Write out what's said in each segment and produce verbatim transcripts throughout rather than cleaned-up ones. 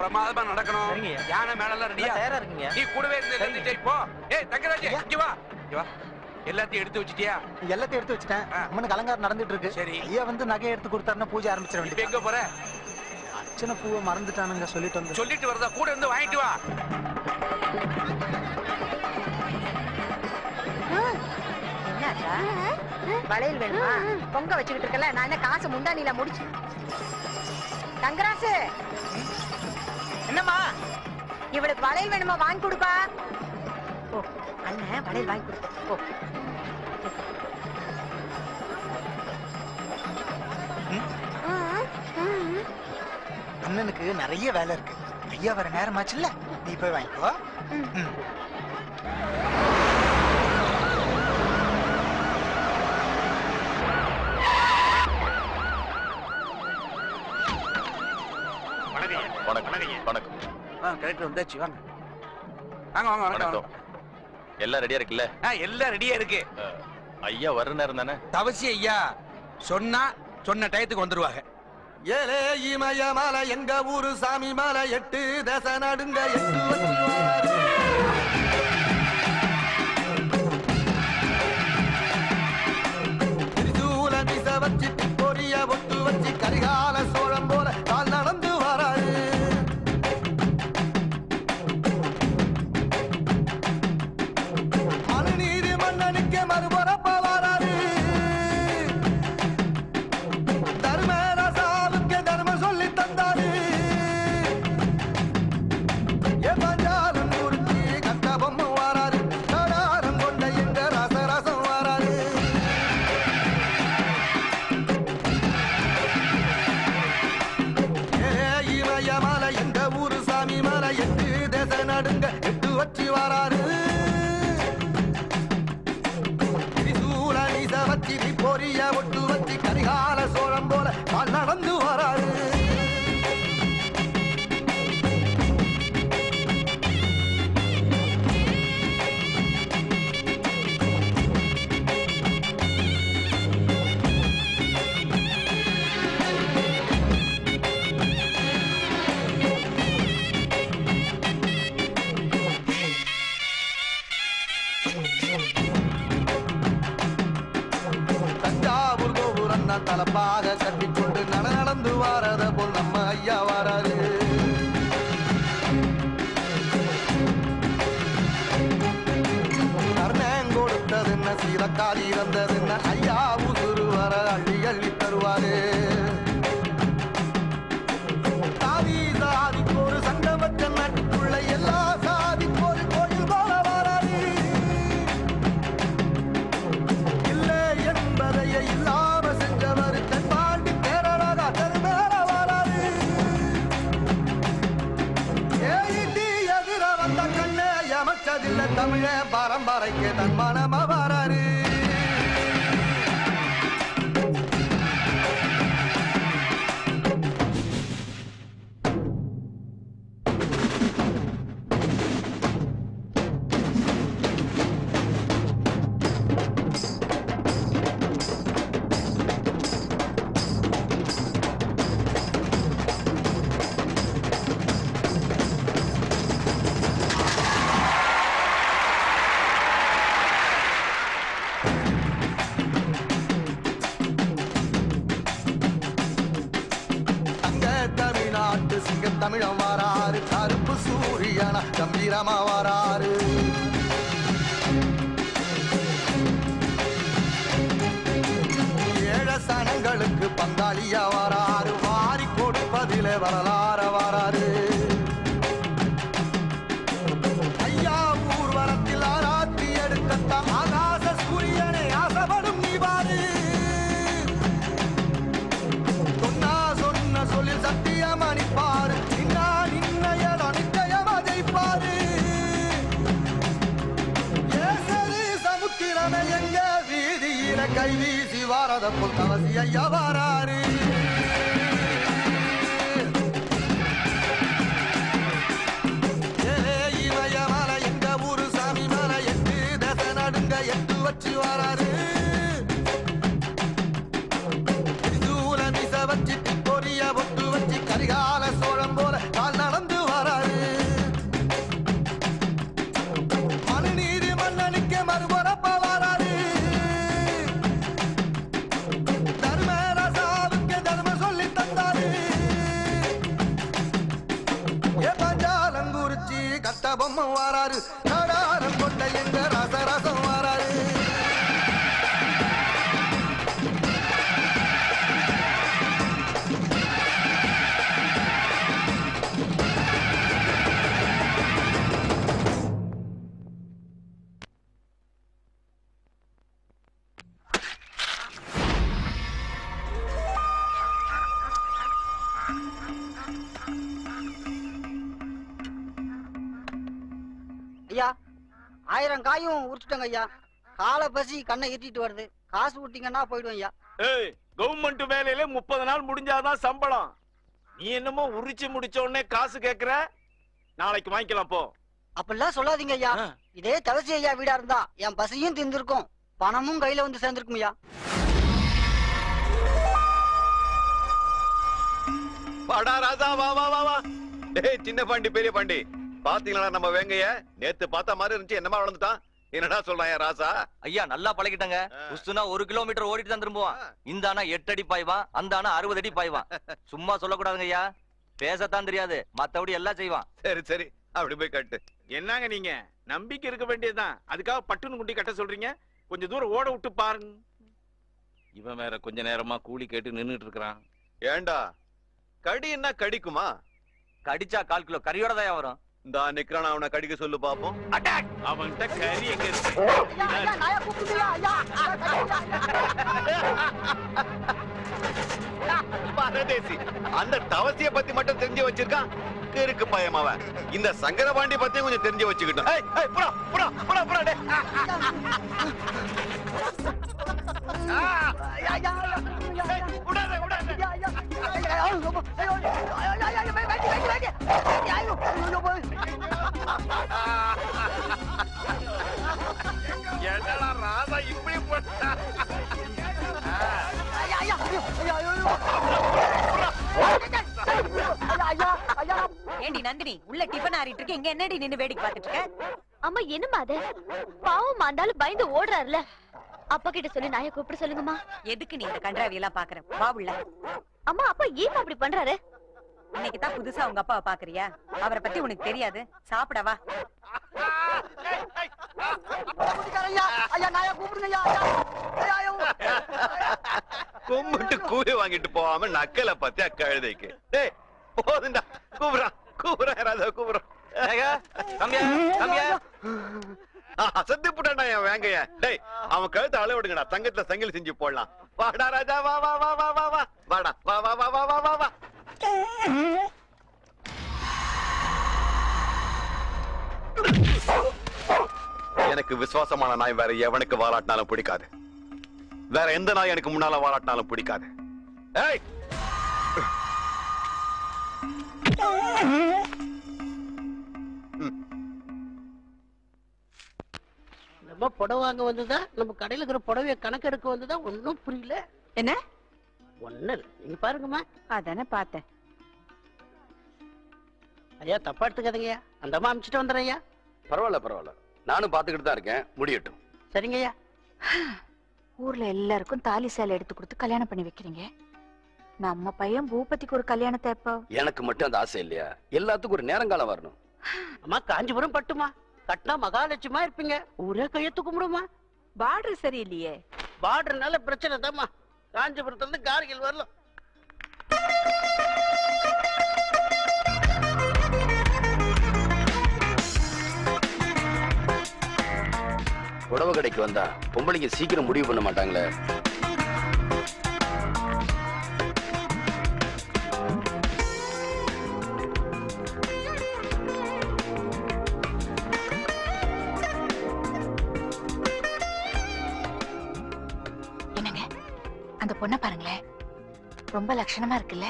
பிரமாதமா நடக்கணும். யானை மேல எல்லாம் ரெடியா தயாரா இருக்குங்க. நீ கூடவே இருந்து ஜெய் போ. ஏய் தங்கராஜ் இங்க வா. இங்க வா. எல்லாத்தையும் எடுத்து வச்சிட்டியா? எல்லாத்தையும் எடுத்து வச்சிட்டேன். அம்மனுக்கு அலங்காரம் நடந்துட்டு இருக்கு. சரி. ஐயா வந்து நகை எடுத்து கொடுத்தாருன்னா பூஜை ஆரம்பிச்சிட வேண்டியது. எங்க போற? அர்ச்சனை பூவை மறந்துட்டானுங்க சொல்லிட்டு வந்து. சொல்லிட்டு வரதா கூட இருந்து வாங்கிட்டு வா. என்னக்கா வளையல் வேணுமா? பொங்க வச்சுக்கிட்டு இருக்கல, நான் என்ன காசு முந்தானில முடிச்சு. தங்கராசு என்னம்மா இவளுக்கு வளையல் வேணுமா? வாங்கி கொடுப்பா. ஓ அண்ணன் வளையல் வாங்கி கொடுப்பா. அண்ணனுக்கு நிறைய வேலை இருக்கு. ஐயா வர நேரமாச்சு இல்ல, நீ போய் வாங்கிக்கோ. கரெக்ட் வந்தாச்சு. வாங்க வாங்க வாங்க வணக்கம். எல்லாம் ரெடியா இருக்குல்ல? எல்லாம் ரெடியா இருக்கு. ஐயா வர்ற நேரம் தானே? தவசி ஐயா சொன்னா சொன்ன டயத்துக்கு வந்துருவாங்க. ஏலே இமய மலை எங்க ஊரு சாமி மலை எட்டு தச நடுங்க எட்டு திருச்சூல மிச வச்சு பொரிய ஒட்டு வச்சு கரிகால சோழம் போல கால் நடந்து வராரு. மனுநீதி மன்னனுக்கு மறுபரப்ப வராரு. நடுங்க எட்டு வச்சு வராரு. திரிசூல நீச வச்சு பொரிய ஒட்டு வச்சு கரிகால சோழம் போல கால் நடந்து வராரு. தலப்பாக கட்டிக்கொண்டு நட நடந்து வாரத போல் நம்ம ஐயா வாராரு. கர்ணன் கொடுத்தது என்ன, சீரக்காரி இறந்தது என்ன, ஐயா உசுறு வர அள்ளி அள்ளி தருவாரு. சாதி சாதிக்கு ஒரு சங்கமற்ற நாட்டுக்குள்ள எல்லா சாதிக்கு ஒரு கோயில் போல வாராரு. இல்லை என்பதையே இல்லாம செஞ்சவர் தென்பாண்டி பேரழகா தெருமேல வராரு. ஏயிட்டி எதிர வந்த கண்ணே எமச்சதில்லை தமிழ பரம்பரைக்கு தன் மனம வராரு. தமிழம் வாராரு, கருப்பு சூரியனா கம்பீரமா வாராரு. ஏழ சனங்களுக்கு பங்காளியா வாராரு, வாரி கொடுப்பதிலே வரலாற வாராரு. ஐயா ஊர்வலத்தில் ஆராத்தி எடுக்கத்தான் ஆகாச சூரியனை ஆசைப்படும் நீ வாரு. சொன்னா சொன்ன சொல்லில் சத்தியம் அணிப்பாரு, நின்னா நின்னையடம் நிச்சயம் அதைப்பாரு. ஏசரி சமுத்திரமே எங்க வீதியில கை வீசி வாரத போல் தவசி ஐயா வாராரு. ஏலே இமய மலை எங்க ஊரு சாமி மலை எட்டு தச நடுங்க எட்டு வச்சு வாராரு. வச்சு பொரிய ஒட்டு வச்சு கரிகால சோழம் போல கால் நடந்து ஐயா ஆயிரம் காயும் உரிச்சுட்டோங்க ஐயா. காலை பசி கண்ணை இருட்டிட்டு வருது. காசு விட்டீங்கன்னா போயிடுவேன் ஐயா. ஏய், கவர்மெண்ட் வேலையில முப்பது நாள் முடிஞ்சாதான் சம்பளம். நீ என்னமோ உரிச்சு முடிச்ச உடனே காசு கேக்குற. நாளைக்கு வாங்கிக்கலாம் போ. அப்படிலாம் சொல்லாதீங்க ஐயா. இதே தவசி ஐயா வீடா இருந்தா என் பசியும் திந்திருக்கும், பணமும் கையில வந்து சேர்ந்திருக்கும் ஐயா. வாடா ராசா, வா வா வா வா. டேய் சின்ன பாண்டி பெரிய பாண்டி, பாத்தீங்களா நம்ம வேங்கைய? நேத்து பார்த்த மாதிரி இருந்துச்சு, என்னமா வளர்ந்துட்டான்? என்னடா சொல்றான் ராசா? ஐயா நல்லா பழகிட்டாங்க. உஸ்துனா ஒரு கிலோமீட்டர் ஓடிட்டு தான் திரும்புவான். இந்த ஆனா எட்டு அடி பாய்வான், அந்த ஆனா அறுபது அடி பாய்வான். சும்மா சொல்லக்கூடாதுங்க ஐயா, பேசத்தான் தெரியாது, மத்தபடி எல்லாம் செய்வான். சரி சரி, அப்படி போய் கட்டு. என்னங்க நீங்க நம்பிக்கை இருக்க வேண்டியதுதான், அதுக்காக பட்டுன்னு குண்டி கட்ட சொல்றீங்க? கொஞ்சம் தூரம் ஓட விட்டு பாருங்க. இவன் வேற கொஞ்ச நேரமா கூலி கேட்டு நின்னுட்டு இருக்கிறான். ஏண்டா கடி என்ன கடிக்குமா? கடிச்சா கால் கிலோ கறியோட தான் வரும். இந்த நிக்கிறான், அவனை கடிக்க சொல்லு பாப்போம். அட்டாக்! அவன்கிட்ட கறி எங்க இருக்கு? பரதேசி, அந்த தவசிய பத்தி மட்டும் தெரிஞ்சு வச்சிருக்கான். இருக்கு பயம் அவன். இந்த சங்கரபாண்டி பத்தியும் கொஞ்சம் தெரிஞ்சு வச்சுக்கிட்டோம். ஏய் ஏய் புறா புறா புறா புறா டே. உடாதே உடாதே. என்னடா ராதா இப்படி போட்டா? ஏண்டி நந்தினி, உள்ள டிபன் ஆறிட்டு இருக்கு, இங்க என்னடி நின்னு வேடிக்கை பார்த்துட்டு இருக்க? அம்மா என்னம்மா அது? பாவம் இருந்தாலும் பயந்து ஓடுறாருல, அப்பா கிட்ட சொல்லி நாய கூப்பிட சொல்லுங்கம்மா. எதுக்கு நீ இந்த கன்றாவி எல்லாம் பாக்குற? வா உள்ள. அம்மா அப்பா ஏன் அப்படி பண்றாரு? இன்னைக்கு தான் புதுசா உங்க அப்பாவை பாக்குறியா? அவரை பத்தி உனக்கு தெரியாது, சாப்பிடவா. கும்பிட்டு கூலி வாங்கிட்டு போகாம நக்கலை பத்தியா கழுதைக்கு. டேய் போதுண்டா, கூப்பிடா கூப்பிடா ராதா கூப்பிடா. சத்து புட்டாண்டா என் வேங்கைய. டேய் அவன் கழுத்தை அளவு விடுங்கடா, தங்கத்துல சங்கிலி செஞ்சு போடலாம். வாடா ராஜா, வா வா வா வா வா வா வாடா, வா வா வா வா வா வா வா. எனக்கு விசுவாசமான நாய் வேற எவனுக்கு வாலாட்டினாலும் பிடிக்காது. வேற எந்த நாய் எனக்கு முன்னால வாலாட்டினாலும் பிடிக்காது. ஏய் நம்ம புடவை வாங்க வந்ததா, நம்ம கடையில இருக்கிற புடவைய கணக்கு எடுக்க வந்ததா, ஒன்னும் புரியல. என்ன ஒண்ணு நீங்க பாருங்கம்மா. அதானே பார்த்தேன். ஐயா தப்பா எடுத்துக்காதீங்க, அந்த அம்மா அமிச்சிட்டு வந்துடுறேன் ஐயா. பரவாயில்ல பரவாயில்ல, நானும் பாத்துக்கிட்டு தான் இருக்கேன், முடியட்டும். சரிங்க ஐயா. ஊர்ல எல்லாருக்கும் தாலி சேலை எடுத்து கொடுத்து கல்யாணம் பண்ணி வைக்கிறீங்க, நம்ம பையன் பூபதிக்கு ஒரு கல்யாணத்தை எப்போ? எனக்கு மட்டும் அந்த ஆசை இல்லையா, எல்லாத்துக்கும் ஒரு நேரங்காலம் வரணும். அம்மா காஞ்சிபுரம் பட்டுமா, கட்டினா மகாலட்சுமா இருப்பீங்க, ஊரே கையெழுத்து கும்பிடுமா. பார்டர் சரியில்லையே. பார்டர்னால பிரச்சனை தான்மா, காஞ்சிபுரத்துல இருந்து கார்கில் வரலாம். புடவை கடைக்கு வந்தா பொம்பளைங்க சீக்கிரம் முடிவு பண்ண மாட்டாங்களே. என்னங்க அந்த பொண்ணை பாருங்களேன், ரொம்ப லட்சணமா இருக்குல்ல?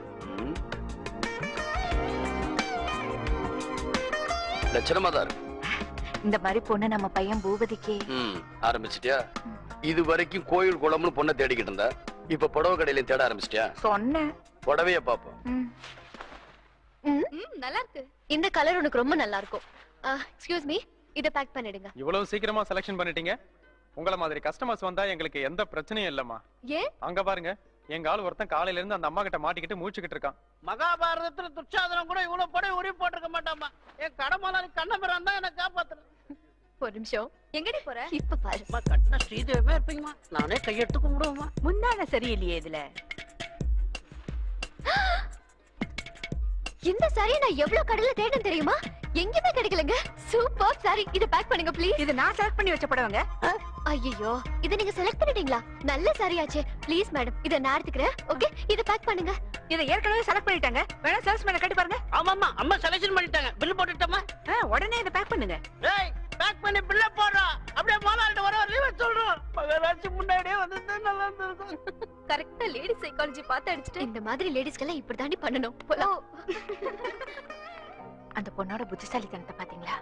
லட்சணமா தான் இருக்கு. இந்த மாதிரி பொண்ணு நம்ம பையன் பூபதிக்கு. ஆரம்பிச்சிட்டியா? இது வரைக்கும் கோயில் குளம்னு பொண்ணை தேடிக்கிட்டு இருந்தா, இப்ப புடவை கடையில தேட ஆரம்பிச்சிட்டியா? சொன்னேன். புடவைய பாப்போம். நல்லா இருக்கு. இந்த கலர் உனக்கு ரொம்ப நல்லா இருக்கும். எக்ஸ்கியூஸ் மீ, இத பேக் பண்ணிடுங்க. இவ்வளவு சீக்கிரமா செலக்ஷன் பண்ணிட்டீங்க? உங்கள மாதிரி கஸ்டமர்ஸ் வந்தா எங்களுக்கு எந்த பிரச்சனையும் இல்லம்மா. ஏன்? அங்க பாருங்க, எங்க ஆள் ஒருத்தன் காலையில இருந்து அந்த அம்மா கிட்ட மாட்டிக்கிட்டு மூச்சுக்கிட்டு இருக்கான். மகாபாரதத்துல துச்சாதனம் கூட இவ்வளவு படை உரி போட்டிருக்க மாட்டாமா. என் கடமாளி கண்ணபிரான் தான் என்ன காப்பாத்துறேன். ஒரு நிமிஷம், எங்கடி போற? இப்ப பாரு. கட்டின ஸ்ரீதேவியா இருப்பீங்கம்மா, நானே கையெடுத்து கும்பிடுவோமா. முந்தான சரியில்லையே இதுல. இந்த சாரியை நான் எவ்வளவு கடையில தேடும் தெரியுமா? எங்கேயுமே கிடைக்கலங்க. சூப்பர் சாரி, இத பேக் பண்ணுங்க ப்ளீஸ். இது நான் செலக்ட் பண்ணி வச்ச புடவைங்க. ஐயோ, இத நீங்க செலக்ட் பண்ணிட்டீங்களா? நல்ல சாரி ஆச்சே. ப்ளீஸ் மேடம், இத நான் எடுத்துக்கிறேன். ஓகே, இத பேக் பண்ணுங்க. இதை ஏற்கனவே செலக்ட் பண்ணிட்டாங்க. வேணா சேல்ஸ்மேனை கேட்டு பாருங்க. ஆமாமா, அம்மா செலக்ஷன் பண்ணிட்டாங்க. பில் போட்டுட்டோமா? உடனே இதை பேக் பண்ணுங்க. ஏய், பேக் பண்ணி பில்ல போடுறோம். அப்படியே மாலாட்ட வர வர லீவ் சொல்றோம். மகாராஜி முன்னாடியே வந்து நல்லா இருந்திருக்கும். கரெக்ட்டா லேடி சைக்காலஜி பார்த்து அடிச்சிட்டு இந்த மாதிரி லேடிஸ்க்கெல்லாம் இப்படி தாண்டி பண்ணணும். போலாம். அந்த பொண்ணோட புத்திசாலித்தனத்தை பாத்தீங்களா?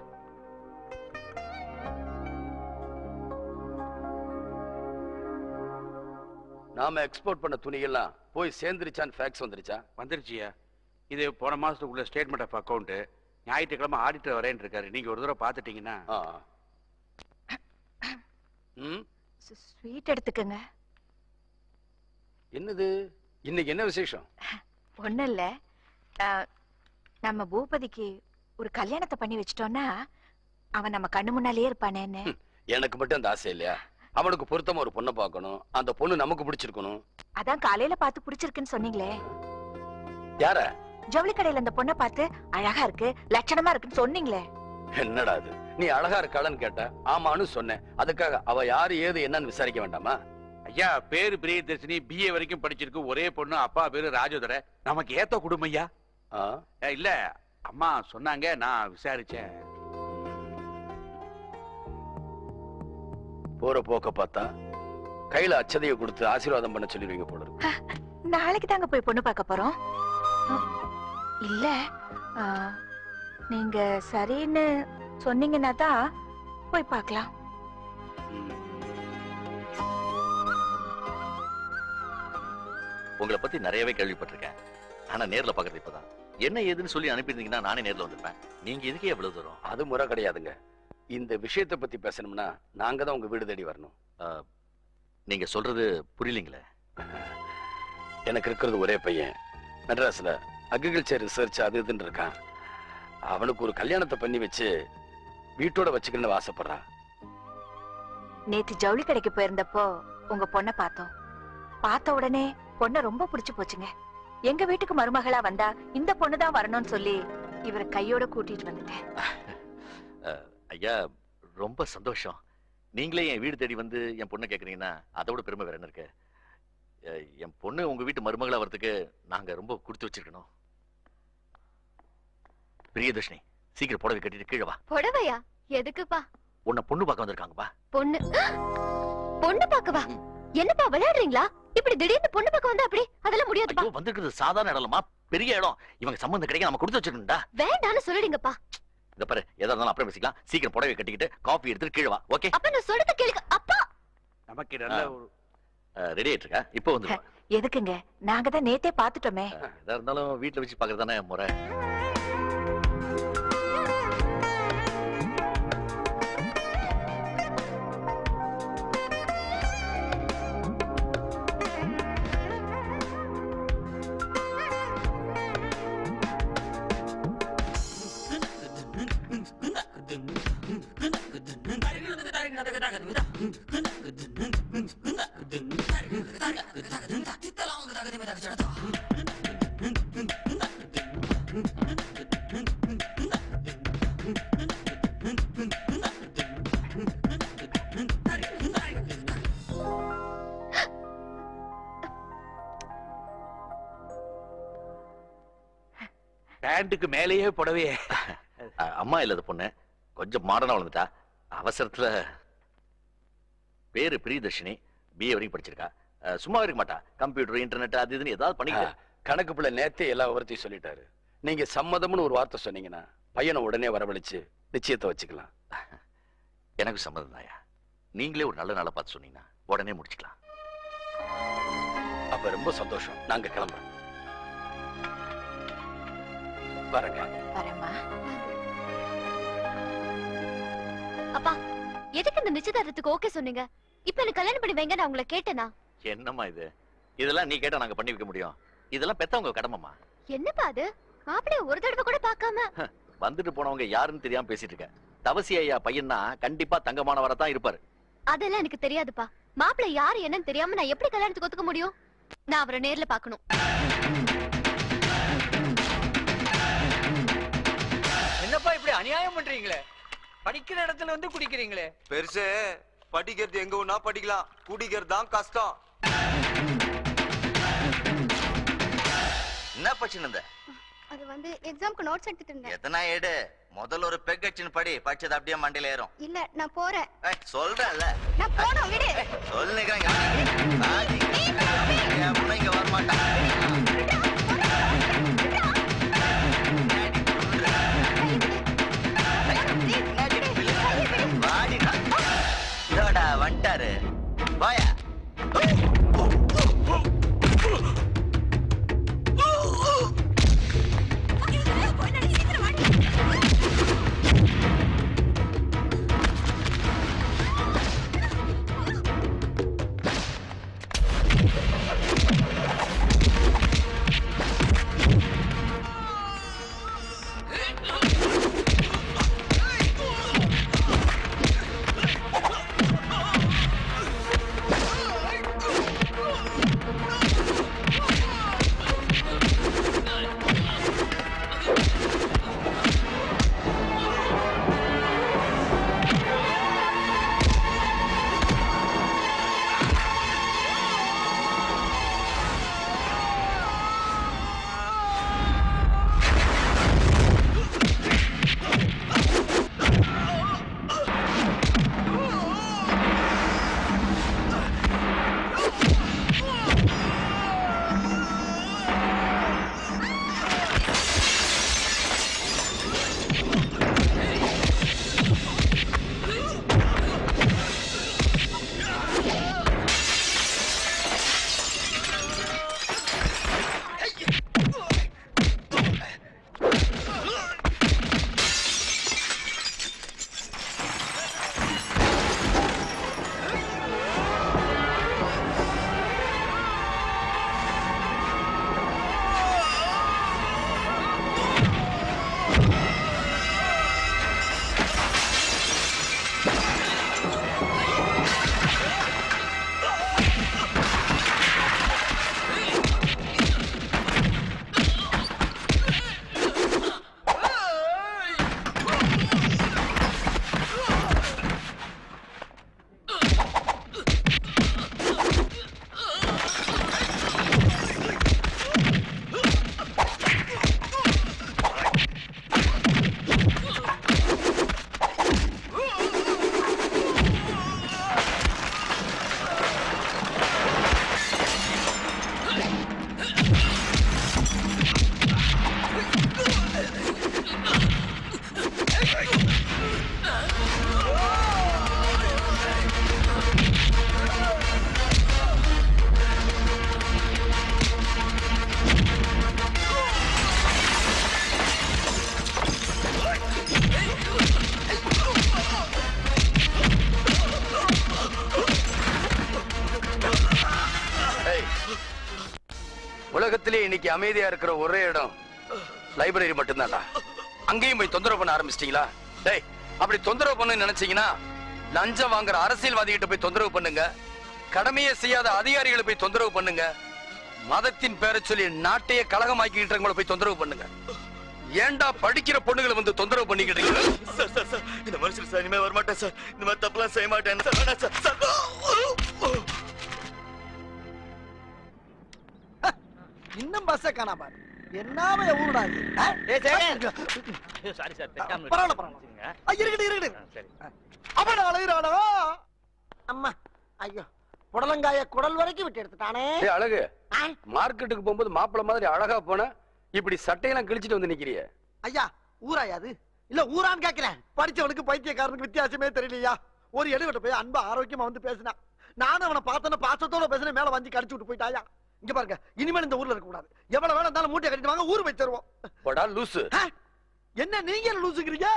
நாம எக்ஸ்போர்ட் பண்ண துணியெல்லாம் போய் சேர்ந்துருச்சான்னு ஃபேக்ஸ் வந்துருச்சா? வந்துருச்சியா. இது போன மாசத்துக்குள்ள ஸ்டேட்மெண்ட் ஆஃப் அக்கவுண்ட். ஞாயிற்றுக்கிழமை ஆடிட்டர் வரேன்னு இருக்காரு. நீங்க ஒரு தடவை பாத்துட்டீங்கன்னா. ஸ்வீட் எடுத்துக்கங்க. என்னது இன்னைக்கு என்ன விசேஷம்? ஒண்ணும் இல்ல, நம்ம பூபதிக்கு ஒரு கல்யாணத்தை பண்ணி வச்சிட்டோம்னா அவன் நம்ம கண்ணு முன்னாலேயே இருப்பானேன்னு. எனக்கு மட்டும் அந்த ஆசை இல்லையா? அவனுக்கு பொருத்தமா ஒரு பொண்ணை பார்க்கணும். அந்த பொண்ணு நமக்கு பிடிச்சிருக்கணும். அதான் காலையில பார்த்து பிடிச்சிருக்குன்னு சொன்னீங்களே. யார? ஜவுளி கடையில அந்த பொண்ணை பார்த்து அழகா இருக்கு, லட்சணமா இருக்குன்னு சொன்னீங்களே. என்னடா அது? நீ அழகா இருக்காளன்னு கேட்ட, ஆமான்னு சொன்னேன். அதுக்காக அவ யாரு ஏது என்னன்னு விசாரிக்க வேண்டாமா? ஐயா, பேரு பிரியதர்ஷினி, பிஏ வரைக்கும் படிச்சிருக்கு. ஒரே பொண்ணு, அப்பா பேரு ராஜோதர. நமக்கு ஏத்த குடும்பம் ஐயா. இல்ல அம்மா சொன்னாங்க, நான் விசாரிச்சேன். போற போக்க பார்த்தா கையில அச்சதைய கொடுத்து ஆசீர்வாதம் பண்ண சொல்லிடுவீங்க போல இருக்கு. நாளைக்கு தாங்க போய் பொண்ணு பார்க்க போறோம். இல்ல, நீங்க சரின்னு சொன்னீங்கன்னா தான் போய் பார்க்கலாம். உங்களை பத்தி நிறையவே கேள்விப்பட்டிருக்கேன். ஆனா நேர்ல பாக்குறது இப்பதான். என்ன ஏதுன்னு சொல்லி அனுப்பியிருந்தீங்கன்னா நானே நேர்ல வந்திருப்பேன். நீங்க எதுக்கே எவ்வளவு தூரம்? அது முறை கிடையாதுங்க. இந்த விஷயத்தை பத்தி பேசணும்னா நாங்க தான் உங்க வீடு தேடி வரணும். நீங்க சொல்றது புரியலீங்களே. எனக்கு இருக்கிறது ஒரே பையன், மெட்ராஸ்ல அக்ரிகல்ச்சர் ரிசர்ச் அது இதுன்னு இருக்கான். அவனுக்கு ஒரு கல்யாணத்தை பண்ணி வச்சு வீட்டோட வச்சுக்கணும்னு ஆசைப்படுறான். நேத்து ஜவுளி கடைக்கு போயிருந்தப்போ உங்க பொண்ணை பார்த்தோம். பார்த்த உடனே பொண்ணை ரொம்ப பிடிச்சு போச்சுங்க. எங்க வீட்டுக்கு மருமகளா வந்தா இந்த பொண்ணுதான் வரணும்னு சொல்லி இவரை கையோட கூட்டிட்டு வந்துட்டேன். ஐயா, ரொம்ப சந்தோஷம். நீங்களே என் வீடு தேடி வந்து என் பொண்ணை கேக்குறீங்கன்னா அதோட பெருமை வேற என்ன இருக்கு? என் பொண்ணு உங்க வீட்டு மருமகளா வரதுக்கு நாங்க ரொம்ப கொடுத்து வச்சிருக்கணும். பிரியதர்ஷினி, சீக்கிரம் புடவை கட்டிட்டு கீழே வா. புடவையா? எதுக்குப்பா? உன்னை பொண்ணு பார்க்க வந்திருக்காங்கப்பா. பொண்ணு? பொண்ணு பார்க்கவா? என்னப்பா விளையாடுறீங்களா? இப்படி திடீர்னு பொண்ணு பார்க்க வந்தா அப்படி? அதெல்லாம் முடியாதுப்பா. வந்திருக்கிறது சாதாரண இடம்மா, பெரிய இடம். இவங்க சம்பந்தம் கிடைக்க நம்ம கொடுத்து வச்சிருக்கணும்டா. வேண்டான்னு சொல்லிடுங்கப்பா. இந்த பாரு, எதா இருந்தாலும் அப்புறம் பேசிக்கலாம். சீக்கிரம் புடவை கட்டிக்கிட்டு காஃபி எடுத்துட்டு கீழே வா. ஓகே? அப்ப நான் சொல்றத கேளுங்க அப்பா. நமக்கு நல்ல ஒரு ரெடி ஆயிட்டு இருக்கா? இப்போ வந்து எதுக்குங்க? நாங்க தான் நேத்தே பாத்துட்டோமே. எதா இருந்தாலும் வீட்டுல வச்சு பாக்குறதானே முறை. பேண்டுக்கு மேலேயே புடவையே. அம்மா இல்லாத பொண்ணு கொஞ்சம் மாடர்னா வளர்ந்துட்டா. அவசரத்துல பேரு பிரியதர்ஷினி, பிஏ வரைக்கும் படிச்சிருக்கா. சும்மா இருக்க மாட்டா. கம்ப்யூட்டர், இன்டர்நெட் அது இதுன்னு ஏதாவது பண்ணிக்க. கணக்கு பிள்ளை நேத்தே எல்லா விவரத்தையும் சொல்லிட்டாரு. நீங்க சம்மதம்னு ஒரு வார்த்தை சொன்னீங்கன்னா பையனை உடனே வரவழைச்சு நிச்சயத்தை வச்சுக்கலாம். எனக்கு சம்மதம் தாயா. நீங்களே ஒரு நல்ல நாளை பார்த்து சொன்னீங்கன்னா உடனே முடிச்சுக்கலாம். அப்ப ரொம்ப சந்தோஷம். நாங்க கிளம்புறோம். வரங்க. வரேம்மா. அப்பா, எதுக்கு இந்த நிச்சயதார்த்தத்துக்கு ஓகே சொன்னீங்க? இப்ப எனக்கு கல்யாணம் பண்ணி வைங்க நான் உங்களை கேட்டேனா? என்னம்மா இது? இதெல்லாம் நீ கேட்டா நாங்க பண்ணி வைக்க முடியும்? இதெல்லாம் பெத்தவங்க கடமைமா. என்னப்பா அது? மாப்பிளைய ஒரு தடவை கூட பார்க்காம வந்துட்டு போனவங்க யாருன்னு தெரியாம பேசிட்டு இருக்க. தவசி ஐயா பையன்னா கண்டிப்பா தங்கமானவரா தான் இருப்பாரு. அதெல்லாம் எனக்கு தெரியாதுப்பா. மாப்பிள்ளை யாரு என்னன்னு தெரியாம நான் எப்படி கல்யாணத்துக்கு ஒத்துக்க முடியும்? நான் அவரை நேர்ல பார்க்கணும். என்னப்பா இப்படி அநியாயம் பண்றீங்களே? படிக்கிற இடத்துல வந்து குடிக்கிறீங்களே. பெருசு படிக்கிறது எங்க ஒண்ணா படிக்கலாம், குடிக்கிறது தான் கஷ்டம். படிச்சுன்னு இருந்த? அது வந்து எக்ஸாம்க்கு நோட்ஸ் எடுத்துட்டு இருந்தேன். எத்தனை எடு முதல்ல ஒரு பெக் அடிச்சுன்னு படி, படிச்சது அப்படியே மண்டையில ஏறும். இல்ல நான் போறேன். சொல்றேன்ல நான் போறேன் விடு. சொல்லுங்க இங்க வர மாட்டான். வந்துட்டாரு வாயா. உலகத்திலே இன்னைக்கு அமைதியா இருக்கிற ஒரே இடம் லைப்ரரி மட்டும்தான்டா. அங்கேயும் போய் தொந்தரவு பண்ண ஆரம்பிச்சிட்டீங்களா? டேய், அப்படி தொந்தரவு பண்ண நினைச்சீங்கன்னா லஞ்சம் வாங்குற அரசியல்வாதிகிட்ட போய் தொந்தரவு பண்ணுங்க, கடமையை செய்யாத அதிகாரிகளை போய் தொந்தரவு பண்ணுங்க, மதத்தின் பேரை சொல்லி நாட்டையே கலகமாக்கிட்டு போய் தொந்தரவு பண்ணுங்க. ஏண்டா படிக்கிற பொண்ணுகளை வந்து தொந்தரவு பண்ணிக்கிட்டீங்க? சார் சார் சார் இந்த மனுஷன் சார் இனிமே வரமாட்டேன் சார். இந்த மாதிரி தப்புலாம் செய்ய மாட்டேன் சார். வேணாம் சார் சார். இன்னும் பஸ்ஸ காணா பாரு. என்னாவே ஊருடா இது. ஏய் சேகர். Sorry sir. பரவாயில்லை பரவாயில்லை. இருக்கட்டும் இருக்கட்டும். சரி. அவன அழகுறாடா. அம்மா ஐயோ புடலங்காய குடல் வரைக்கும் விட்டு எடுத்துட்டானே. ஏய் அழகு, மார்க்கெட்டுக்கு போகும்போது மாப்பிள மாதிரி அழகா போன, இப்படி சட்டையெல்லாம் கிழிச்சிட்டு வந்து நிக்கிறிய. ஐயா ஊராயா அது? இல்ல ஊரான்னு கேக்குறேன். படிச்சவனுக்கு பைத்தியக்காரனுக்கு வித்தியாசமே தெரியலையா? ஒரு எடுவட்ட போய் அன்பா ஆரோக்கியமா வந்து பேசினா, நானும் அவனை பார்த்தன பாசத்தோட பேசின, மேல வந்து கடிச்சு விட்டு போயிட்டாயா. இங்க பாருங்க, இனிமேல் இந்த ஊர்ல இருக்க கூடாது. எவ்வளவு வேலை இருந்தாலும் மூட்டை கட்டிட்டு வாங்க, ஊர் போய் தருவோம். போடா லூசு. என்ன நீங்க லூசுக்கிறீங்க?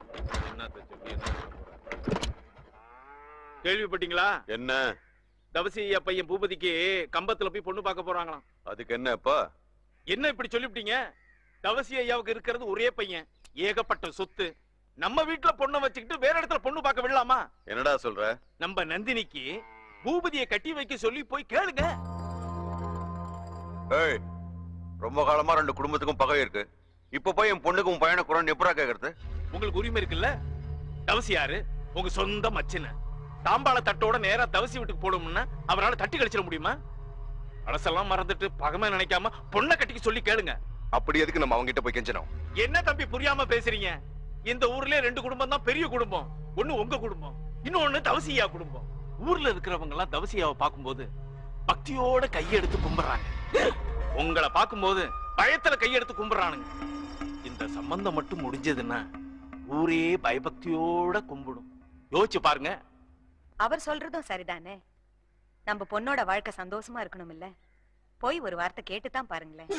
கேள்விப்பட்டீங்களா? என்ன? தவசி ஐயா பையன் பூபதிக்கு கம்பத்துல போய் பொண்ணு பார்க்க போறாங்களாம். அதுக்கு என்ன இப்ப? என்ன இப்படி சொல்லிவிட்டீங்க? தவசி ஐயாவுக்கு இருக்கிறது ஒரே பையன், ஏகப்பட்ட சொத்து. நம்ம வீட்டுல பொண்ணை வச்சுக்கிட்டு வேற இடத்துல பொண்ணு பார்க்க விடலாமா? என்னடா சொல்ற? நம்ம நந்தினிக்கு பூபதியை கட்டி வைக்க சொல்லி போய் கேளுங்க. ஏய், ரொம்ப காலமா ரெண்டு குடும்பத்துக்கும் பகை இருக்கு. இப்ப போய் என் பொண்ணுக்கும் பையனை குறான் எப்படா கேக்குறது? உங்களுக்கு உரிமை இருக்குல்ல? தவசி யாரு? உங்க சொந்த மச்சின. தாம்பாள தட்டோட நேரா தவசி வீட்டுக்கு போடும்னா அவரால் தட்டி கழிச்சிட முடியுமா? அரசெல்லாம் மறந்துட்டு பகமை நினைக்காம பொண்ணை கட்டிக்க சொல்லி கேளுங்க. அப்படி எதுக்கு நம்ம அவங்க கிட்ட போய் கெஞ்சணும்? என்ன தம்பி புரியாம பேசுறீங்க? இந்த ஊர்லயே ரெண்டு குடும்பம் தான் பெரிய குடும்பம். ஒண்ணு உங்க குடும்பம், இன்னொன்னு தவசியா குடும்பம். ஊர்ல இருக்கிறவங்க எல்லாம் தவசியாவை பார்க்கும்போது பக்தியோட கையெடுத்து கும்பிடுறாங்க. உங்களை பார்க்கும்போது பயத்துல கையெடுத்து கும்பிடுறானுங்க. இந்த சம்பந்தம் மட்டும் முடிஞ்சதுன்னா ஊரே பயபக்தியோட கும்பிடும். யோசிச்சு பாருங்க. அவர் சொல்றதும் சரிதானே. நம்ம பொண்ணோட வாழ்க்கை சந்தோஷமா இருக்கணும் இல்ல? போய் ஒரு வார்த்தை கேட்டுதான் பாருங்களேன்.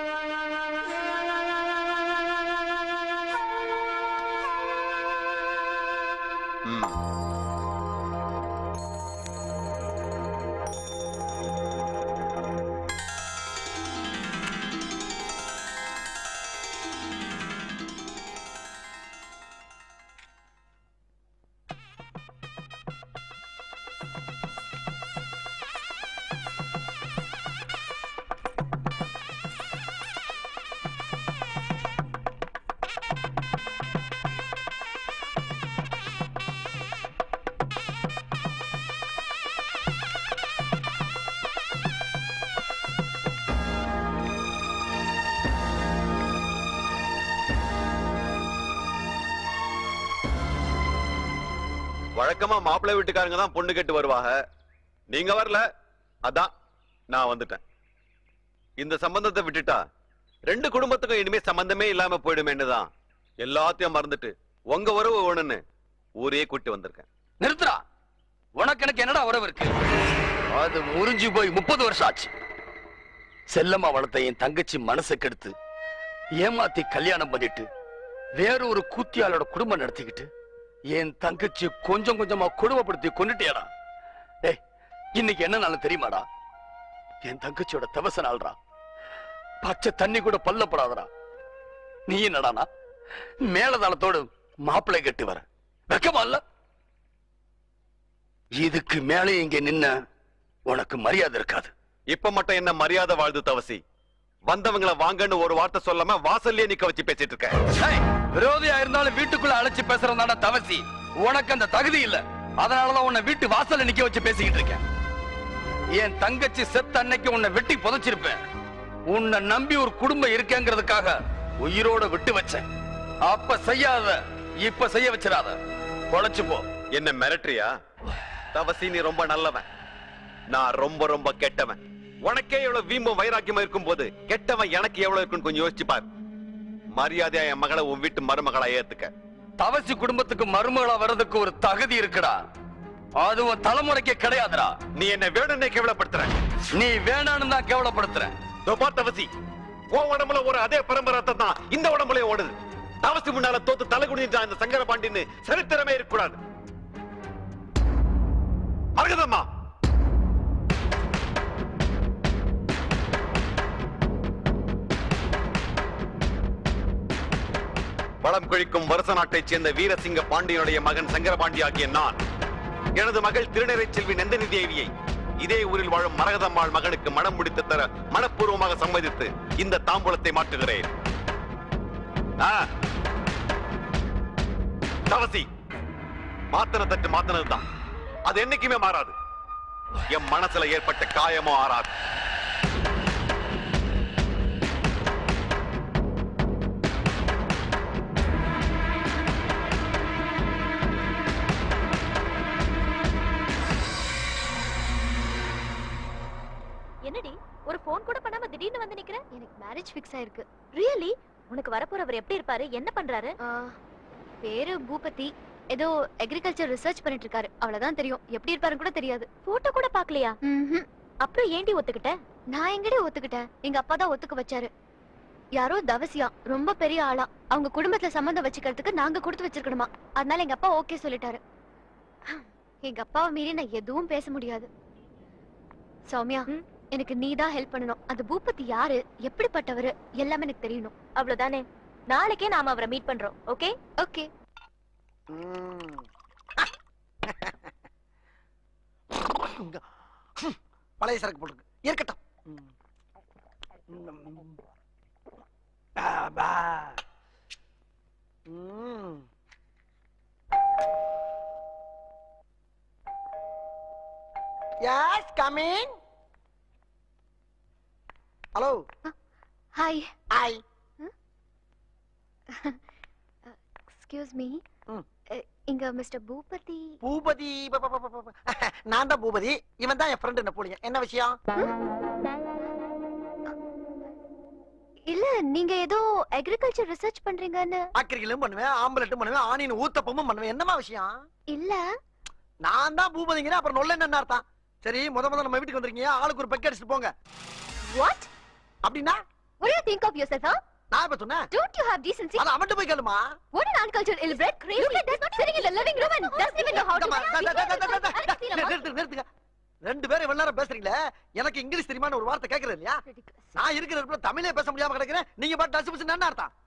வழக்கமா மாப்பிள்ளை வீட்டுக்காரங்க தான் பொண்ணு கேட்டு வருவாங்க. நீங்க வரல, அதான் நான் வந்துட்டேன். இந்த சம்பந்தத்தை விட்டுட்டா ரெண்டு குடும்பத்துக்கும் இனிமே சம்பந்தமே இல்லாம போயிடுமேன்னுதான் எல்லாத்தையும் மறந்துட்டு உங்க உறவு வேணும்னு ஊரே கூட்டி வந்திருக்கேன். நிறுத்துறா. உனக்கு எனக்கு என்னடா உறவு இருக்கு? அது முறிஞ்சு போய் முப்பது வருஷம் ஆச்சு. செல்லம்மா வளர்த்த என் தங்கச்சி மனசை கெடுத்து ஏமாத்தி கல்யாணம் பண்ணிட்டு வேற ஒரு கூத்தியாளோட குடும்பம் நடத்திக்கிட்டு என் தங்கச்சி கொஞ்சம் கொஞ்சமா கொடுமைப்படுத்தி கொண்டுட்டேடா. டேய், இன்னைக்கு என்ன நாள் தெரியுமாடா? என் தங்கச்சியோட தவச நாள்ரா. பச்சை தண்ணி கூட பல்லப்படாதடா. நீ என்னடானா மேலதாளத்தோடு மாப்பிள்ளை கட்டி வர வெக்கமா இல்ல? இதுக்கு மேலே இங்க நின்ன உனக்கு மரியாதை இருக்காது. இப்ப மட்டும் என்ன மரியாதை வாழ்ந்து தவசி? வந்தவங்களை வாங்கன்னு ஒரு வார்த்தை சொல்லாம வாசல்லே நிக்க வச்சு பேசிட்டு இருக்க. விரோதியா இருந்தாலும் வீட்டுக்குள்ள அழைச்சு பேசுறதான தவசி. உனக்கு அந்த தகுதி இல்ல. அதனாலதான் உன்னை வீட்டு வாசல்ல நிக்க வச்சு பேசிக்கிட்டு இருக்கேன். என் தங்கச்சி செத்த அன்னைக்கு உன்னை வெட்டி புதைச்சிருப்பேன். உன்னை நம்பி ஒரு குடும்பம் இருக்கேங்கிறதுக்காக உயிரோட விட்டு வச்சேன். அப்ப செய்யாத இப்ப செய்ய வச்சிடாத. பொழைச்சு போ. என்ன மிரட்டுறியா? தவசி, நீ ரொம்ப நல்லவன், நான் ரொம்ப ரொம்ப கெட்டவன். உனக்கே எவ்வளவு வீம்பும் வைராக்கியமா இருக்கும் போது கெட்டவன் எனக்கு எவ்வளவு இருக்குன்னு கொஞ்சம் யோசிச்சு பாரு. மரியாதையா என் மகளை உன் வீட்டு மருமகளா ஏத்துக்க. தவசி குடும்பத்துக்கு மருமகளா வர்றதுக்கு ஒரு தகுதி இருக்குடா. அது உன் தலைமுறைக்கு கிடையாதுடா. நீ என்ன வேணும்னே கேவலப்படுத்துற. நீ வேணான்னு தான் கேவலப்படுத்துற. தவசி, உன் உடம்புல ஒரு அதே பரம்பரை தான் இந்த உடம்புல ஓடுது. தவசி முன்னால தோத்து தலை குனிஞ்சான் இந்த சங்கர பாண்டின்னு சரித்திரமே இருக்கக்கூடாது. அருகதம்மா, வளம் கொழிக்கும் வருச நாட்டைச் சேர்ந்த வீரசிங்க பாண்டியனுடைய மகன் சங்கரபாண்டி ஆகிய நான் எனது மகள் திருநெறை செல்வி நந்தினி தேவியை இதே ஊரில் வாழும் மரகதம்மாள் மகனுக்கு மனம் முடித்து தர மனப்பூர்வமாக சம்மதித்து இந்த தாம்பூலத்தை மாற்றுகிறேன். தவசி, மாத்தன தட்டு மாத்தனதுதான், அது என்னைக்குமே மாறாது. என் மனசுல ஏற்பட்ட காயமோ ஆறாது. என்னடி ஒரு போன் கூட பண்ணாம திடீர்னு வந்து நிக்கிற? எனக்கு மேரேஜ் ஃபிக்ஸ் ஆயிருக்கு. ரியலி? உனக்கு வரப்போறவர் எப்படி இருப்பாரு? என்ன பண்றாரு? பேரு பூபதி. ஏதோ அக்ரிகல்ச்சர் ரிசர்ச் பண்ணிட்டு இருக்காரு. அவ்வளவுதான் தெரியும். எப்படி இருப்பாரு கூட தெரியாது. போட்டோ கூட பாக்கலையா? அப்புறம் ஏண்டி ஒத்துக்கிட்ட? நான் எங்கடி ஒத்துக்கிட்டேன்? எங்க அப்பா தான் ஒத்துக்க வச்சாரு. யாரோ தவசியா, ரொம்ப பெரிய ஆளா. அவங்க குடும்பத்துல சம்பந்தம் வச்சுக்கிறதுக்கு நாங்க கொடுத்து வச்சிருக்கணுமா. அதனால எங்க அப்பா ஓகே சொல்லிட்டாரு. எங்க அப்பாவை மீறி நான் எதுவும் பேச முடியாது. சௌமியா, எனக்கு நீதான் ஹெல்ப் பண்ணணும். அந்த பூபதி யாரு, எப்படிப்பட்டவரு, எல்லாமே எனக்கு தெரியணும். அவ்வளவுதானே? நாளைக்கே நாம அவரை மீட் பண்றோம். ஓகே? ஓகே. பழைய சரக்கு போட்டுருக்கு, இருக்கட்டும். Yes, come in. Hello. Hi hi excuse me இங்க மிஸ்டர் பூபதி பூபதி நான் தான் பூபதி இவன் தான் என் ஃப்ரெண்ட் நெப்போலியன் என்ன விஷயம் இல்ல நீங்க ஏதோ அக்ரிகல்ச்சர் ரிசர்ச் பண்றீங்கன்னு அக்ரிகலும் பண்ணுவேன் ஆம்பலட்டும் பண்ணுவேன் ஆனின் ஊத்தப்பமும் பண்ணுவேன் என்னமா விஷயம் இல்ல நான் தான் பூபதிங்கிறேன் அப்புறம் நொல்ல என்ன அர்த்தம் சரி முத முத நம்ம வீட்டுக்கு வந்திருக்கீங்க ஆளுக்கு ஒரு பெக் அடிச்சுட்டு போங்க வாட் அப்படின்னா what do you think of yourself huh நான் இப்ப சொன்னேன் don't you have decency அத அவன்ட்ட போய் கேளுமா what an uncultured illiterate crazy you does not sitting in the living room and doesn't even know how to நிறுத்து நிறுத்துங்க ரெண்டு பேரும் இவ்வளவு நேரம் பேசுறீங்களே எனக்கு இங்கிலீஷ் தெரியுமான்னு ஒரு வார்த்தை கேக்குறது இல்லையா நான் இருக்கிற இடத்துல தமிழே பேச முடியாம கிடக்குறேன் நீங்க பாட்டு டஸ் புஸ் என்ன அர்த்தம்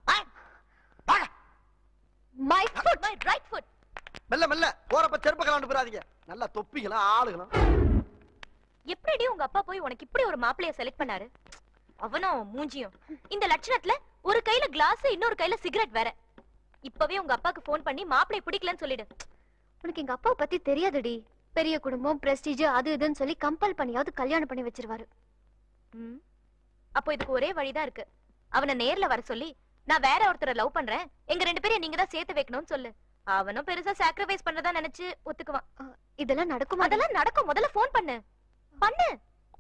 my foot my right foot மெல்ல மெல்ல போறப்ப செருப்பு கலாண்டு போறாதீங்க நல்லா தொப்பிங்களா ஆளுகளும் எப்படிடி உங்க அப்பா போய் உனக்கு இப்படி ஒரு மாப்பிளைய செலக்ட் பண்ணாரு அவனும் மூஞ்சியும் இந்த லட்சணத்துல ஒரு கையில கிளாஸ் இன்னொரு கையில சிகரெட் வேற இப்பவே உங்க அப்பாக்கு போன் பண்ணி மாப்பிளைய பிடிக்கலன்னு சொல்லிடு உனக்கு எங்க அப்பாவை பத்தி தெரியாதுடி பெரிய குடும்பம் பிரஸ்டீஜ் அது இதுன்னு சொல்லி கம்பல் பண்ணியாவது கல்யாணம் பண்ணி வச்சிருவாரு அப்போ இதுக்கு ஒரே வழிதான் இருக்கு அவனை நேர்ல வர சொல்லி நான் வேற ஒருத்தரை லவ் பண்றேன் எங்க ரெண்டு பேரையும் நீங்க தான் சேர்த்து வைக்கணும்னு சொல்லு அவனும் பெருசா சாக்ரிஃபைஸ் பண்றதா நினைச்சு ஒத்துக்குவான் இதெல்லாம் நடக்குமா அதெல்லாம் நடக்கும் முதல்ல போன் பண்ணு பண்ணு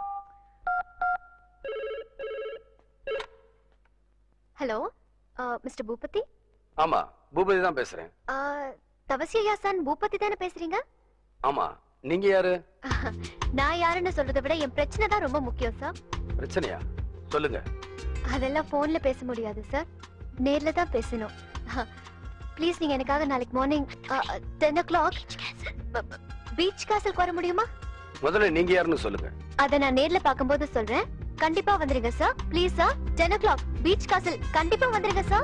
ஹலோ மிஸ்டர் பூபதி ஆமா பூபதி தான் பேசுறேன் தவசியா சன் பூபதி தானே பேசுறீங்க ஆமா நீங்க யாரு நான் யாருன்னு சொல்றதை விட என் பிரச்சனை தான் ரொம்ப முக்கியம் சார் பிரச்சனையா சொல்லுங்க அதெல்லாம் போன்ல பேச முடியாது சார் நேர்ல தான் பேசணும் ப்ளீஸ் நீங்க எனக்காக நாளைக்கு morning ten o'clock beach காசலுக்கு வர முடியுமா முதல்ல நீங்க யாருன்னு சொல்லுங்க அத நான் நேர்ல பாக்கும்போது சொல்றேன் கண்டிப்பா வந்துருங்க sir please sir ten o'clock beach castle கண்டிப்பா வந்துருங்க சார்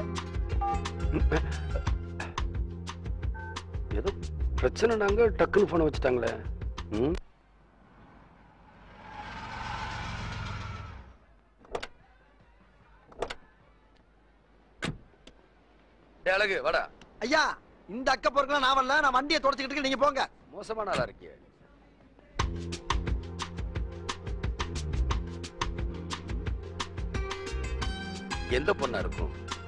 ஏதோ பிரச்சனை நாங்க டக்குன்னு போன வச்சுட்டாங்களே ம் அழகு வாடா ஐயா இந்த அக்க பொறுக்கலாம் நான் வரல நான் வண்டியை தொடச்சுக்கிட்டு நீங்க போங்க மோசமான ஆளா இருக்கீங்க எந்த பொண்ணா இருக்கும்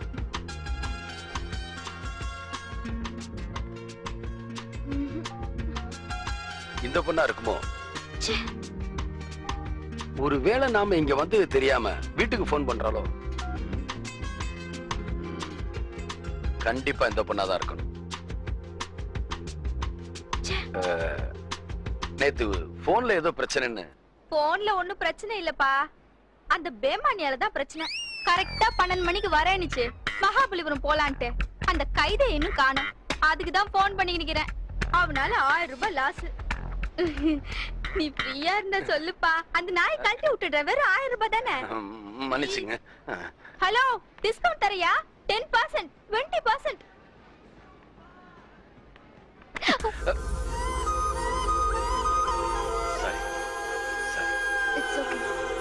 இந்த பொண்ணா இருக்குமோ ஒருவேளை நாம இங்க வந்து தெரியாம வீட்டுக்கு போன் பண்றாலோ கண்டிப்பா இந்த பொண்ணாதான் இருக்கணும் நேத்து போன்ல ஏதோ பிரச்சனைன்னு போன்ல ஒண்ணும் பிரச்சனை இல்லப்பா அந்த பேமானியால தான் பிரச்சனை கரெக்டா பன்னெண்டு மணிக்கு வரேனுச்சு மகாபலிபுரம் போலான்ட்டு அந்த கைதை இன்னும் காணும் அதுக்குதான் போன் பண்ணி நிக்கிறேன் அவனால ஆயிரம் ரூபாய் லாஸ் நீ ஃப்ரீயா இருந்தா சொல்லுப்பா அந்த நாய் கழட்டி விட்டுடுற வெறும் ஆயிரம் ரூபாய் தானே மன்னிச்சுங்க ஹலோ டிஸ்கவுண்ட் தரையா டென் பர்சன்ட் டுவெண்ட்டி பர்சன்ட் சரி சரி இட்ஸ் ஓகே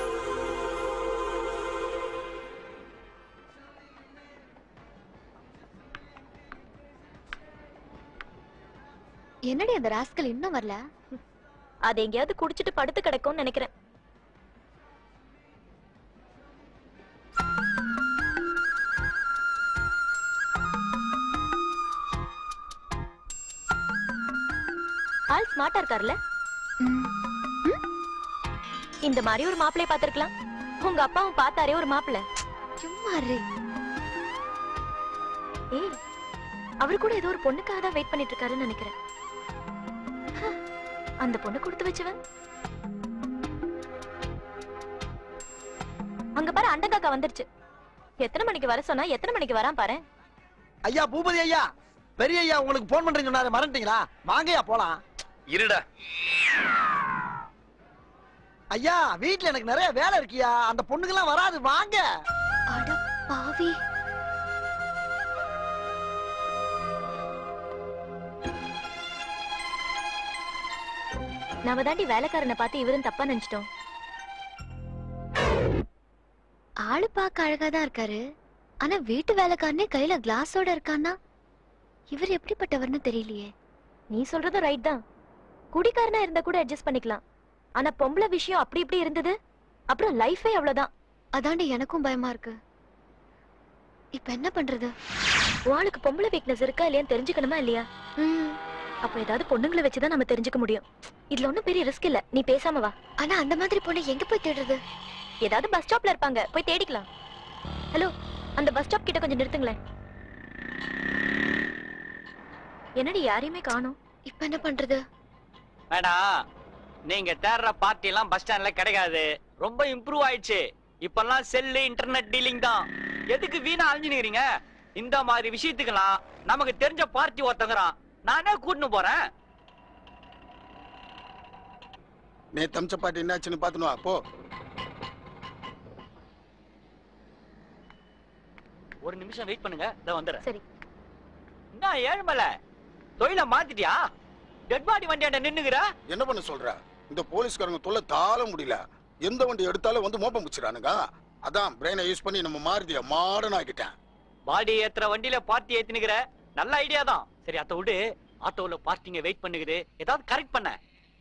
என்னடி அந்த ராஸ்கல் இன்னும் வரல அது எங்கேயாவது குடிச்சிட்டு படுத்து கிடக்கும்னு நினைக்கிறேன் ஆள் ஸ்மார்ட்டா இருக்கார்ல இந்த மாதிரி ஒரு மாப்பிளைய பாத்திருக்கலாம் உங்க அப்பாவும் பார்த்தாரே ஒரு மாப்பிள்ளை சும்மா ஏய் அவரு கூட ஏதோ ஒரு பொண்ணுக்காக தான் வெயிட் பண்ணிட்டு இருக்காருன்னு நினைக்கிறேன் அந்த பொண்ணு கொடுத்து வச்சவன் அங்க பாரு அண்டங்காக்கா வந்துருச்சு எத்தனை மணிக்கு வர சொன்னா எத்தனை மணிக்கு வரான் பாரு ஐயா பூபதி ஐயா பெரிய ஐயா உங்களுக்கு போன் பண்றேன்னு சொன்னாரு மறந்துட்டீங்களா வாங்கய்யா போலாம் இருடா ஐயா வீட்டுல எனக்கு நிறைய வேலை இருக்கியா அந்த பொண்ணுங்கெல்லாம் வராது வாங்க அட பாவி நாம தாண்டி வேலைக்காரனை பார்த்து இவரும் தப்பா நினைச்சிட்டோம் ஆளு பார்க்க அழகாதான் இருக்காரு ஆனா வீட்டு வேலைக்காரனே கையில கிளாஸோட இருக்கான்னா இவர் எப்படிப்பட்டவர்னு தெரியலையே நீ சொல்றது ரைட் தான் குடிக்காரனா இருந்தா கூட அட்ஜஸ்ட் பண்ணிக்கலாம் ஆனா பொம்பளை விஷயம் அப்படி இப்படி இருந்தது அப்புறம் லைஃபே அவ்வளவுதான் அதாண்டி எனக்கும் பயமா இருக்கு இப்ப என்ன பண்றது? வாளுக்கு பொம்பளை வீக்னஸ் இருக்கா இல்லையான்னு தெரிஞ்சுக்கணுமா இல்லையா? அப்ப ஏதாவது பொண்ணுங்களை வச்சுதான் நம்ம தெரிஞ்சுக்க முடியும். இதுல ஒண்ணும் பெரிய ரிஸ்க் இல்ல, நீ பேசாம வா. ஆனா அந்த மாதிரி பொண்ணு எங்க போய் தேடுறது? ஏதாவது பஸ் ஸ்டாப்ல இருப்பாங்க, போய் தேடிக்கலாம். ஹலோ, அந்த பஸ் ஸ்டாப் கிட்ட கொஞ்சம் நிறுத்துங்களேன். என்னடி யாரையுமே காணோம்? இப்ப என்ன பண்றது? மேடம், நீங்க தேடுற பார்ட்டி எல்லாம் பஸ் ஸ்டாண்ட்ல கிடைக்காது. ரொம்ப இம்ப்ரூவ் ஆயிடுச்சு. இப்பெல்லாம் செல்லு இன்டர்நெட் டீலிங் தான். எதுக்கு வீணா அழிஞ்சுக்கிறீங்க? இந்த மாதிரி விஷயத்துக்கெல்லாம் நமக்கு தெரிஞ்ச பார்ட்டி ஒருத்தங்கிறான், நானே கூட்டின்னு போறேன். நீ தம்ச பாட்டி என்னாச்சுன்னு பாத்துனு வா போ. ஒரு நிமிஷம் வெயிட் பண்ணுங்க, இத வந்துறேன். சரி. என்ன ஏழுமலை, தொழில மாத்திட்டியா? Dead body வண்டியாண்ட நின்னுக்குற. என்ன பண்ண சொல்ற? இந்த போலீஸ்காரங்க தொல்லை தாள முடியல. எந்த வண்டி எடுத்தாலும் வந்து மோப்பம் பிடிச்சிடானுங்க. அதான் பிரெயினை யூஸ் பண்ணி நம்ம மாருதிய மாடர்ன் ஆக்கிட்டேன். பாடி ஏத்துற வண்டியில பார்ட்டி ஏத்தினுக்குற, நல்ல ஐடியா தான். சரி அத விடு, ஆட்டோல பார்ட்டிங்க வெயிட் பண்ணுகுது, ஏதாவது கரெக்ட் பண்ண.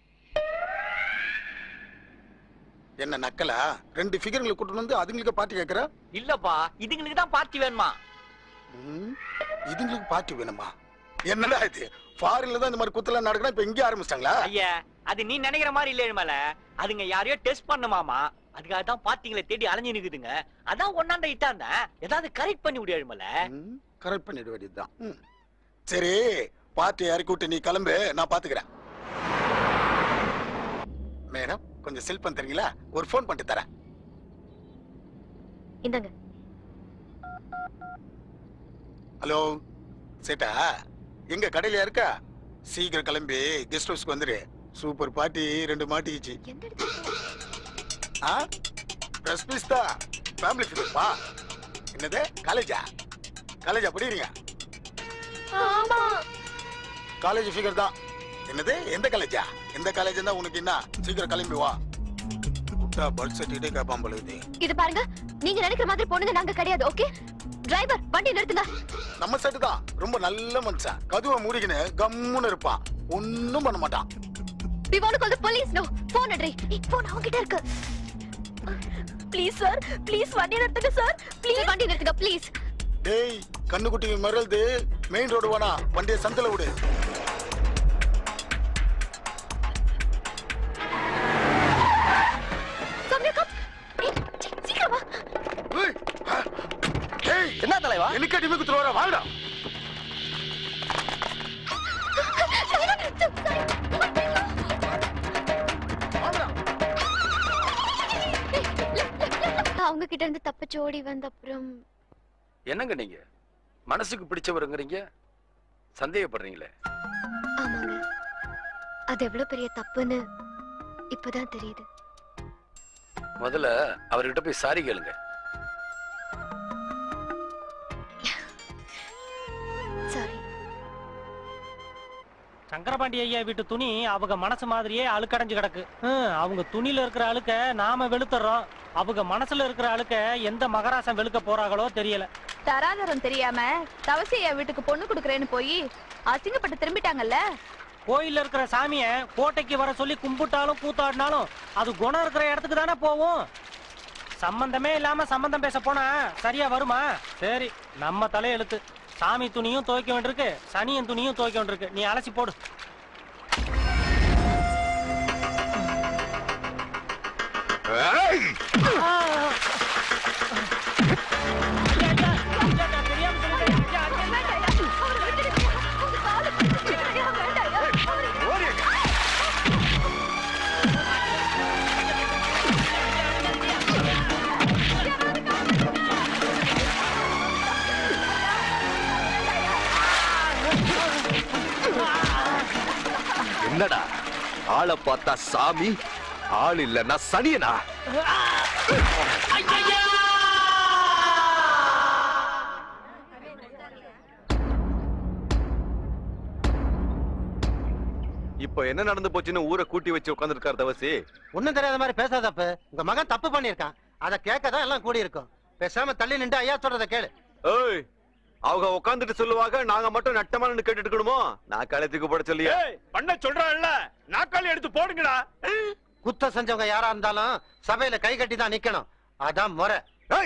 என்ன நக்கலா? ரெண்டு ஃபிகர்களை கூட்டு வந்து அதுங்களுக்கு பார்ட்டி கேக்குற? இல்லப்பா, இதுங்களுக்கு தான் பார்ட்டி வேணுமா? இதுங்களுக்கு பார்ட்டி வேணுமா? என்னடா இது? ஃபாரின்ல தான் இந்த மாதிரி குத்தலாம் நடக்குதா, இப்ப இங்க ஆரம்பிச்சிட்டாங்களா? ஐயா, அது நீ நினைக்கிற மாதிரி இல்ல ஏழுமலை. அதுங்க யாரையோ டெஸ்ட் பண்ணுமாமா, அதுக்காக தான் பார்ட்டிங்களை தேடி அலைஞ்சு நிக்குதுங்க. அதான் ஒன்னாண்ட இட்டாந்த, ஏதாவது கரெக்ட் பண்ணி விடு ஏழுமலை. கரெக்ட் பண்ணிட வேண்டியதுதான். சரி, பார்ட்டி இறக்கி விட்டு நீ கிளம்பு, நான் பாத்துக்கிறேன். மேடம், கொஞ்சம் செல் பண்ண தரீங்களா? ஒரு போன் பண்ணிட்டு தரேன். இந்தாங்க. ஹலோ சேட்டா, எங்க கடையில இருக்கா? சீக்கிரம் கிளம்பி கெஸ்ட் ஹவுஸ்க்கு வந்துரு. சூப்பர் பார்ட்டி ரெண்டு மாட்டிச்சு. ஆ பிரஸ் பிஸ்தா ஃபேமிலி ஃபிகர்ப்பா. என்னது காலேஜா? காலேஜா படிக்கிறீங்க? ஆமா, காலேஜ் ஃபிகர் தான். என்னது எந்த காலேஜா? எந்த காலேஜ் தான் உனக்கு என்ன? சீக்கிரம் கிளம்பி வா. குட்டா பர்த் சர்டிஃபிகேட் கேட்பான் போல இது. இது பாருங்க, நீங்க நினைக்கிற மாதிரி பொண்ணுங்க நாங்க கிடையாது. ஓகே டிரைவர், வண்டி நிறுத்துங்க. நம்ம செட்டு தான், ரொம்ப நல்ல மனுஷன். கதுவை மூடிக்கின்னு கம்முன்னு இருப்பான், ஒன்னும் பண்ண மாட்டான். We want to call the police now. Phone Attri. phone அவங்கிட்ட இருக்கு. ப்ளீஸ் சார், ப்ளீஸ் வண்டி நிறுத்துங்க சார். ப்ளீஸ் வண்டி நிறுத்துங்க ப்ளீஸ். டேய், கண்ணுக்குட்டி மறல்து மெயின் ரோடு வேணா, வண்டியை சந்தில விடு. என்ன தலைவா? எனக்கு அடிமை குத்துற வர வாங்கடா. அவங்க கிட்ட இருந்து தப்பிச்சு ஓடி வந்த அப்புறம் என்னங்க நீங்க மனசுக்கு பிடிச்சவருங்கறீங்க, சந்தேகப்படுறீங்களே? ஆமாங்க, அது எவ்வளவு பெரிய தப்புன்னு இப்பதான் தெரியுது. முதல்ல அவர்கிட்ட போய் சாரி கேளுங்க. சாரி. சங்கரபாண்டி ஐயா வீட்டு துணி அவங்க மனசு மாதிரியே அழுக்கடைஞ்சு கிடக்கு. அவங்க துணியில இருக்கிற அழுக்க நாம வெளுத்துறோம், அவங்க மனசுல இருக்கிற அழுக்க எந்த மகராசம் வெளுக்க போறாங்களோ தெரியல. தராதரம் தெரியாம தவசியா வீட்டுக்கு பொண்ணு கொடுக்கறேன்னு போய் அசிங்கப்பட்டு திரும்பிட்டாங்கல்ல. கோயில்ல இருக்கிற சாமிய கோட்டைக்கு வர சொல்லி கும்பிட்டாலும் கூத்தாடினாலும் அது குணம் இருக்கிற இடத்துக்கு தானே போவோம். சம்பந்தமே இல்லாம சம்பந்தம் பேச போனா சரியா வருமா? சரி, நம்ம தலையெழுத்து. சாமி துணியும் துவைக்க வேண்டியிருக்கு, சனியன் துணியும் துவைக்க வேண்டியிருக்கு. நீ அலசி போடு. என்னடா ஆளை பார்த்தா சாமி, ஆள் இல்லன்னா சனியனா? இப்ப என்ன நடந்து போச்சுன்னு ஊரை கூட்டி வச்சு உட்கார்ந்துருக்காரு தவசி. ஒண்ணும் தெரியாத மாதிரி பேசாதப்ப. உங்க மகன் தப்பு பண்ணிருக்கான், அத கேட்கதான் எல்லாம் கூடி இருக்கும். பேசாம தள்ளி நின்று ஐயா சொல்றத கேளு. ஏய், அவங்க உட்கார்ந்துட்டு சொல்லுவாங்க, நாங்க மட்டும் நட்டமா நின்னு கேட்டுட்டு இருக்கணுமோ? நான் காலத்துக்கு போட சொல்லியா? பண்ண சொல்றான்ல, நாக்காளி எடுத்து போடுங்கடா. குத்த செஞ்சவங்க யாரா இருந்தாலும் சபையில கை கட்டி தான் நிக்கணும், அதான் முறை.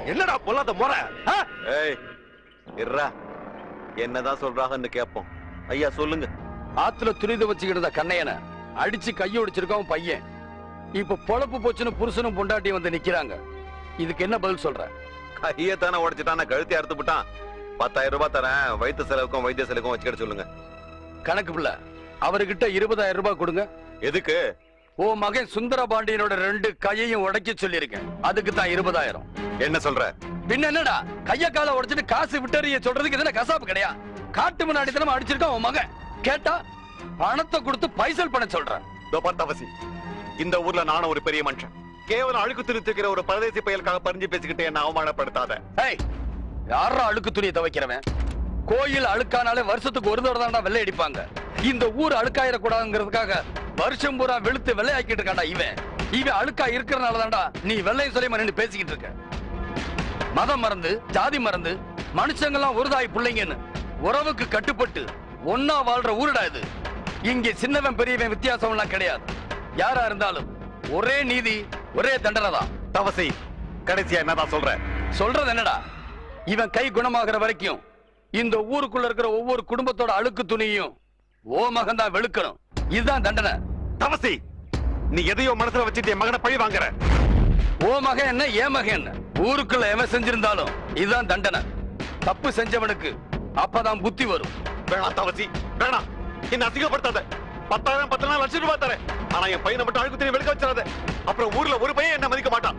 என்னடா பொல்லாத முறை? ஏய் இருடா, என்னதான் சொல்றாங்கன்னு கேட்போம். ஐயா சொல்லுங்க. ஆத்துல துரித வச்சுக்கிட்டு கண்ணையனை அடிச்சு கையொடிச்சிருக்கான் பையன். இப்ப பொழப்பு போச்சுன்னு புருஷனும் பொண்டாட்டியும் வந்து நிக்கிறாங்க. இதுக்கு என்ன பதில் சொல்ற? கையத்தானே உடைச்சிட்டான், கழுத்தை அறுத்து விட்டான். பத்தாயிரம் ரூபாய் தரேன், வைத்திய செலவுக்கும் வைத்திய செலவுக்கும் வச்சுக்கிட்டு சொல்லுங்க. கணக்கு பிள்ளை, அவர்கிட்ட இருபதாயிரம் ரூபாய் கொடுங்க. எதுக்கு? ஓ மகன் சுந்தர பாண்டியனோட ரெண்டு கையையும் உடைக்க சொல்லியிருக்கேன். அதுக்கு தான் இருபதாயிரம். என்ன சொல்ற? பின்ன என்னடா, கைய கால உடைச்சிட்டு காசு விட்டறிய சொல்றதுக்கு எதுனா கசாப்பு கிடையா? காட்டு முன்னாடி தினமும் அடிச்சிருக்கான் உன் மகன். கேட்டா பணத்தை கொடுத்து பைசல் பண்ண சொல்றேன். தவசி, இந்த ஊர்ல நானும் ஒரு பெரிய மனுஷன். கேவலம் அழுக்கு துணி தூக்கிற ஒரு பரதேசி பயலுக்காக பறிஞ்சு பேசிக்கிட்டு என்ன அவமானப்படுத்தாத. யாரா அழுக்கு துணியை துவைக்கிறவன்? கோயில் அழுக்கானாலே வருஷத்துக்கு ஒரு தடவை தான்டா வெள்ளை அடிப்பாங்க. இந்த ஊர் அழுக்காயிடக்கூடாதுங்கிறதுக்காக வருஷம் பூரா வெளுத்து வெள்ளை ஆக்கிட்டு இருக்காண்டா இவன். இவன் அழுக்கா இருக்கிறனால தான்டா நீ வெள்ளையும் சொல்லி நின்று பேசிக்கிட்டு இருக்க. மதம் மறந்து ஜாதி மறந்து மனுஷங்கெல்லாம் ஒருதாய் பிள்ளைங்கன்னு உறவுக்கு கட்டுப்பட்டு ஒன்னா வாழ்ற ஊருடா இது. இங்க சின்னவன் பெரியவன் வித்தியாசம் எல்லாம் கிடையாது. யாரா இருந்தாலும் ஒரே நீதி ஒரே தண்டனை தான். தவசி, கடைசியா என்னதான் சொல்ற? சொல்றது என்னடா, இவன் கை குணமாகிற வரைக்கும் இந்த ஊருக்குள்ள இருக்கிற ஒவ்வொரு குடும்பத்தோட அழுக்கு துணியும் ஓ மகன் தான் வெளுக்கணும். இதுதான் தண்டனை. தவசி, நீ எதையோ மனசுல வச்சுட்டு என் மகனை பழி வாங்குற. ஓ மகன் என்ன ஏன் மகன் என்ன, ஊருக்குள்ள எவன் செஞ்சிருந்தாலும் இதுதான் தண்டனை. தப்பு செஞ்சவனுக்கு அப்பதான் புத்தி வரும். வேணாம் தவசி, வேணாம். என்ன அசிங்கப்படுத்தாத. பத்தாயிரம் பத்து நாள் லட்சம் ரூபாய் தரேன். ஆனா என் பையனை மட்டும் அழுக்கு துணி வெளுக்க வச்சிடாத. அப்புறம் ஊர்ல ஒரு பையன் என்ன மதிக்க மாட்டான்.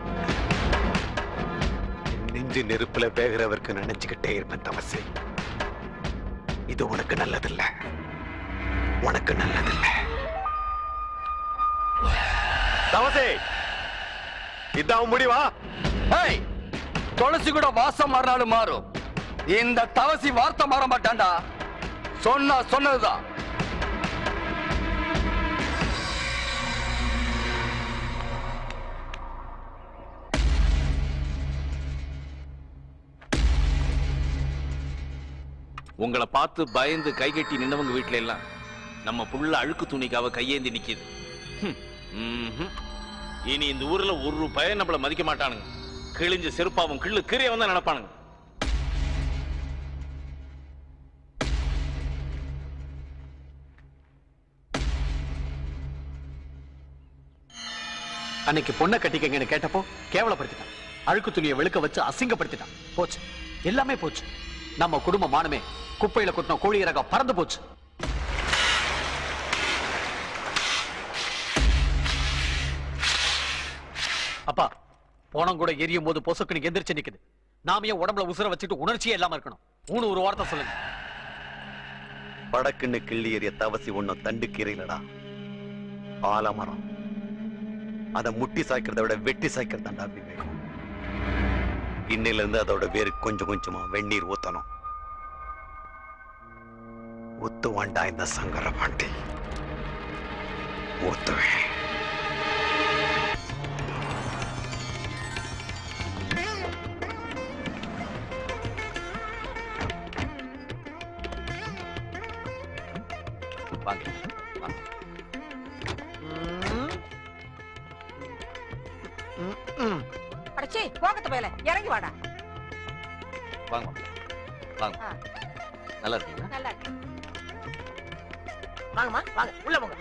நெஞ்சு நெருப்புல வேகிறவருக்கு நினைச்சுக்கிட்டே இருப்பேன் தவசி. இது உனக்கு நல்லதில்ல, உனக்கு நல்லதில்ல. தவசி, இதான் முடிவா? துளசி கூட வாசம் மாறினாலும் மாறும். இந்த தவசி வார்த்தை மாற மாட்டான்டா. சொன்னா சொன்னதுதான். உங்களை பார்த்து பயந்து கை கட்டி நின்னவங்க வீட்டுல எல்லாம் நம்ம புள்ள அழுக்கு துணிக்காக கையேந்தி நிக்குது. இனி இந்த ஊர்ல ஒரு பையன் நம்மள மதிக்க மாட்டானுங்க. கிழிஞ்ச செருப்பாவும் கிள்ளு கீரைய வந்து நினைப்பானுங்க. அன்னைக்கு பொண்ணை கட்டிக்கங்கன்னு கேட்டப்போ கேவலப்படுத்திட்டான். அழுக்கு துணியை வெளுக்க வச்சு அசிங்கப்படுத்திட்டான். போச்சு, எல்லாமே போச்சு. நம்ம குடும்ப மானமே குப்பையில கொட்டின கோழி இறக பறந்து போச்சு. அப்பா, போனம் கூட எரியும் போது பொசுக்குன்னு எந்திரிச்சு நிக்குது. நாம ஏன் உடம்புல உசுர வச்சுட்டு உணர்ச்சியே இல்லாம இருக்கணும்? மூணு ஒரு வார்த்தை சொல்லுங்க. படக்குன்னு கிள்ளி எறிய தவசி ஒன்னும் தண்டு கீரையிலடா, ஆலமரம். அதை முட்டி சாய்க்கிறத விட வெட்டி சாய்க்கிறதாண்டா விவேகம். இன்னையில இருந்து அதோட வேறு கொஞ்சம் கொஞ்சமா வெந்நீர் ஊத்தணும். ஊத்துவாண்டா இந்த சங்கர பாண்டி, ஊத்துவேன். வாங்க வாங்க. அடச்சே போகத்த போயல இறங்கி வாடா. வாங்க வாங்க. நல்லா இருக்கீங்க? நல்லா இருக்கு. வாங்கம்மா வாங்க உள்ள போங்க.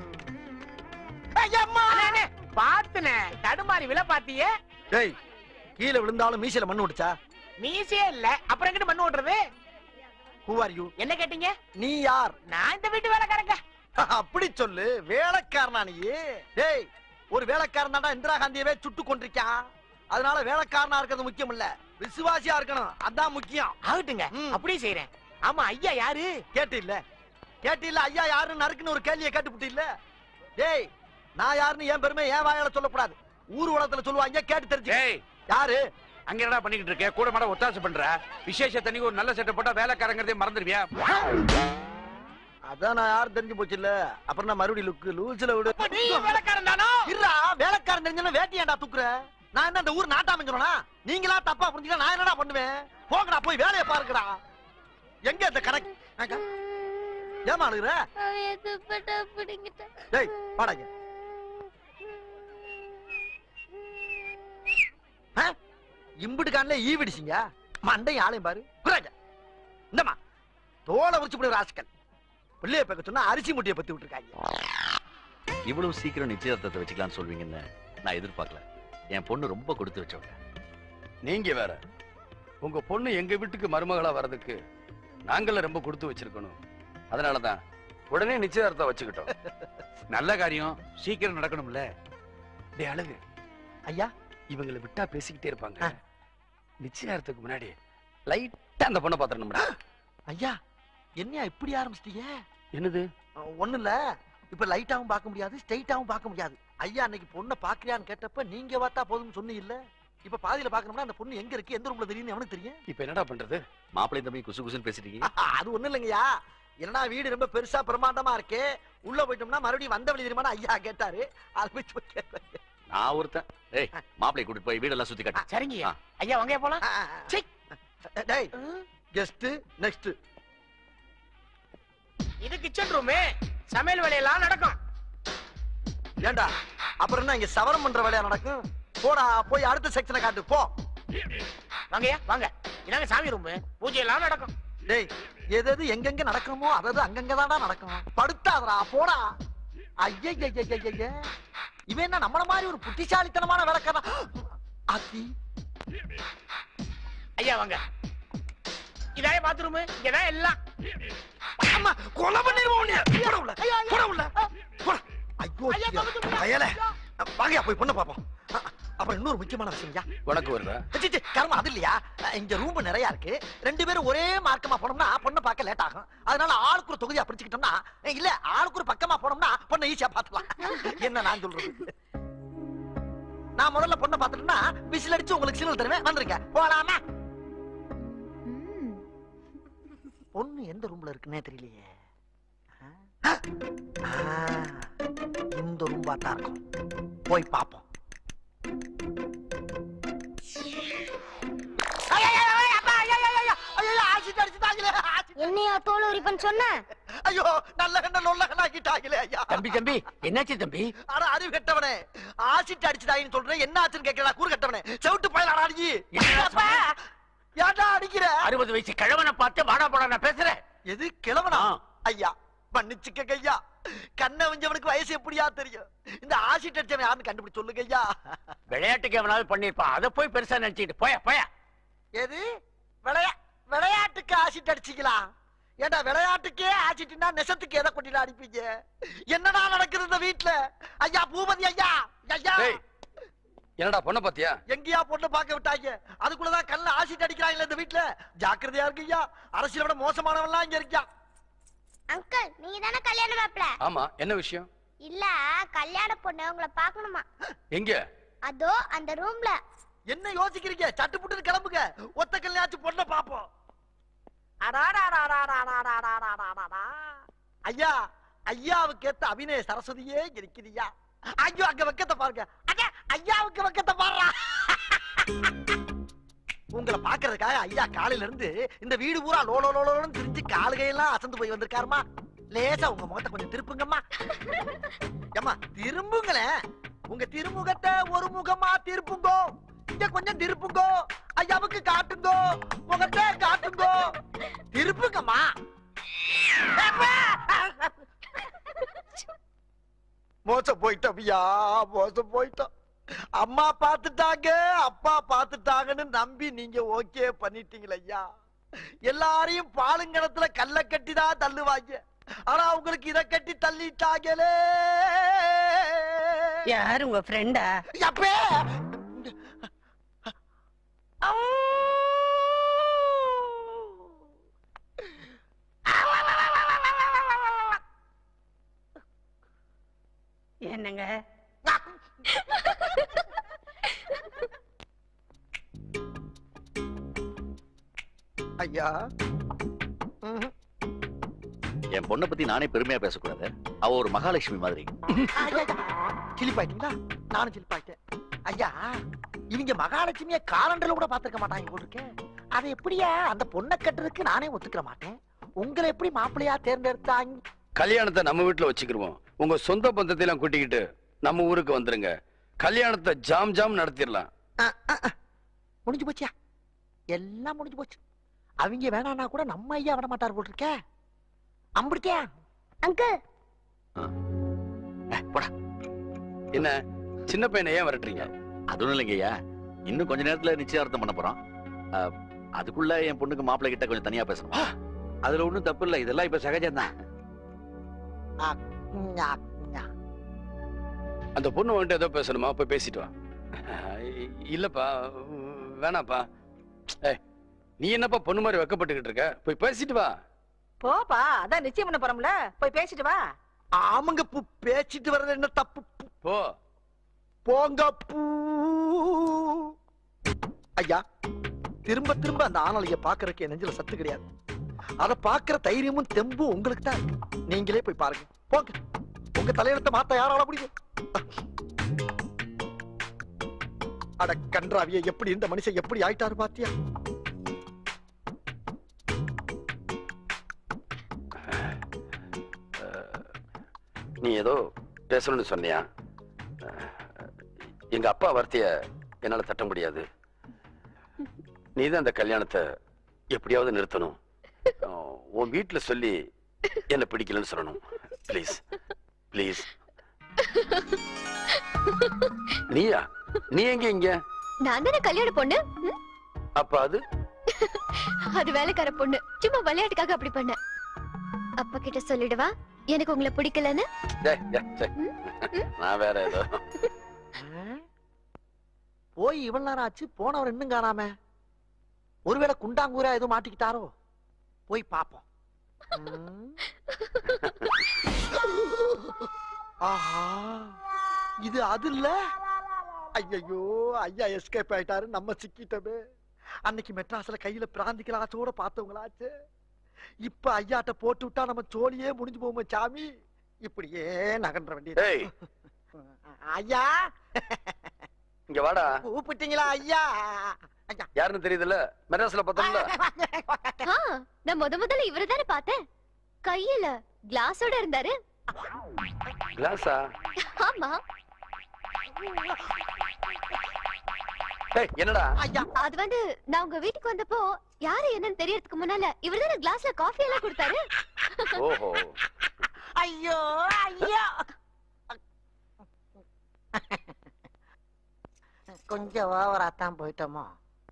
ஐயம்மா அண்ணே பாத்துனே தடுமாறி விழ பாத்தியே. டேய், கீழ விழுந்தாலும் மீசையில மண்ணு ஓடுச்சா? மீசையே இல்ல, அப்புறம் எங்கிட்ட மண்ணு ஓடுறது? Who are you? என்ன கேட்டீங்க? நீ யார்? நான் இந்த வீட்டு வேலைக்காரங்க. அப்படி சொல்லு, வேலைக்காரனா நீ? டேய், ஒரு வேலைக்காரன் தான்டா இந்திரா காந்தியவே சுட்டு கொண்டிருக்கான். அதனால வேலைக்காரனா இருக்கிறது முக்கியம் இல்ல, விசுவாசியா இருக்கணும், அதான் முக்கியம். ஆகட்டுங்க, அப்படியே செய்யறேன். ஆமா, ஐயா யாரு? கேட்டு இல்ல கேட்டு இல்ல ஐயா யாருன்னு நறுக்குன்னு ஒரு கேள்வியை கேட்டுப்புட்டு இல்ல. டேய், நான் யாருன்னு என் பெருமை என் வாயால சொல்லக்கூடாது, ஊர் உலகத்துல சொல்லுவாங்க, கேட்டு தெரிஞ்சு. யாரு அங்க என்னடா பண்ணிக்கிட்டு இருக்க? கூட மாட ஒத்தாசை பண்ற? விசேஷ தண்ணி ஒரு நல்ல செட்டப் போட்டா வேலைக்காரங்கிறதே மறந்துடுவியா? அதான் நான் யாரும் தெரிஞ்சு போச்சு இல்ல, அப்புறம் நான் மறுபடியும் லுக்கு லூசில விடு. நீ வேலைக்காரன் தானோ? இல்ல, வேலைக்காரன் தெரிஞ்சா வேட்டியாண்டா தூக்குற? நான் என்ன இந்த ஊர் நாட்டாம சொன்னா? நீங்களா தப்பா புரிஞ்சுக்க நான் என்னடா பண்ணுவேன்? போங்கடா, போய் வேலையை பாருங்கடா. எங்க இந்த கணக்கு? ஏமா அழுகுற? டேய் இம்புட்டு கான்ல ஈ விடிச்சிங்க மண்டையும் ஆளையும் பாரு குறாங்க இந்தம்மா தோலை உரிச்சு போடுற ராஸ்கல் பிள்ளைய பக்க சொன்னா அரிசி முட்டையை பத்தி விட்டுருக்காங்க. இவ்வளவு சீக்கிரம் நிச்சயதார்த்தத்தை வச்சுக்கலாம்னு சொல்வீங்கன்னு நான் எதிர்பார்க்கல. என் பொண்ணு ரொம்ப கொடுத்து வச்சவங்க. நீங்க வேற உங்க பொண்ணு எங்க வீட்டுக்கு மருமகளா வர்றதுக்கு நாங்கள ரொம்ப கொடுத்து வச்சிருக்கணும். அதனாலதான் உடனே நிச்சயதார்த்தம் வச்சுக்கிட்டோம். நல்ல காரியம் சீக்கிரம் நடக்கணும்ல. டேய் அழகு ஐயா, இவங்களை விட்டா பேசிக்கிட்டே இருப்பாங்க. நிச்சயார்த்தத்துக்கு முன்னாடி லைட்டா அந்த பொண்ணை பாத்துறணும்டா. ஐயா, என்னையா இப்படி ஆரம்பிச்சிட்டீங்க? என்னது? ஒண்ணு இல்ல, இப்ப லைட்டாவும் பார்க்க முடியாது, ஸ்ட்ரைட்டாவும் பார்க்க முடியாது. ஐயா அன்னைக்கு பொண்ணை பாக்குறியான்னு கேட்டப்ப நீங்க பார்த்தா போதும்னு சொன்னீங்க இல்ல. இப்ப பாதியில பாக்கணும்னா அந்த பொண்ணு எங்க இருக்கு, எந்த ரூம்ல தெரியும் அவனுக்கு தெரியும். இப்ப என்னடா பண்றது? மாப்பிள்ளை தம்பி குசு குசுன்னு பேசிட்டீங்க. அது ஒண்ணு இல்லைங்கய்யா, என்னன்னா வீடு ரொம்ப பெருசா பிரமாண்டமா இருக்கு, உள்ள போயிட்டோம்னா மறுபடியும் வந்த வழி தெரியுமா ஐயா கேட்டாரு. நான் ஒருத்தன். ஏய், மாப்பிள்ளை கூட்டிட்டு போய் வீடெல்லாம் சுத்தி காட்டு. சரிங்க ஐயா, வாங்க போலாம். டேய் கெஸ்ட் நெக்ஸ்ட். இது கிச்சன் ரூம், சமையல் வேலையெல்லாம் நடக்கும். ஏண்டா அப்புறம் என்ன இங்க சவரம் பண்ற வேலையா நடக்கும்? போடா போய் அடுத்த செக்ஷனை காட்டு போ. வாங்கயா வாங்க, இதாங்க சாமி ரூம், பூஜை எல்லாம் நடக்கும். டேய் எது எது எங்கெங்க நடக்கணுமோ அதாவது அங்கங்கதான்டா நடக்கும். படுத்தாதடா போடா. ஐய இவன் என்ன நம்மள மாதிரி ஒரு புத்திசாலித்தனமான வேலைக்காரன்? அத்தி ஐயா வாங்க, இதாய பாத்ரூம், இங்கதான் எல்லாம். அம்மா கொலை பண்ணிடுவோம். போட உள்ள போட உள்ள போட. ஐயோ அயல வாங்கயா போய் பொண்ணு பாப்போம். அப்புறம் இன்னொரு முக்கியமான விஷயம்யா. உனக்கு வருதா? கர்மம் அது இல்லையா, இங்க ரூம் நிறைய இருக்கு, ரெண்டு பேரும் ஒரே மார்க்கமா போனோம்னா பொண்ணை பார்க்க லேட் ஆகும். அதனால ஆளுக்கு ஒரு தொகுதியா பிடிச்சுக்கிட்டோம்னா, இல்ல ஆளுக்கு ஒரு பக்கமா போனோம்னா பொண்ணை ஈஸியா பாத்துக்கலாம். என்ன நான் சொல்றது? நான் முதல்ல பொண்ணை பாத்துட்டேன்னா விசில் அடிச்சு உங்களுக்கு சிக்னல் தருவேன், வந்துருங்க போலாமா? பொண்ணு எந்த ரூம்ல இருக்குன்னே தெரியலையே. இந்த ரூம் பார்த்தா இருக்கும், போய் பாப்போம். என்னையா தோல் உரிப்பன்னு சொன்ன? ஐயோ நல்ல கண்ண நொல்ல கண்ணாக்கிட்டாங்களே ஐயா. தம்பி தம்பி என்னாச்சு தம்பி? அட அறிவு கெட்டவனே, ஆசிட் அடிச்சுட்டாயின்னு சொல்றேன், என்ன ஆச்சுன்னு கேட்கறா கூறு கெட்டவனே. செவுட்டு பயலாடா அடிக்கி. ஏன்டா அடிக்கிற? அறுபது வயசு கிழவனை பார்த்து வாடா போடா நான் பேசுறேன். எது கிழவனா? ஐயா மன்னிச்சுக்க ஐயா, கண்ணை வஞ்சவனுக்கு வயசு எப்படியா தெரியும்? இந்த ஆசிட் அடிச்சவன் யாருன்னு கண்டுபிடிச்சு சொல்லுங்க ஐயா. விளையாட்டுக்கு எவனாவது பண்ணிருப்பான், அதை போய் பெருசா நினைச்சிட்டு போயா போயா. எது விளையா விளையாட்டுக்கு ஆசிட் அடிச்சிங்களா? ஏண்டா விளையாட்டுக்கே ஆசிட்னா நெசத்துக்கு எதை கொட்டிட்டு அடிப்பீங்க? என்னடா நடக்குது இந்த வீட்டுல? ஐயா பூபதி ஐயா ஐயா, என்னடா பொண்ணை பாத்தியா? எங்கயா பொண்ணு பார்க்க விட்டாங்க, அதுக்குள்ளதான் கல்ல ஆசிட் அடிக்கிறாங்களே இந்த வீட்டுல. ஜாக்கிரதையா இருக்கு ஐயா, அரசியலை விட மோசமானவன்லாம் இங்க இருக்கியா. அங்கிள் நீங்க தானே கல்யாண மாப்பிள்ள? ஆமா, என்ன விஷயம்? இல்ல கல்யாண பொண்ணு உங்களை பார்க்கணுமா. எங்க? அதோ அந்த ரூம்ல. என்ன யோசிக்கிறீங்க? சட்டு புட்டு கிளம்புங்க, ஒத்த கல்யாணம் பொண்ணை பாப்போம். ஐயா ஐயாவுக்கு ஏத்த அபிநய சரஸ்வதியே இருக்குதுயா. ஐயோ அங்க வெக்கத்தை பாருங்க, ஐயாவுக்கு வெக்கத்தை பாருடா. உங்களை பாக்குறதுக்காக ஐயா காலையில இருந்து இந்த வீடு பூரா லோலோ லோலோன்னு திரிஞ்சு காலுகையெல்லாம் அசந்து போய் வந்திருக்காருமா. லேசா உங்க முகத்தை கொஞ்சம் திருப்புங்கம்மா. ஏம்மா திரும்புங்களேன், உங்க திருமுகத்தை ஒரு முகமா திருப்புங்கோ. இங்க கொஞ்சம் திருப்புங்கோ, ஐயாவுக்கு காட்டுங்கோ, முகத்தை காட்டுங்கோ, திருப்புங்கம்மா. மோசம் போயிட்டோம் ஐயா, மோசம் போயிட்டோம். அம்மா பாத்துட்டாங்க அப்பா பாத்துட்டாங்கன்னு நம்பி நீங்க ஓகே பண்ணிட்டீங்களா ஐயா? எல்லாரையும் பாலுங்கணத்துல கல்ல கட்டி தான் தள்ளுவாங்க, ஆனா உங்களுக்கு இத கட்டி தள்ளிட்டாங்களே. யாரு உங்க ஃப்ரெண்டா? அப்பே என்னங்க ஐயா? என் பொண்ணை பத்தி நானே பெருமையா பேசக்கூடாது, அவ ஒரு மகாலட்சுமி மாதிரி. சிலிப்பாயிட்டீங்களா? நானும் சிலிப்பாயிட்டேன். ஐயா இவங்க மகாலட்சுமிய காலண்டர்ல கூட பாத்துக்க மாட்டாங்க போல இருக்கு. அதை எப்படியா அந்த பொண்ணை கட்டுறதுக்கு நானே ஒத்துக்கிற மாட்டேன். உங்களை எப்படி மாப்பிள்ளையா தேர்ந்தெடுத்தாங்க? கல்யாணத்தை நம்ம வீட்டுல வச்சுக்கிருவோம், உங்க சொந்த பந்தத்தை எல்லாம் கூட்டிக்கிட்டு நம்ம ஊருக்கு வந்துருங்க, கல்யாணத்தை ஜாம் ஜாம் நடத்திடலாம். முடிஞ்சு போச்சியா? எல்லாம் முடிஞ்சு போச்சு. அவங்க வேணான்னா கூட நம்ம ஐயா விட மாட்டார் போட்டிருக்க. அம்பிடிக்கா அங்கிள். போடா. என்ன சின்ன பையனை ஏன் விரட்டுறீங்க? அதுவும் இல்லைங்கய்யா, இன்னும் கொஞ்ச நேரத்துல நிச்சயார்த்தம் பண்ண போறோம். அஹ், அதுக்குள்ள என் பொண்ணுக்கு மாப்பிள்ளை கிட்ட கொஞ்சம் தனியா பேசணும். அதுல ஒண்ணும் தப்பு இல்ல, இதெல்லாம் இப்ப சகஜம்தான். அந்த பொண்ணு வந்துட்டு ஏதோ பேசணுமா? போய் பேசிட்டு வா. இல்லப்பா வேணாப்பா. ஏய், நீ என்னப்பா பொண்ணு மாதிரி வெக்கப்பட்டுக்கிட்டு இருக்க? போய் பேசிட்டு வா. போப்பா, அதான் நிச்சயம் பண்ண போறோம்ல, போய் பேசிட்டு வா. ஆமாங்க பூ, பேசிட்டு வர்றது என்ன தப்பு? போ போங்க பூ. ஐயா, திரும்ப திரும்ப அந்த ஆணலைய பாக்குறதுக்கு என் நெஞ்சில சத்து கிடையாது. அத பாக்குற தைரியமும் தெம்பும் உங்களுக்கு தான். நீங்களே போய் பாருங்க. போங்க. உங்க தலையெழுத்த மாத்த யாரால முடியும்? அட கன்றாவிய, எப்படி இந்த மனுஷன் எப்படி ஆயிட்டாரு பாத்தியா? நீ ஏதோ பேசணும்னு சொன்னியா? எங்க அப்பா வார்த்தைய என்னால தட்ட முடியாது. நீதான் அந்த கல்யாணத்தை எப்படியாவது நிறுத்தணும். உன் வீட்டுல சொல்லி என்ன பிடிக்கலன்னு சொல்லணும். Please please. நீயா? நீ எங்க இங்க? நான் தானே கல்யாண பொண்ணு. அப்ப அது அது வேலைக்கார பொண்ணு. சும்மா விளையாட்டுக்காக அப்படி பண்ண. அப்பா கிட்ட சொல்லிடுவா எனக்கு உங்களை பிடிக்கலன்னு. நான் வேற ஏதோ. போய் இவ்வளவு நேரம் ஆச்சு, போனவர் இன்னும் காணாம. ஒருவேளை குண்டாங்கூரா எதுவும் மாட்டிக்கிட்டாரோ? போய் பாப்போம். ஆஹா, இது அது இல்ல. ஐயோ, ஐயா எஸ்கேப் ஆயிட்டாரு, நம்ம சிக்கிட்டமே. அன்னைக்கு மெட்ராஸ்ல கையில பிராந்தி கிளாஸோட பார்த்தவங்களாச்சு. இப்ப ஐயாட்ட போட்டு விட்டா நம்ம சோழியே முடிஞ்சு போவோம் சாமி. இப்படியே நகன்ற வேண்டியது. ஐயா, இங்க வாடா. கூப்பிட்டீங்களா ஐயா? யாருன்னு தெரியுதுல்ல, மெட்ராஸ்ல பார்த்தோம்ல. நான் முத முதல்ல இவரை தானே பார்த்தேன். கையில கிளாஸோட இருந்தாரு. கிளாஸா? ஆமா. என்னடா? அது வந்து நான் உங்க வீட்டுக்கு வந்தப்போ யாரு என்னன்னு தெரியறதுக்கு முன்னால இவர் தானே கிளாஸ்ல காஃபி எல்லாம் கொடுத்தாரு. ஓஹோ. ஐயோ ஐயோ, கொஞ்சம் ஓவராத்தான் போயிட்டோமோ.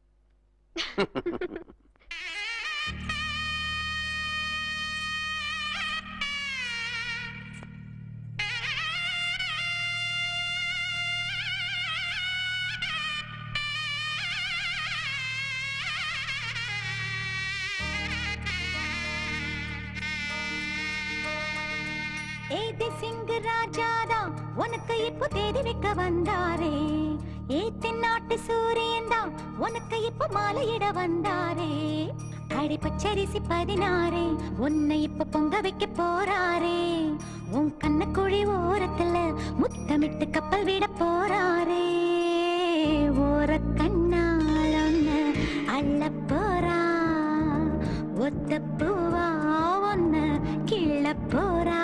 ஏதி சிங்கு ராஜாதா உனக்கு இப்போ தேடி வைக்க வந்தாரே. ஏ தென்னாட்டு சூரியன் தான் உனக்கு இப்போ மாலையிட வந்தாரே. அடி பச்சரிசி பதினாறே உன்னை இப்ப பொங்க வைக்க போறாரே. உன் கண்ணக்குழி ஓரத்துல முத்தமிட்டு கப்பல் விட போறாரே. ஓர கண்ணால் ஒன்ன அள்ள போறா. ஒத்த பூவா ஒன்ன கிள்ள போறா.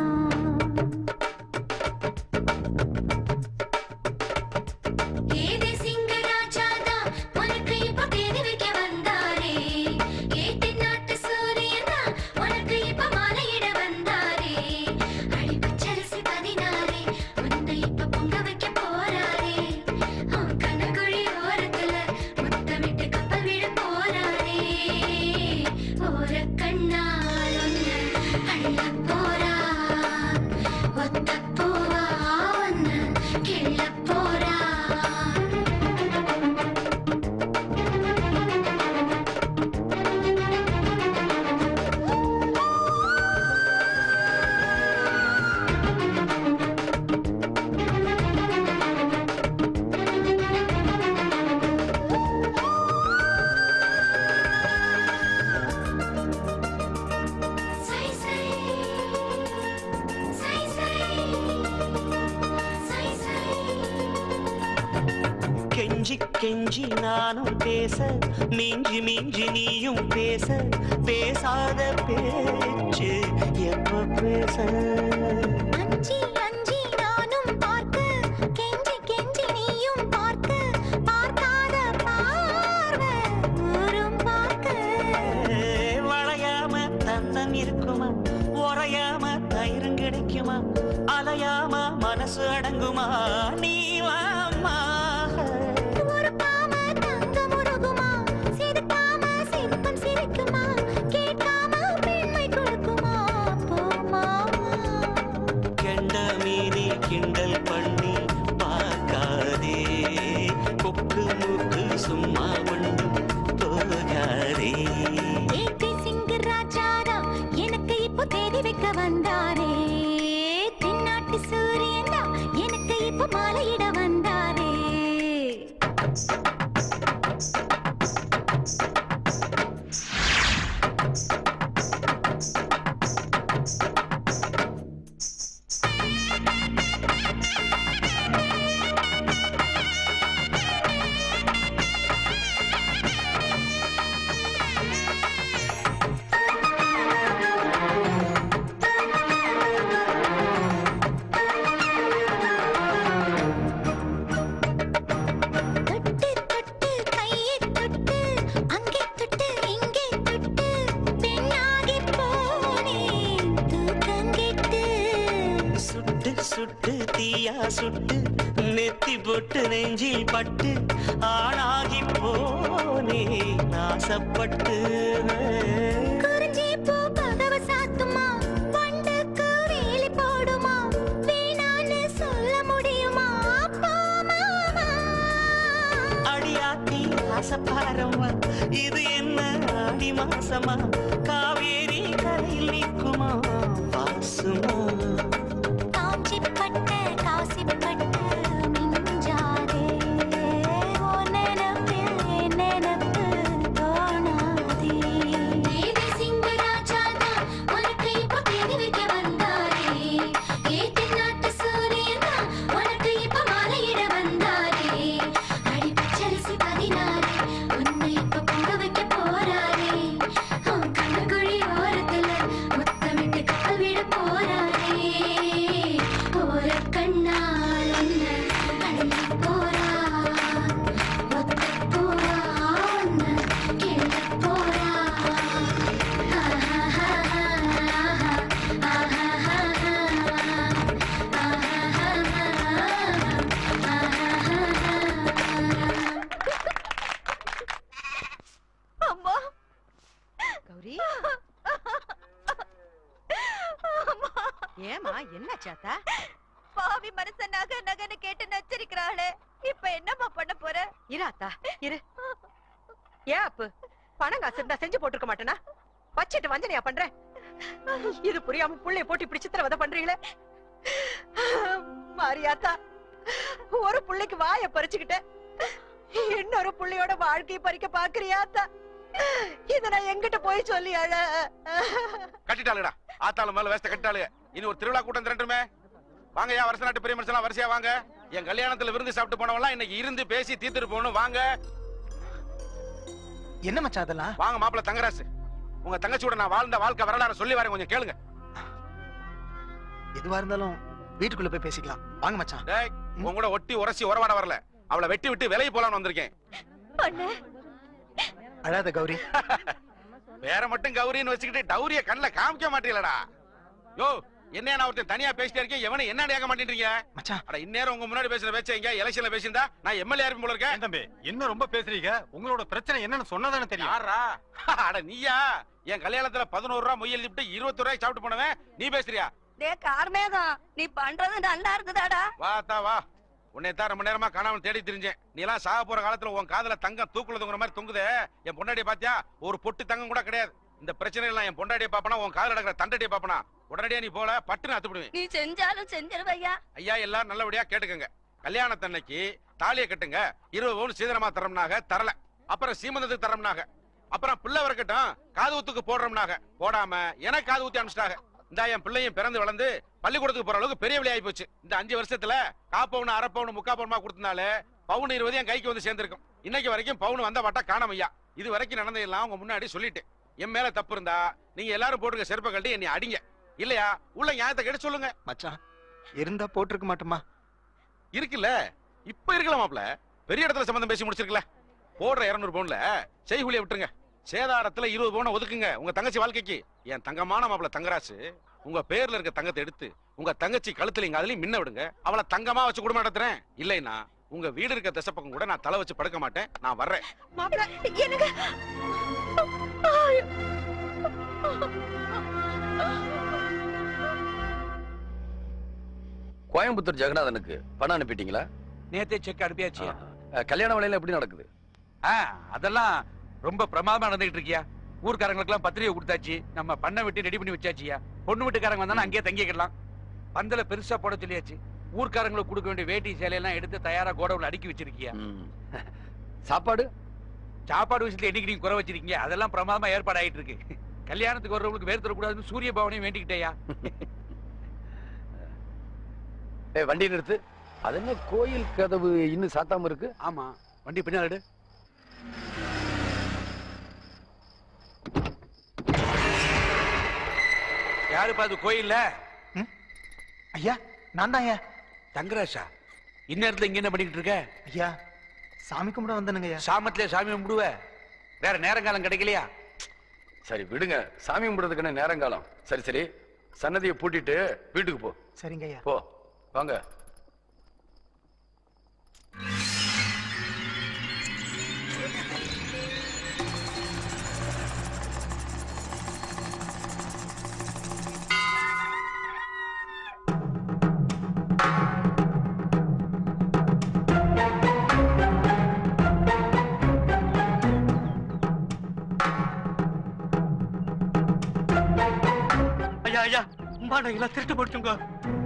கெஞ்சி கெஞ்சி நானும் பேச, மிஞ்சி மிஞ்சி நீயும் பேச, பேசாத பேச்சு எப்ப பேச. அஞ்சி அஞ்சி நானும் பார்க்க, கெஞ்சி கெஞ்சி நீயும் பார்க்க, பார்க்காத சுட்டு நெத்தி பொட்டு நெஞ்சில் பட்டு ஆளாகி போனே நாசப்பட்டு குறிஞ்சி பூ கதவு சாத்துமா வண்டுக்கு வேலி போடுமா வேணான்னு சொல்ல முடியுமா போமாமா அடியாத்தி ஆசப்பாரம்மா இது என்ன ஆடி மாசமா காவேரி கரையில் நிற்குமா வாசுமா காஞ்சி பட்ட காசி பட்டு மிஞ்சாதே ஓ நினப்பில் என் நினப்பு தோணாதே ஏதி சிங்கராஜாதா உனக்கு இப்போ தேடி வைக்க வந்தாரே ஏத்தி நாட்டு சூரியனா உனக்கு இப்போ மாலையிட வந்தாரே அடி பச்சரிசி பதினாறு உன்னை இப்போ பொங்க வைக்க போறாரே உன் கண்ணுக்குழி ஓரத்துல முத்தமிட்டு கால் விட போறாரே போற கண்ணால் உன்னை அடங்கி போறா ஒத்த பூவா உன்னை கிள்ள போறா அம்மா கௌரி ஏமா என்ன சாத்தா பாவி மனுஷன் நகை நகைன்னு கேட்டு நச்சரிக்கிறாளே இப்ப என்னம்மா பண்ண போற இராத்தா இரு ஏன் அப்பு பணம் காசு இருந்தா செஞ்சு போட்டுருக்க மாட்டேனா வச்சிட்டு வஞ்சனையா பண்ற இது புரியாம புள்ளைய போட்டு இப்படி சித்திரவதை பண்றீங்களே மாரியாத்தா ஒரு புள்ளைக்கு வாய பறிச்சுக்கிட்ட இன்னொரு புள்ளையோட வாழ்க்கையை பறிக்க பாக்குறியாத்தா இத நான் எங்கிட்ட போய் சொல்லி அழ கட்டிட்டாளுடா ஆத்தாளு மேல வேஸ்ட கட்டிட்டாளுங்க இனி ஒரு திருவிழா கூட்டம் திரண்டுமே வாங்க யா வருஷ நாட்டு பெரிய மனுஷன் வரிசையா வாங்க என் கல்யாணத்துல விருந்து சாப்பிட்டு போனவெல்லாம் இன்னைக்கு இருந்து பேசி தீர்த்துட்டு போகணும் வாங்க என்ன மச்சான் அதெல்லாம் வாங்க மாப்பிள்ள தங்கராசு உங்க தங்கச்சியோட நான் வாழ்ந்த வாழ்க்கை வரலாறு சொல்லி வரேன் கொஞ்சம் கேளுங்க எதுவா இருந்தாலும் வீட்டுக்குள்ள போய் பேசிக்கலாம் வாங்க மச்சான் டேய் உங்க கூட ஒட்டி உரசி உறவாட வரல அவளை வெட்டி விட்டு விலையை போலான்னு வந்திருக்கேன் அழாத கௌரி வேற மட்டும் கௌரின்னு வச்சுக்கிட்டு டௌரிய கண்ணுல காமிக்க மாட்டீங்களடா யோ என்ன நான் ஒருத்தன் தனியா பேசிட்டே இருக்கேன் எவனை என்ன கேட்க மாட்டேன்றீங்க மச்சான் அட இந்நேரம் உங்க முன்னாடி பேசுற பேச்ச எங்க எலெக்ஷன்ல பேசியிருந்தா நான் எம்எல்ஏ இருப்பேன் போல இருக்கேன் தம்பி என்ன ரொம்ப பேசுறீங்க உங்களோட பிரச்சனை என்னன்னு சொன்னதானே தெரியும் யாரா அட நீயா என் கல்யாணத்துல பதினோரு ரூபாய் மொய் எழுதிட்டு இருபத்தி ரூபாய் சாப்பிட்டு போனவன் நீ பேசுறியா டே கார்மேகம் நீ பண்றது நல்லா இருக்குதாடா வா தா வா உன்னை தான் ரொம்ப நேரமா காணாம தேடி தெரிஞ்சேன் நீ எல்லாம் சாக போற காலத்துல உன் காதுல தங்கம் தூக்குல தொங்குற மாதிரி தொங்குதே என் பொண்டாடிய பாத்தியா ஒரு பொட்டு தங்கம் கூட கிடையாது இந்த பிரச்சனை எல்லாம் என் பொண்டாடிய பாப்பனா உன் காதுல நடக்கிற தண்டடிய பாப்பனா உடனடியா நீ போல பட்டுன்னு அத்துப்படுவேன் நீ செஞ்சாலும் செஞ்சிருவையா ஐயா எல்லாரும் நல்லபடியா கேட்டுக்கங்க கல்யாணத்தன்னைக்கு தாலியை கட்டுங்க இருபது பவுன் சீதனமா தரம்னாக தரல அப்புறம் சீமந்தத்துக்கு தரம்னாக அப்புறம் பிள்ளை வரக்கட்டும் காது ஊத்துக்கு போடுறோம்னாக போடாம எனக்கு காது ஊத்தி அனுப்பிச்சிட்டாங்க இந்த என் பிள்ளையும் பிறந்து வளர்ந்து பள்ளிக்கூடத்துக்கு போற அளவுக்கு பெரிய விளையாகி போச்சு இந்த அஞ்சு வருஷத்துல காப்பவுன் அரை பவுன் முக்கா பவுனமா கொடுத்தனால பவுன் இருபது என் கைக்கு வந்து சேர்ந்திருக்கும் இன்னைக்கு வரைக்கும் பவுன் வந்த வட்டா காணமையா இது வரைக்கும் நடந்ததெல்லாம் உங்க முன்னாடி சொல்லிட்டேன் என் மேல தப்பு இருந்தா நீங்க எல்லாரும் போட்டுருக்க செருப்பை கட்டி என்னை அடிங்க இல்லையா உள்ள நியாயத்தை கேட்டு சொல்லுங்க மச்சான் இருந்தா போட்டிருக்க மாட்டோமா இருக்குல்ல இப்ப இருக்கல மாப்ள பெரிய இடத்துல சம்பந்தம் பேசி முடிச்சிருக்கல போடுற இருநூறு பவுன்ல செய்குலிய விட்டுருங்க சேதாரத்துல இருபது பவுன ஒதுக்குங்க உங்க தங்கச்சி வாழ்க்கைக்கு என் தங்கமான மாப்பிள்ள தங்கராசு உங்க பேர்ல இருக்க தங்கத்தை எடுத்து உங்க தங்கச்சி கழுத்துல இங்க அதுலயும் மின்ன விடுங்க அவளை தங்கமா வச்சு குடும்பம் நடத்துறேன் இல்லைன்னா உங்க வீடு இருக்க திசை பக்கம் கூட நான் தலை வச்சு படுக்க மாட்டேன் நான் வர்றேன் எனக்கு கோயம்புத்தூர் ஜெகநாதனுக்கு பணம் அனுப்பிட்டீங்களா நேத்தே செக் அனுப்பியாச்சு கல்யாண வேலையில எப்படி நடக்குது அதெல்லாம் ரொம்ப பிரமாதமா நடந்துகிட்டு இருக்கியா ஊர்க்காரங்களுக்கு எல்லாம் பத்திரிகை கொடுத்தாச்சு நம்ம பண்ண விட்டு ரெடி பண்ணி வச்சாச்சியா பொண்ணு வீட்டுக்காரங்க வந்தாலும் அங்கேயே தங்கிக்கலாம் பந்தல பெருசா போட சொல்லியாச்சு ஊர்க்காரங்களுக்கு கொடுக்க வேண்டிய வேட்டி சேலையெல்லாம் எடுத்து தயாரா கோடவுல அடுக்கி வச்சிருக்கியா சாப்பாடு சாப்பாடு விஷயத்துல என்னைக்கு நீங்க குறை வச்சிருக்கீங்க அதெல்லாம் பிரமாதமா ஏற்பாடு ஆயிட்டு இருக்கு கல்யாணத்துக்கு வர்றவங்களுக்கு வேறு தரக்கூடாதுன்னு சூரிய பவனையும் வேண்டிக்கிட்டேயா ஏய் வண்டி நிறுத்து அது என்ன கோயில் கதவு இன்னும் சாத்தாம இருக்கு ஆமா வண்டி பின்னாடி யாருப்பா அது கோயில்ல ஐயா நான் தான் ஐயா தங்கராசா இந்நேரத்துல இங்க என்ன பண்ணிட்டு இருக்க ஐயா சாமி கும்பிட வந்தனுங்க ஐயா சாமத்திலே சாமி கும்பிடுவ வேற நேரங்காலம் கிடைக்கலையா சரி விடுங்க சாமி கும்பிடுறதுக்கு நேரங்காலம் சரி சரி சன்னதியை பூட்டிட்டு வீட்டுக்கு போ சரிங்க ஐயா போ வாங்க ஐயா அம்மா நகையெல்லாம் திருட்டு போட்டுங்க.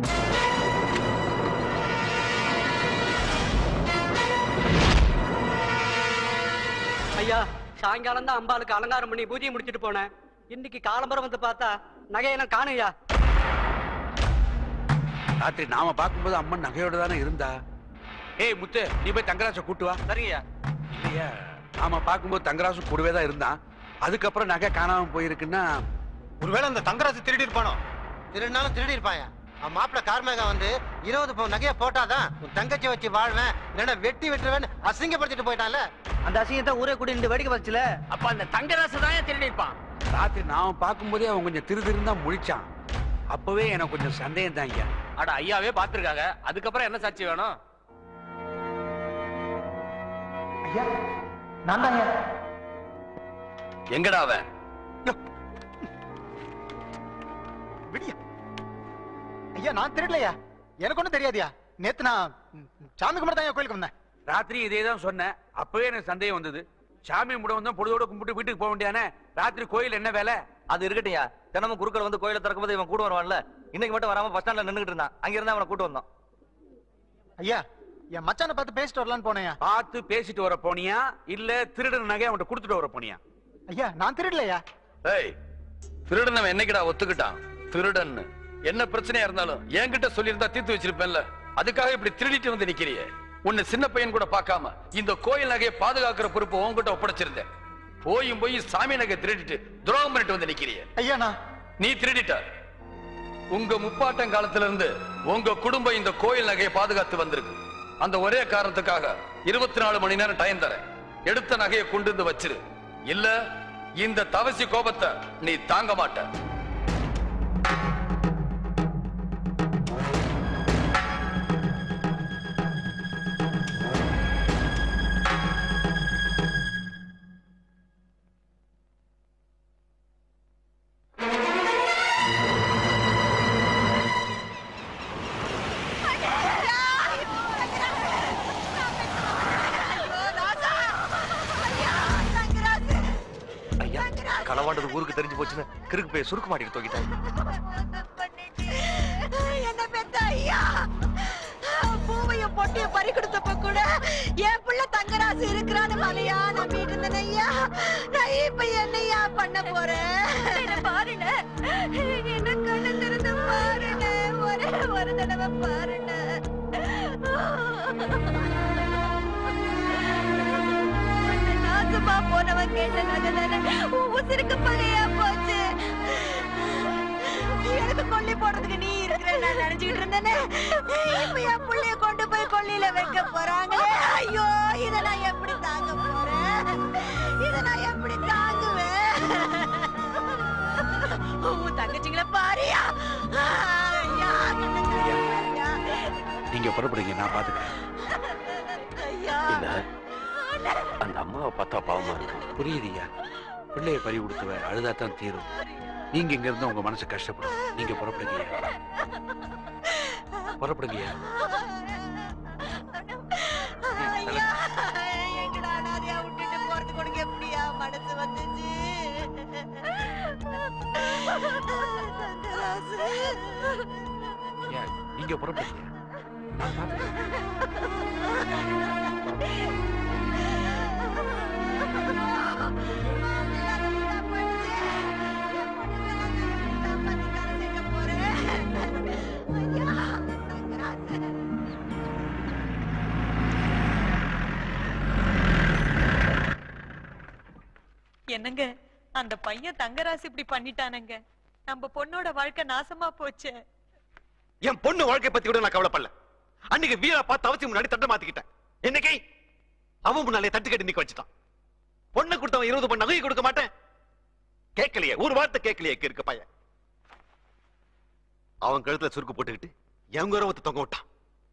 ஐயா சாயங்காலம் தான் அம்பாளுக்கு அலங்காரம் பண்ணி பூஜையை முடிச்சிட்டு போனேன். இன்னைக்கு காலம்பரம் வந்து பார்த்தா நகையெல்லாம் காணுயா. ராத்திரி நாம பார்க்கும்போது அம்மன் நகையோட தானே இருந்தா. ஏய் முத்து, நீ போய் தங்கராச கூட்டு வா. சரிங்கய்யா. இல்லையா, நாம பார்க்கும்போது தங்கராசு கூடவே தான் இருந்தான். அதுக்கப்புறம் நகை காணாம போயிருக்குன்னா ஒருவேளை அந்த தங்கராசு திருடி இருப்பானோ? திருடினாலும் திருடி இருப்பாயா. அவன் மாப்பிள்ள கார்மேகா வந்து இருபது பவுன் நகைய போட்டாதான் உன் தங்கச்சி வச்சு வாழ்வேன், இல்லைன்னா வெட்டி வெட்டுவேன் அசிங்கப்படுத்திட்டு போயிட்டான்ல. அந்த அசிங்கத்தை ஊரே கூட்டி நின்று வேடிக்கை வச்சுல. அப்ப அந்த தங்கராசு தான் திருடி இருப்பான். ராத்திரி நாம பார்க்கும்போதே அவன் கொஞ்சம் திரு திருந்தா முழிச்சான். அப்பவே எனக்கு கொஞ்சம் சந்தேகம் தான். அட ஐயாவே பாத்துருக்காங்க, அதுக்கப்புறம் என்ன சாட்சி வேணும்? ஐயா நான் தான் ஐயா. எங்கடா அவன்? விடியா ஐயா, நான் திருடலையா, எனக்கு ஒண்ணும் தெரியாதியா. நேத்து நான் சாமி கும்பிட தான் கோயிலுக்கு வந்தேன். ராத்திரி இதே தான் சொன்னேன். அப்பவே எனக்கு சந்தேகம் வந்தது. சாமி முட வந்தோம், பொழுதோட கும்பிட்டு வீட்டுக்கு போக வேண்டியானே. ராத்திரி கோயில் என்ன வேலை? அது இருக்கட்டையா, தினமும் குருக்கள் வந்து கோயில திறக்கும் போது இவன் கூட வருவான்ல, இன்னைக்கு மட்டும் வராம பஸ் ஸ்டாண்ட்ல நின்னுட்டு இருந்தான். அங்க இருந்தா அவனை கூட்டு வந்தோம். ஐயா என் மச்சானை பார்த்து பேசிட்டு வரலான்னு போனேயா. பார்த்து பேசிட்டு வர போனியா இல்ல திருடன் நகை அவன்கிட்ட கொடுத்துட்டு வர போனியா? ஐயா நான் திருடலையா. ஏய், திருடன் என்னைக்குடா ஒத்துக்கிட்டான்? திருடன் என்ன பிரச்சனையா இருந்தாலும் என்கிட்ட சொல்லியிருந்தா தீர்த்து வச்சிருப்பேன்ல. அதுக்காக இப்படி திருடிட்டு வந்து நிக்கிறியே. உன்னை சின்ன பையன் கூட பார்க்காம இந்த கோயில் நகையை பாதுகாக்கிற பொறுப்பு உன்கிட்ட ஒப்படைச்சிருந்தேன். போயும் போய் சாமி நகை திருடிட்டு துரோகம் பண்ணிட்டு வந்து நிக்கிறியே. ஐயா நான் நீ திருடிட்ட. உங்க முப்பாட்டம் காலத்துல இருந்து உங்க குடும்பம் இந்த கோயில் நகையை பாதுகாத்து வந்திருக்கு. அந்த ஒரே காரணத்துக்காக இருபத்தி நாலு மணி நேரம் டைம் தரேன். எடுத்த நகையை கொண்டு வந்து வச்சிரு, இல்ல இந்த தவசி கோபத்தை நீ தாங்க மாட்ட. களவாண்டது ஊருக்கு தெரிஞ்சு போச்சுன்னு கிறுக்கு போய் சுருக்கு மாட்டிட்டு தூக்கிட்டாங்க. என்ன பெத்த ஐயா, பூவையும் பொட்டியும் பறி கொடுத்தப்ப கூட என் புள்ள தங்கராசு இருக்கிறான்னு மலையா நம்பிட்டு இருந்தேன் ஐயா. நான் இப்ப என்னையா பண்ண போறேன்? பாருங்க, என்ன கண்ணு திறந்து பாருங்க, ஒரே ஒரு தடவை பாருங்க. நாசமா போனவன் கேட்ட நகை உசிருக்கு பகையா போச்சு. எனக்கு கொல்லி போடுறதுக்கு நீ இருக்கிற நான் நினைச்சுக்கிட்டு இருந்தேனே. இப்ப என் புள்ளைய கொண்டு போய் கொல்லியில வைக்க போறாங்களே. ஐயோ, இத நான் எப்படி தாங்க போறேன்? இத நான் எப்படி தாங்குவேன்? உன் தங்கச்சிங்களை பாரியா. நீங்க புறப்படுங்க, நான் பாத்துக்கிறேன். இல்ல, அந்த அம்மாவை பார்த்தா பாவமா இருக்கும். புரியுதுயா, பிள்ளைய பறி கொடுத்துவ அழுதாத்தான் தீரும். நீங்க இங்க இருந்து உங்க மனசு கஷ்டப்படும். நீங்க புறப்படுங்க, புறப்படுங்க. எங்கடா அனாதையா விட்டுட்டு போறதுக்கு உனக்கு எப்படியா மனசு வந்துச்சு? நீங்க புறப்படுங்க. என்னங்க, அந்த பையன் தங்கராசு இப்படி பண்ணிட்டானுங்க. நம்ம பொண்ணோட வாழ்க்கை நாசமா போச்சு. என் பொண்ணு வாழ்க்கை பத்தி கூட நான் கவலைப்படல. அன்னைக்கு வீரா பார்த்து அவசியம் முன்னாடி தட்ட மாத்திக்கிட்டேன். இன்னைக்கு அவன் முன்னாலே தட்டு கட்டி நிக்க வச்சுட்டான். பொண்ணு கொடுத்தவன் இருபது பொண்ணு நகையை கொடுக்க மாட்டேன் கேட்கலையே, ஒரு வார்த்தை கேட்கலையே இருக்க பையன். அவன் கழுத்துல சுருக்கு போட்டுக்கிட்டு என் கௌரவத்தை தொங்க விட்டான்.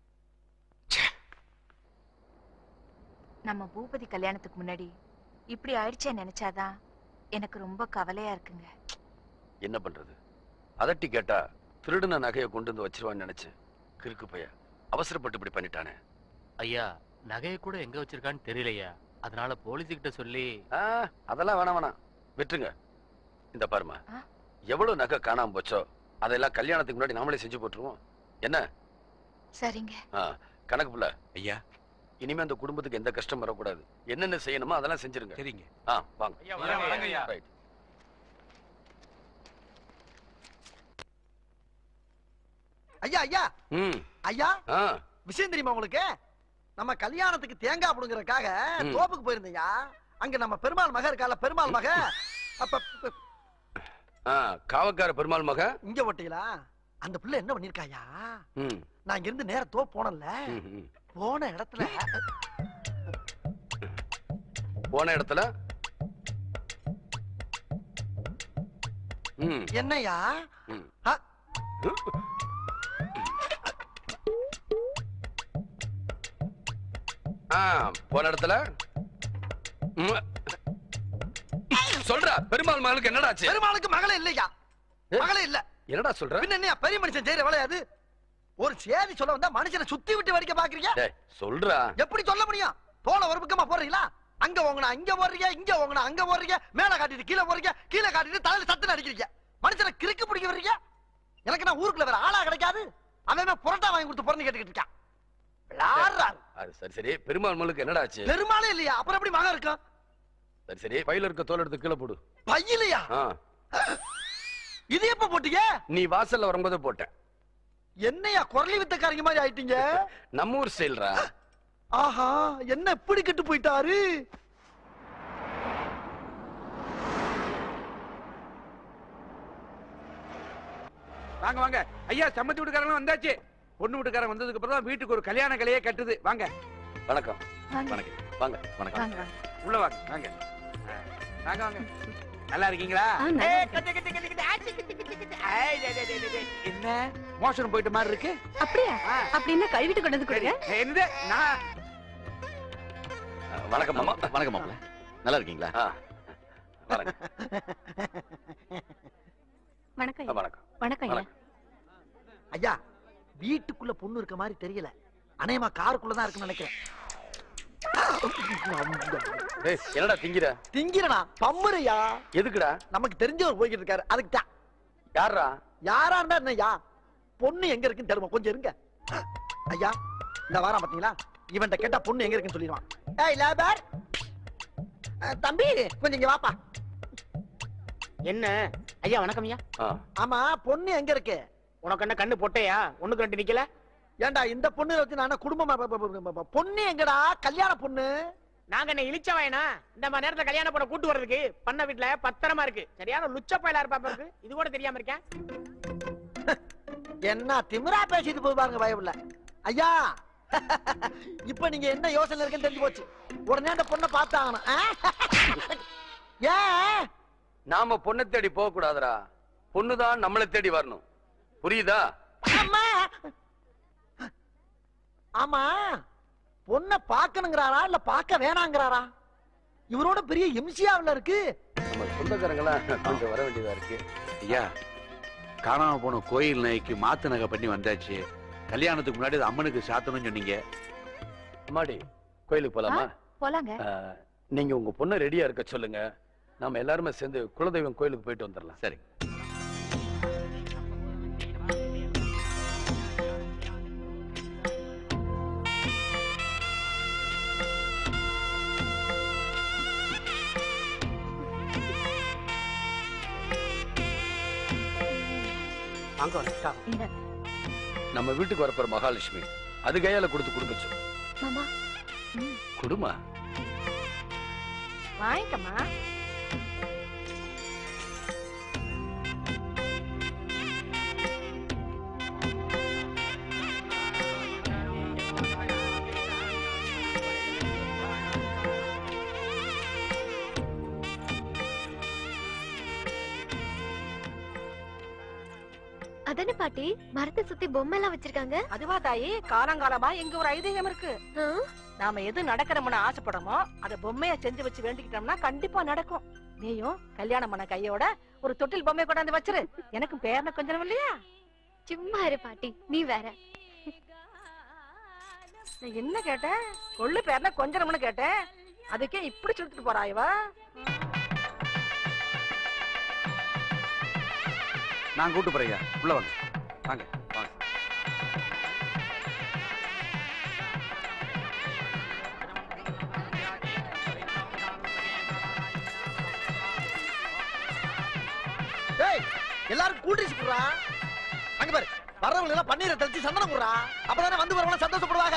நம்ம பூபதி கல்யாணத்துக்கு முன்னாடி இப்படி ஆயிடுச்சே நினைச்சாதான் எனக்கு ரொம்ப கவலையா இருக்குங்க. என்ன பண்றது? அதட்டி கேட்டா திருடுன நகையை கொண்டு வந்து வச்சிருவான்னு நினைச்சு கிறுக்கு பைய அவசரப்பட்டு இப்படி பண்ணிட்டானே. ஐயா, நகையை கூட எங்க வச்சிருக்கான்னு தெரியலையா, அதனால போலீஸுகிட்ட சொல்லி. அதெல்லாம் வேணாம் வேணாம், விட்டுருங்க. இந்த பாருமா, எவ்வளவு நகை காணாம போச்சோ அதெல்லாம் கல்யாணத்துக்கு முன்னாடி நாமளே செஞ்சு போட்டுருவோம். என்ன? சரிங்க. கணக்கு புள்ள ஐயா, இனிமே அந்த குடும்பத்துக்கு எந்த கஷ்டம் வரக்கூடாது. என்னென்ன செய்யணுமோ அதெல்லாம் செஞ்சிருங்க. சரிங்க. ஆ வாங்க. ரைட். ஐயா ஐயா ம் ஐயா ஆ விஷயம் தெரியுமா உங்களுக்கு? நம்ம கல்யாணத்துக்கு தேங்காய் புடுங்கறதுக்காக தோப்புக்கு போயிருந்தையா. அங்க நம்ம பெருமாள் மக இருக்கால, பெருமாள் மக. அப்ப ஆ காவக்கார பெருமாள் மக இங்க ஓட்டீங்களா? அந்த பிள்ளை என்ன பண்ணிருக்காயா? ம் நான் இங்க இருந்து நேரா தோப்பு போனல, போன இடத்துல போன இடத்துல ம் என்னையா? ம் ஆ போன இடத்துல சொல்றா. பெருமாள் மகளுக்கு என்னடாச்சு? பெருமாளுக்கு மகளே இல்லையா? மகளே இல்ல. என்னடா சொல்ற? பின்ன என்ன பெரிய மனுஷன் செய்யற வேலை அது? ஒரு சேதி சொல்ல வந்தா மனுஷனை சுத்தி விட்டு வடிக்க பாக்குறீங்க. சொல்றா. எப்படி சொல்ல முடியும்? தோலை ஒரு பக்கமா போடுறீங்களா? அங்க ஓங்கனா இங்க போடுறீங்க, இங்க ஓங்கனா அங்க போடுறீங்க, மேல காட்டிட்டு கீழே போறீங்க, கீழே காட்டிட்டு தலையில சத்து அடிக்கிறீங்க. மனுஷனை கிறுக்கு பிடிக்க வர்றீங்க. எனக்கு நான் ஊருக்குள்ள வேற ஆளா கிடைக்காது. அவன் புரட்டா வாங்கி கொடுத்து பிறந்து கேட்டுக்கிட்டு இருக்கான். சரி சரி, பெருமாள் மகளுக்கு என்னடாச்சு? பெருமாளே இல்லையா? அப்புறம் எப்படி மகன் இருக்கும்? சரி சரி, பையில இருக்க தோல் எடுத்து கீழே போடு. பையிலையா? இது எப்ப போட்டீங்க? நீ வாசல்ல வரும்போது போட்டேன். என்னையா குரலி வித்தக்காரங்க மாதிரி ஆயிட்டீங்க? நம்ம ஊர் ஸ்டைல்ரா. ஆஹா, என்ன இப்படி கெட்டு போயிட்டாரு? வாங்க வாங்க ஐயா, சம்மந்தி வீட்டுக்காரங்க வந்தாச்சு. பொண்ணு வீட்டுக்காரன் வந்ததுக்கு அப்புறம் தான் வீட்டுக்கு ஒரு கல்யாண கலையே கட்டுது. வாங்க. வணக்கம். வணக்கம். வாங்க. வணக்கம். உள்ள வாங்க. வாங்க வாங்க வாங்க. நல்லா இருக்கீங்களா? என்ன மோஷன் போயிட்ட மாதிரி இருக்கு? அப்படியா? அப்படின்னா கழுவிட்டு கொண்டு வந்து கொடுங்க. என்னது? நான் வணக்கம் மாமா. வணக்கம் மாமா. நல்லா இருக்கீங்களா? வணக்கம். வணக்கம். வணக்கம் ஐயா. ஐயா, வீட்டுக்குள்ள பொண்ணு இருக்க மாதிரி தெரியல. அநேகமா காருக்குள்ளதான் இருக்குன்னு நினைக்கிறேன். என்னடா திங்கிற? திங்கிறனா? பம்முறையா? எதுக்குடா? நமக்கு தெரிஞ்சவர் போய்கிட்டு இருக்காரு, அதுக்கு தான். யாரா? யாரா இருந்தா என்னய்யா? பொண்ணு எங்க இருக்குன்னு தெரியுமா? கொஞ்சம் இருங்க ஐயா. இந்த வாரம் பாத்தீங்களா, இவன்ட்ட கேட்டா பொண்ணு எங்க இருக்குன்னு சொல்லிடுவான். ஏய் லேபர் தம்பி, கொஞ்சம் இங்க வாப்பா. என்ன ஐயா? வணக்கம் ஐயா. ஆமா, பொண்ணு எங்க இருக்கு? உனக்கு என்ன கண்ணு பொட்டையா? ஒண்ணுக்கு ரெண்டு நிக்கல. ஏண்டா இந்த பொண்ணு வச்சு நான் குடும்பமா? பொண்ணு எங்கடா? கல்யாண பொண்ணு. நாங்க என்ன இழிச்ச வாயனா? இந்த மாதிரி நேரத்துல கல்யாண பொண்ணை கூட்டு வர்றதுக்கு பண்ண வீட்டுல பத்திரமா இருக்கு. சரியான லுச்ச பயலா இருப்பா இருக்கு. இது கூட தெரியாம இருக்கேன். என்ன திமிரா பேசிட்டு போய் பாருங்க பயவுல. ஐயா, இப்ப நீங்க என்ன யோசனை இருக்குன்னு தெரிஞ்சு போச்சு. உடனே அந்த பொண்ணை பார்த்தாங்க. ஏன் நாம பொண்ணை தேடி போக கூடாதுடா. பொண்ணுதான் நம்மளை தேடி வரணும். புரியுதா? ஆமா, பொண்ணை பாக்கணுங்கிறாரா இல்ல பாக்க வேணாங்கிறாரா? இவரோட பெரிய எம்சியாவில் இருக்கு. நம்ம சொந்தக்காரங்களா கொஞ்சம் வர வேண்டியதா இருக்கு. ஐயா, காணாம போன கோயில் நாய்க்கு மாத்து நகை பண்ணி வந்தாச்சு. கல்யாணத்துக்கு முன்னாடி அம்மனுக்கு சாத்தணும்னு சொன்னீங்க. அம்மாடி, கோயிலுக்கு போலாமா? போலாங்க. நீங்க உங்க பொண்ணை ரெடியா இருக்க சொல்லுங்க. நாம எல்லாருமே சேர்ந்து குலதெய்வம் கோயிலுக்கு போயிட்டு வந்துடலாம். சரி. நம்ம வீட்டுக்கு வரப்போற மகாலட்சுமி அது கையால கொடுத்து கொடுக்கச்சு. மாமா குடுமா வாங்கிக்கமா. அதானே பாட்டி, மரத்தை சுத்தி பொம்மை எல்லாம் வச்சிருக்காங்க. அதுவா தாயி, காலங்காலமா எங்க ஒரு ஐதீகம் இருக்கு. நாம எது நடக்கணும்னு ஆசைப்படமோ அத பொம்மைய செஞ்சு வச்சு வேண்டிக்கிட்டோம்னா கண்டிப்பா நடக்கும். நீயும் கல்யாணம் பண்ண கையோட ஒரு தொட்டில் பொம்மையை கொண்டாந்து வச்சிரு. எனக்கு பேர்ன கொஞ்சம் இல்லையா? சும்மா இரு பாட்டி, நீ வேற. என்ன கேட்டேன்? கொள்ளு பேர்ன கொஞ்சம்னு கேட்டேன். அதுக்கே இப்படி சுட்டுட்டு போறாயவா? நான் கூட்டு போறேன் ஐயா. உள்ள வாங்க வாங்க வாங்க. டேய் எல்லாரும் கூட்டிச்சு குடுறா. அங்க பாரு வரவங்க எல்லாம் பன்னீரை தெளிச்சு சந்தனம் குடுறா. அப்பதானே வந்து வரவங்க சந்தோஷப்படுவாங்க.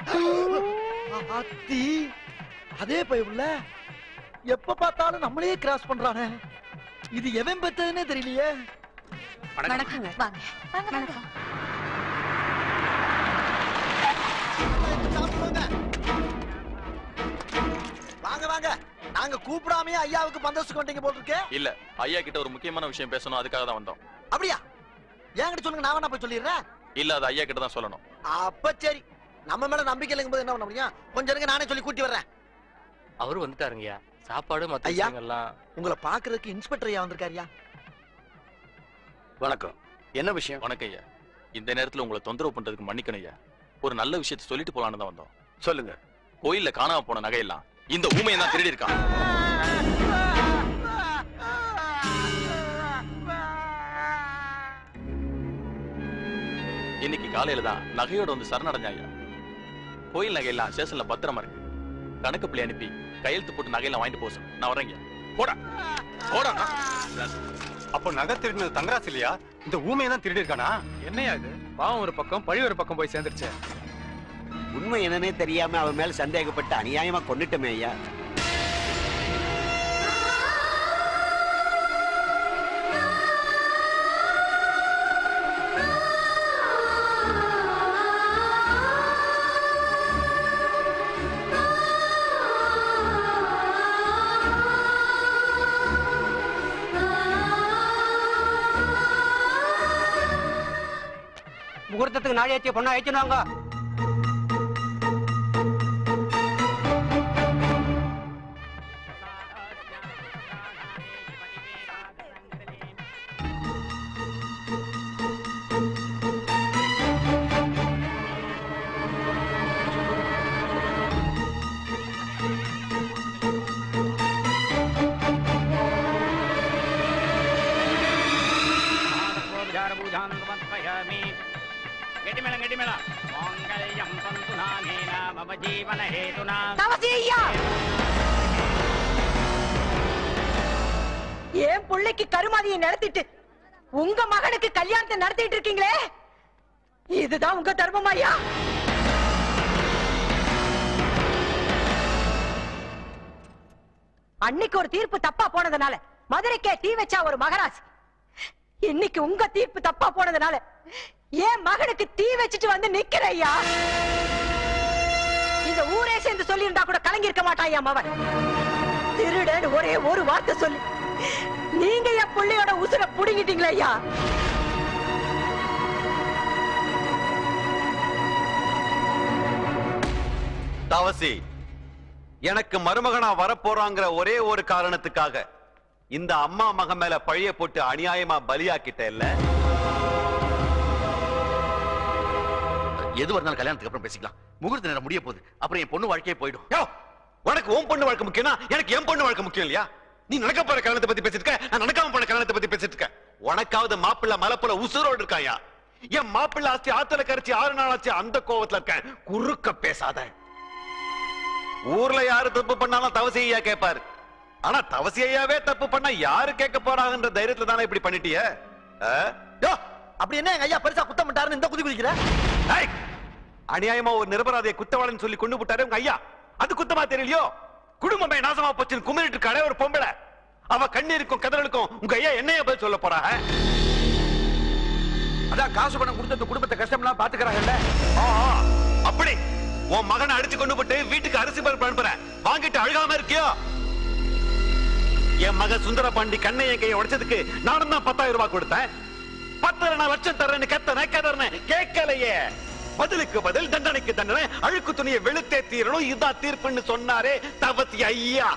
அத்தி அதே பையவுல எப்ப பார்த்தாலும் நம்மளே கிராஸ் பண்றானே. இது எவன் பெற்றதுன்னே தெரியலையே. வணக்கங்க. வாங்க வாங்க வாங்க. வாங்க வாங்க. நாங்க கூப்பிடாமே ஐயாவுக்கு பந்தோசம் கொண்டீங்க போட்டுருக்கு. இல்ல ஐயா கிட்ட ஒரு முக்கியமான விஷயம் பேசணும், அதுக்காக தான் வந்தோம். அப்படியா? என்கிட்ட சொல்லுங்க, நான் வேணா போய் சொல்லிடுறேன். இல்ல அது ஐயா கிட்ட தான் சொல்லணும். அப்ப சரி, நம்ம மேல நம்பிக்கை இல்லைங்க போது என்ன பண்ண முடியும்? கொஞ்சம் இருங்க, நானே சொல்லி கூட்டி வர்றேன். அவரு வந்துட்டாருங்கய்யா. சாப்பாடு மத்த ஐயா விஷயங்கள்லாம். உங்களை பாக்குறதுக்கு இன்ஸ்பெக்டர் ஐயா வந்திருக்காருயா. வணக்கம். என்ன விஷயம்? வணக்கம் ஐயா. இந்த நேரத்துல உங்களை தொந்தரவு பண்றதுக்கு மன்னிக்கணும் ஐயா. ஒரு நல்ல விஷயத்தை சொல்லிட்டு போலான்னு தான் வந்தோம். சொல்லுங்க. கோயில்ல காணாம போன நகையெல்லாம் இந்த ஊமையை தான் திருடி இருக்கான். இன்னைக்கு காலையில தான் நகையோட வந்து சரணடைஞ்சாங்க. கோயில் நகையெல்லாம் ஸ்டேஷன்ல பத்திரமா இருக்கு. கணக்கு பிள்ளை அனுப்பி கையெழுத்து போட்டு நகையெல்லாம் வாங்கிட்டு போக சொல்லு. நான் வரேங்க. போடா போடா. அப்போ நகை திருடினது தங்கராசு இல்லையா? இந்த ஊமையை தான் திருடி இருக்கானா? என்னையா இது? பாவம் ஒரு பக்கம் பழி ஒரு பக்கம் போய் சேர்ந்துருச்சு. உண்மை என்னன்னே தெரியாம அவன் மேல சந்தேகப்பட்டு அநியாயமா கொண்டுட்டமே ஐயா. முகூர்த்தத்துக்கு நாளை ஆச்சு, பொண்ணா ஆயிடுச்சுனாங்க. என் பிள்ளைக்கு கருமாதியை நடத்திட்டு உங்க மகனுக்கு கல்யாணத்தை நடத்திட்டு இருக்கீங்களே, இதுதான் உங்க தர்மமாயா? அன்னைக்கு ஒரு தீர்ப்பு தப்பா போனதுனால மதுரைக்கே தீ வச்சா ஒரு மகராசி. இன்னைக்கு உங்க தீர்ப்பு தப்பா போனதுனால என் மகனுக்கு தீ வச்சுட்டு வந்து நிக்கிற ஐயா. இந்த ஊரே சேர்ந்து சொல்லி இருந்தா கூட கலங்கி இருக்க மாட்டாயா மவன். திருடன் ஒரே ஒரு வார்த்தை சொல்லி நீங்க என் பிள்ளையோட உசுர புடுங்கிட்டீங்களே ஐயா. தவசி, எனக்கு மருமகனா வரப்போறாங்கிற ஒரே ஒரு காரணத்துக்காக இந்த அம்மா மகன் மேல பழிய போட்டு அநியாயமா பலியாக்கிட்ட இல்ல. எது வரனாலும் கல்யாணத்துக்கு அப்புறம் பேசிக்கலாம். முகூர்த்த நேரம் முடிய போகுது. அப்புறம் என் பொண்ணு வாழ்க்கையே போயிடும். உனக்கு உன் பொண்ணு வாழ்க்கை முக்கியம்னா எனக்கு என் பொண்ணு வாழ்க்கை முக்கியம் இல்லையா? நீ நடக்க போற கல்யாணத்தை பத்தி பேசிட்டு இருக்க, நான் நடக்காம போற கல்யாணத்தை பத்தி பேசிட்டு இருக்க. உனக்காவது மாப்பிள்ள மலைப்புல உசுரோடு இருக்காயா? என் மாப்பிள்ள ஆஸ்தி ஆத்துல கரைச்சி ஆறு நாள் ஆச்சு, அந்த கோவத்துல இருக்கேன். குறுக்க பேசாத. ஊர்ல யாரு தப்பு பண்ணாலும் தவசி ஐயா கேட்பாரு. ஆனா தவசி ஐயாவே தப்பு பண்ணா யாரு கேட்க போறாங்கன்ற தைரியத்துல தானே இப்படி பண்ணிட்டிய? அப்படி என்ன எங்க ஐயா பெருசா குத்தம் பண்ணிட்டாருன்னு இந்த குதி குதிக்கிற? அநியாயமா ஒரு நிரபராதியை குத்தவாளன்னு சொல்லி கொண்டு விட்டாரு உங்க ஐயா. அது குத்தமா தெரியலையோ? குடும்பமே நாசமா போச்சுன்னு குமிரிட்டு இருக்காளே ஒரு பொம்பளை. அவ கண்ணீருக்கும் கதறலுக்கும் உங்க ஐயா என்னைய பதில் சொல்ல போறாங்க? அதான் காசு பணம் கொடுத்து குடும்பத்தை கஷ்டம் எல்லாம் பாத்துக்கிறாங்கல்ல. அப்படி உன் மகனை அடிச்சு கொண்டு போட்டு வீட்டுக்கு அரிசி பருப்பு அனுப்புற, வாங்கிட்டு அழுகாம இருக்கியோ? என் மகன் சுந்தர பாண்டி கண்ணை என் கையை உடைச்சதுக்கு நானும் தான் பத்தாயிரம் ரூபாய் கொடுத்தேன். பத்தரை லட்சம் தரேன்னு கத்தன கதறன கேட்கலையே. பதிலுக்கு பதில், தண்டனைக்கு தண்டனை, அழுக்கு துணியை வெளுத்தே தீரணும், இதுதான் தீர்ப்புன்னு சொன்னாரே தவசி ஐயா.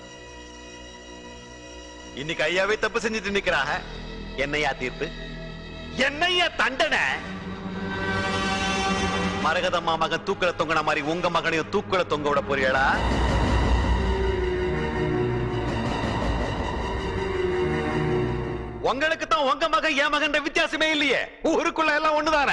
இன்னைக்கு ஐயாவே தப்பு செஞ்சுட்டு நிக்கிறாங்க. என்னையா தீர்ப்பு? என்னையா தண்டனை? மரகதம்மா மகன் தூக்குல தொங்கின மாதிரி உங்க மகனையும் தூக்குல தொங்க விட போறீங்களா? உங்களுக்கு தான் உங்க மகன் என் மகன் வித்தியாசமே இல்லையே. ஊருக்குள்ள எல்லாம் ஒண்ணுதானே.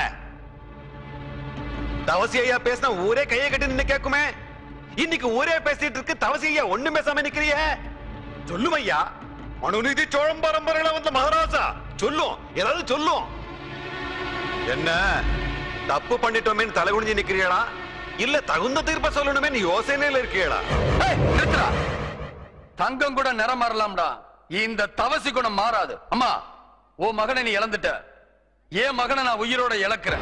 தவசி ஐயா பேசினா ஊரே கையை கட்டி நின்னு கேக்குமே. இன்னைக்கு ஊரே பேசிட்டு இருக்கு, தவசி ஐயா ஒண்ணு பேசாம நிக்கிறிய. சொல்லும் ஐயா, மனுநீதி சோழம் பரம்பரையில வந்த மகாராஜா சொல்லும், ஏதாவது சொல்லும். என்ன தப்பு பண்ணிட்டோமே தலை குனிஞ்சு நிக்கிறீங்களா, இல்ல தகுந்த தீர்ப்ப சொல்லணுமே யோசனையில இருக்கீங்களா? தங்கம் கூட நிறம் மாறலாம்டா, இந்த தவசி குணம் மாறாது. அம்மா, ஓ மகனை நீ இழந்துட்ட, ஏன் மகனை நான் உயிரோட இழக்கிறேன்.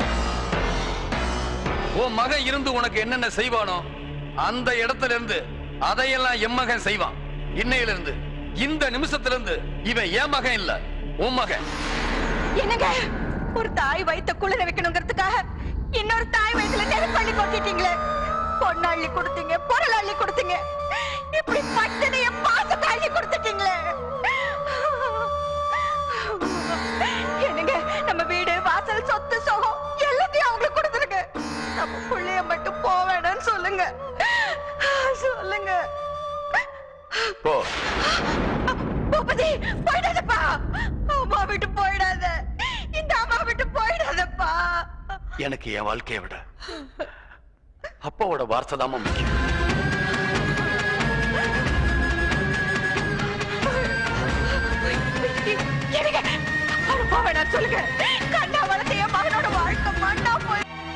ஓ மகன் இருந்து உனக்கு என்னென்ன செய்வானோ அந்த இடத்துல இருந்து அதையெல்லாம் என் மகன் செய்வான். இன்னையில இருந்து, இந்த நிமிஷத்துல இருந்து இவன் என் மகன் இல்ல, உன் மகன். என்னங்க, ஒரு தாய் வயித்த குளிர வைக்கணுங்கிறதுக்காக இன்னொரு தாய் வயித்துல நெருப்பள்ளி கொட்டிட்டீங்களே. பொண்ணள்ளி கொடுத்தீங்க, பொருள் அள்ளி கொடுத்தீங்க, இப்படி பட்டனைய பாசத்தை அள்ளி கொடுத்துட்டீங்களே. என்னங்க, நம்ம வீடு வாசல் சொத்து சோகம் எல்லாத்தையும் அவங்களுக்கு கொடுத்துருங்க. நம்ம பிள்ளைய மட்டும் போவேன்னு சொல்லுங்க, சொல்லுங்க. போ பூபதி, போயிடாதப்பா. அம்மா விட்டு போயிடாத, இந்த அம்மா விட்டு போயிடாதப்பா. எனக்கு என் வாழ்க்கையை விட அப்பாவோட வார்த்தை தான் முக்கியம். போவேடா சொல்லுங்க. கண்ணா வளர்த்த என் மகனோட வாழ்க்கை மண்ணா போய்.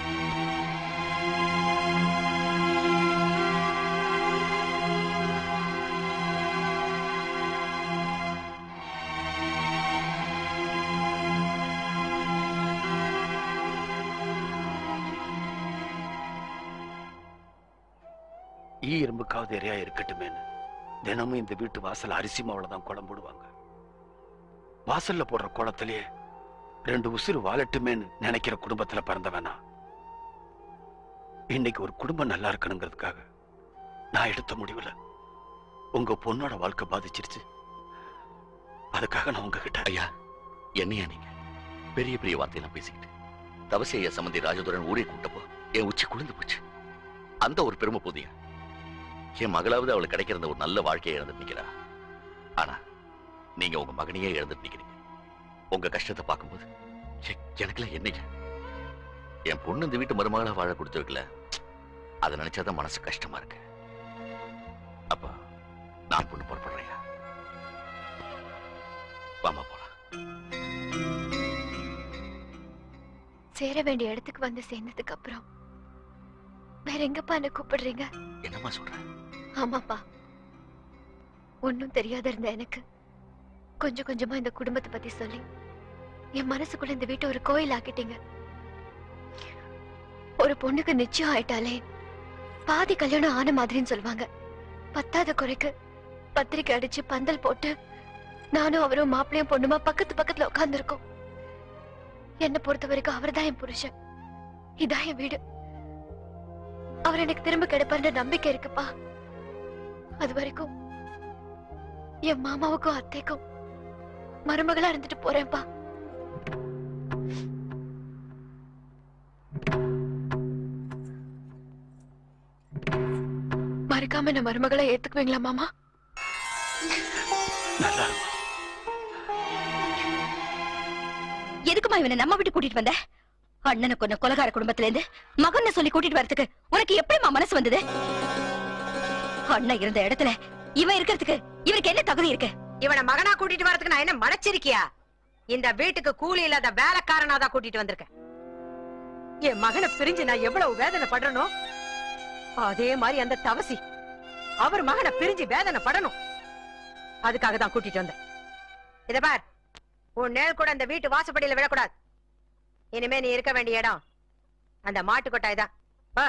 ஈ எறும்புக்காவது எரையா இருக்கட்டுமேன்னு தினமும் இந்த வீட்டு வாசல் அரிசி மாவுல தான் குளம் போடுவாங்க. வாசல்ல போடுற குளத்திலேயே ரெண்டு உசுறு வாழட்டுமேன்னு நினைக்கிற குடும்பத்துல பிறந்தவனா. இன்னைக்கு ஒரு குடும்பம் நல்லா இருக்கணுங்கிறதுக்காக நான் எடுத்த முடிவுல உங்க பொண்ணோட வாழ்க்கை பாதிச்சிருச்சு. அதுக்காக நான் உங்ககிட்ட ஐயா, என்னையா நீங்க பெரிய பெரிய வார்த்தையெல்லாம் பேசிக்கிட்டு தவசி ஐயா சம்பந்தி ராஜதுரன் ஊரே கூட்டப்போ என் உச்சி குளிர்ந்து போச்சு. அந்த ஒரு பெருமை போதியா என் மகளாவது அவளுக்கு கிடைக்கிற ஒரு நல்ல வாழ்க்கையை இழந்துட்டு நிக்கிறா. ஆனா நீங்க உங்க மகனையே இழந்துட்டு நிக்கிறீங்க. உங்க கஷ்டத்தை பார்க்கும்போது எனக்குலாம் என்னையா, என் பொண்ணு இந்த வீட்டு மருமகளா வாழ கொடுத்துருக்கல, அதை நினைச்சாதான் மனசு கஷ்டமா இருக்கு. அப்ப நான் பொண்ணு புறப்படுறேன். வாமா போலாம். சேர வேண்டிய இடத்துக்கு வந்து சேர்ந்ததுக்கு அப்புறம் வேற எங்கப்பா என்ன கூப்பிடுறீங்க? என்னம்மா சொல்ற? ஆமாப்பா, ஒன்னும் தெரியாத இருந்த எனக்கு கொஞ்சம் கொஞ்சமா இந்த குடும்பத்தை பத்தி சொல்லி என் மனசுக்குள்ள இந்த வீட்டை ஒரு கோயில் ஆக்கிட்டீங்க. ஒரு பொண்ணுக்கு நிச்சயம் ஆயிட்டாலே பாதி கல்யாணம் ஆன மாதிரின்னு சொல்லுவாங்க. பத்தாத குறைக்கு பத்திரிக்கை அடிச்சு பந்தல் போட்டு நானும் அவரும் மாப்பிள்ளையும் பொண்ணுமா பக்கத்து பக்கத்துல உட்கார்ந்து இருக்கோம். என்ன பொறுத்த வரைக்கும் அவர்தான் என் புருஷன், இதான் என் வீடு. அவர் எனக்கு திரும்ப கிடைப்பாருன்ற நம்பிக்கை இருக்குப்பா. அது வரைக்கும் என் மாமாவுக்கும் அத்தைக்கும் மருமகளா இருந்துட்டு போறேன்ப்பா. மறக்காம என்ன மருமகளை ஏத்துக்குவீங்களா மாமா? எதுக்குமா இவனை நம்ம விட்டு கூட்டிட்டு வந்த? அண்ணனை கொன்ன கொலகார குடும்பத்துல இருந்து மகனை சொல்லி கூட்டிட்டு வரதுக்கு உனக்கு எப்படிமா மனசு வந்தது? அண்ணன் இருந்த இடத்துல இவன் இருக்கிறதுக்கு இவருக்கு என்ன தகுதி இருக்கு? இவனை மகனா கூட்டிட்டு வரதுக்கு நான் என்ன மலைச்சிருக்கியா? இந்த வீட்டுக்கு கூலி இல்லாத வேலைக்காரனா தான் கூட்டிட்டு வந்திருக்கேன். என் மகனை பிரிஞ்சு நான் எவ்வளவு வேதனை படுறனோ அதே மாதிரி அந்த தவசி அவர் மகனை பிரிஞ்சு வேதனை படணும். அதுக்காக தான் கூட்டிட்டு வந்தேன். இத பார், உன் நேர் கூட அந்த வீட்டு வாசப்படியில விடக்கூடாது. இனிமே நீ இருக்க வேண்டிய இடம் அந்த மாட்டு கொட்டாய் தான். வா.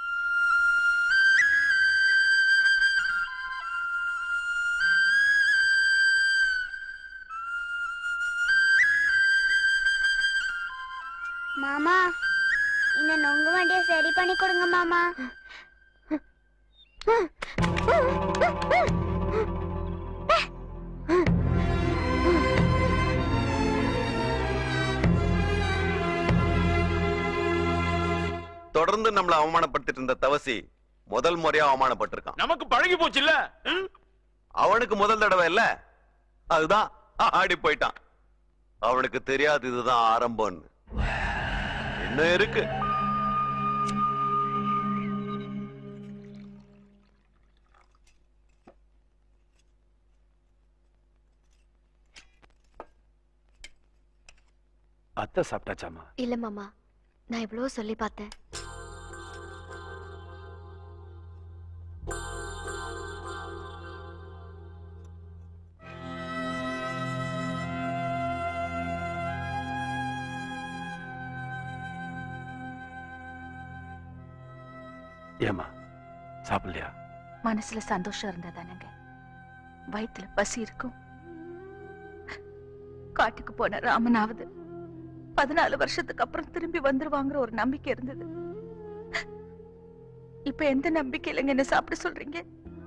மாமா, இந்த நொங்கு வண்டியை சரி பண்ணி கொடுங்க மாமா. தொடர்ந்து நம்மள அவமானப்படுத்திட்டு இருந்த தவசி முதல் முறையா அவமானப்பட்டிருக்கான். நமக்கு பழகி போச்சு இல்ல? அவனுக்கு முதல் தடவை இல்ல, அதுதான் ஆடி போயிட்டான். அவனுக்கு தெரியாது இதுதான் ஆரம்பம்னு. என்ன இருக்கு? அத்தை சாப்பிட்டாச்சாமா? இல்ல மாமா, நான் இவ்வளவு சொல்லி பார்த்தேன். ஏமா சாப்பிடலையா? மனசுல சந்தோஷம் இருந்தா தானங்க வயிற்றுல பசி இருக்கும். காட்டுக்கு போன ராமனாவது பதினாலு வருஷத்துக்கு அப்புறம் திரும்பி வந்துருவாங்கிற ஒரு நம்பிக்கை இருந்தது. இப்ப எந்த நம்பிக்கையில என்ன சாப்பிட சொல்றீங்க?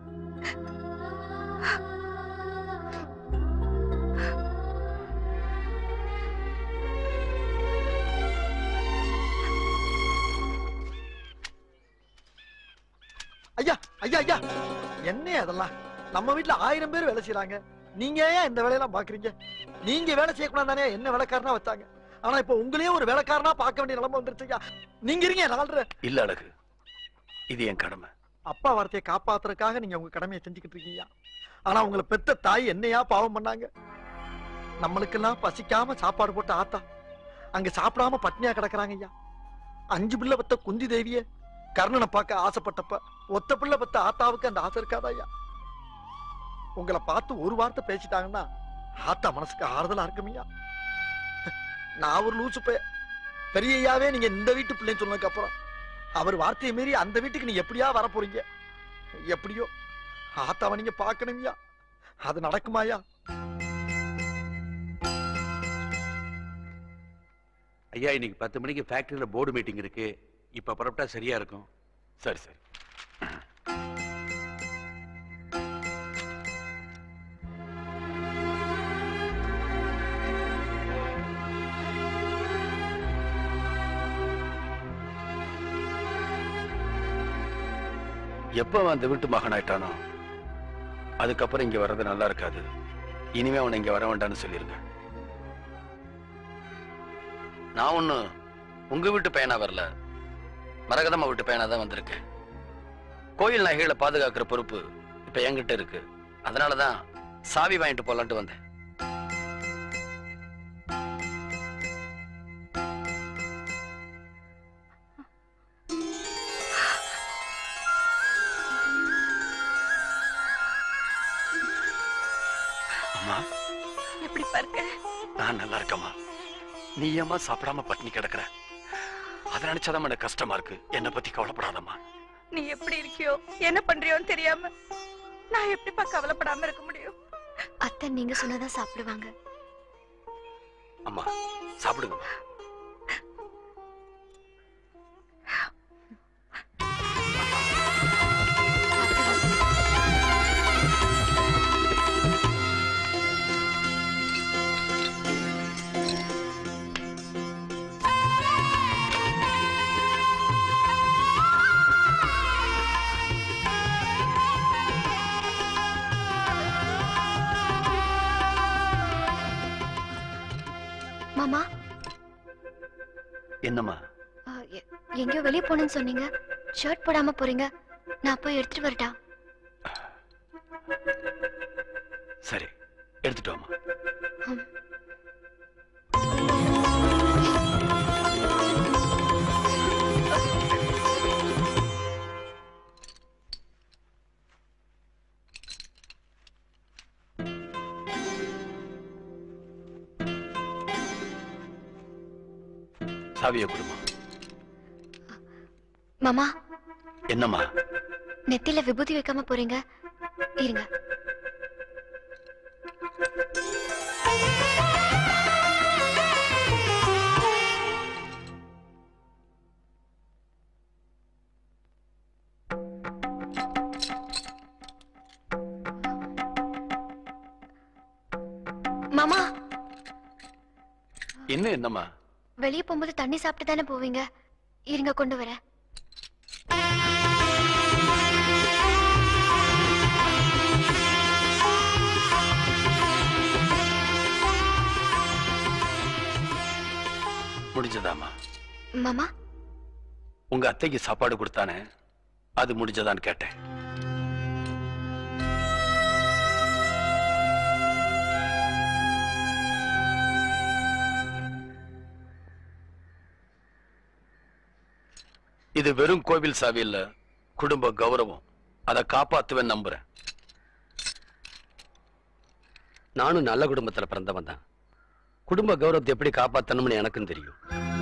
ஐயா ஐயா ஐயா, என்ன அதெல்லாம்? நம்ம வீட்டுல ஆயிரம் பேர் வேலை செய்யறாங்க, நீங்க ஏன் இந்த வேலையெல்லாம் பாக்குறீங்க? நீங்க வேலை செய்யக்கூடாது தானே என்ன வேலைக்காரனா வச்சாங்க. ஆனா இப்ப உங்களையே ஒரு வேலைக்காரனா பார்க்க வேண்டிய நிலைமை வந்துருச்சுயா. நீங்க இருங்க நாலு. இல்ல அழகு, இது என் கடமை. அப்பா வார்த்தையை காப்பாத்துறதுக்காக நீங்க உங்க கடமையை செஞ்சுக்கிட்டு இருக்கீங்க. ஆனா உங்களை பெத்த தாய் என்னையா பாவம் பண்ணாங்க? நம்மளுக்கெல்லாம் பசிக்காம சாப்பாடு போட்டு ஆத்தா அங்க சாப்பிடாம பட்னியா கிடக்குறாங்க ஐயா. அஞ்சு பிள்ளை பத்த குந்தி தேவிய கர்ணனை பார்க்க ஆசைப்பட்டப்ப ஒத்த பிள்ளை பத்த ஆத்தாவுக்கு அந்த ஆசை இருக்காதா ஐயா? உங்களை பார்த்து ஒரு வார்த்தை பேசிட்டாங்கன்னா ஆத்தா மனசுக்கு ஆறுதலா இருக்குமையா. நான் ஒரு லூசு பைய. பெரியையாவே நீங்க இந்த வீட்டு பிள்ளைன்னு சொன்னதுக்கு அப்புறம் அவர் வார்த்தையை மீறி அந்த வீட்டுக்கு நீங்க எப்படியா வர போறீங்க? எப்படியோ ஆத்தாவை நீங்க பாக்கணும்யா. அது நடக்குமாயா? ஐயா, இன்னைக்கு பத்து மணிக்கு ஃபேக்டரியில போர்டு மீட்டிங் இருக்கு. இப்ப புறப்பட்டா சரியா இருக்கும். சரி சரி. எப்ப அவன் அந்த வீட்டு மகன் ஆயிட்டானோ அதுக்கப்புறம் இங்க வர்றது நல்லா இருக்காது. இனிமே அவனை இங்க வர வேண்டாம்னு சொல்லிருங்க. நான் ஒண்ணு உங்க வீட்டு பையனா வரல, மரகதம்மா வீட்டு பையனா தான் வந்திருக்கேன். கோயில் நகைகளை பாதுகாக்கிற பொறுப்பு இப்ப என்கிட்ட இருக்கு. அதனாலதான் சாவி வாங்கிட்டு போலான்ட்டு வந்தேன். எப்படி பாருங்க? நான் நல்லா இருக்கேம்மா. நீ ஏமா சாப்பிடாம பட்டினி கிடக்குற? அதை நினைச்சாதான் எனக்கு கஷ்டமா இருக்கு. என்னை பத்தி கவலைப்படாதம்மா. நீ எப்படி இருக்கியோ என்ன பண்றியோன்னு தெரியாம நான் எப்படிப்பா கவலைப்படாம இருக்க முடியும்? அத்தை நீங்க சொன்னதான் சாப்பிடுவாங்க. அம்மா சாப்பிடுங்க. மாமா, என்னம்மா? எங்கயோ வெளியே போனேன்னு சொன்னீங்க. ஷர்ட் போடாம போறீங்க. நான் போய் எடுத்துட்டு வரட்டா? சரி, எடுத்துட்டு வாமா. சாவிய கொடுமா. மாமா, என்னம்மா? நெத்தில விபூதி வைக்காம போறீங்க, இருங்க. மாமா, என்ன? என்னம்மா? வெளியே போகும்போது தண்ணி சாப்பிட்டு தானே போவீங்க, இருங்க கொண்டு வரேன். முடிஞ்சதாமா? மாமா உங்க அத்தைக்கு சாப்பாடு கொடுத்தானே, அது முடிஞ்சதான்னு கேட்டேன். இது வெறும் கோவில் சாவி இல்ல, குடும்ப கௌரவம். அதை காப்பாத்துவேன் நம்புறேன். நானும் நல்ல குடும்பத்துல பிறந்தவன் தான். குடும்ப கௌரவத்தை எப்படி காப்பாத்தணும்னு எனக்கும் தெரியும்.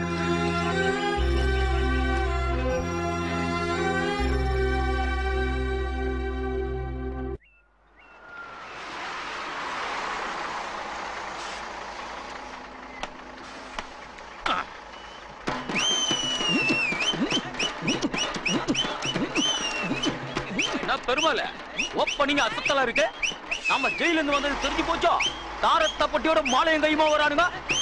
பெருமாள் ஓப்பனிங் அசத்தலா இருக்கு. நம்ம ஜெயில இருந்து வந்தது தெரிஞ்சு போச்சோ. தாரத்த பட்டியோட மாலையும் கையுமா வரானுங்க.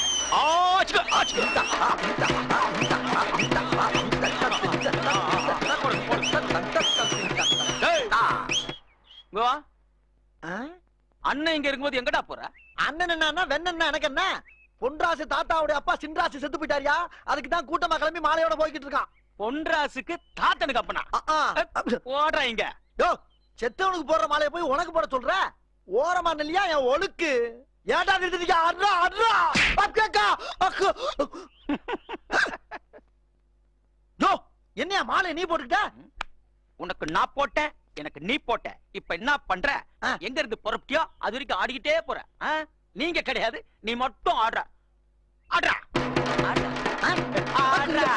அண்ணன் இங்க இருக்கும்போது எங்கடா போற? அண்ணன் என்ன வெண்ண எனக்கு என்ன? பொன்ராசு தாத்தாவுடைய அப்பா சின்ராசு செத்து போயிட்டாரியா, அதுக்கு தான் கூட்டமா கிளம்பி மாலையோட போய்கிட்டு இருக்கான். பொன்ராசுக்கு தாத்தனுக்கு அப்பனா ஓடுறா இங்க. யோ, செத்தவனுக்கு போடுற மாலையை போய் உனக்கு போட சொல்ற? ஓரமா இல்லையா என் ஒழுக்கு? ஏன்டா நிறுத்திட்டீங்க? அட்ரா அட்ரா அக்கா அக்கு. யோ, என்னையா மாலை நீ போட்டுக்கிட்ட? உனக்கு நான் போட்டேன், எனக்கு நீ போட்ட. இப்ப என்ன பண்ற? எங்க இருந்து புறப்பட்டியோ அது வரைக்கும் ஆடிக்கிட்டே போற. நீங்க கிடையாது, நீ மட்டும் ஆடுற. ஆடுறா ஆடுறா.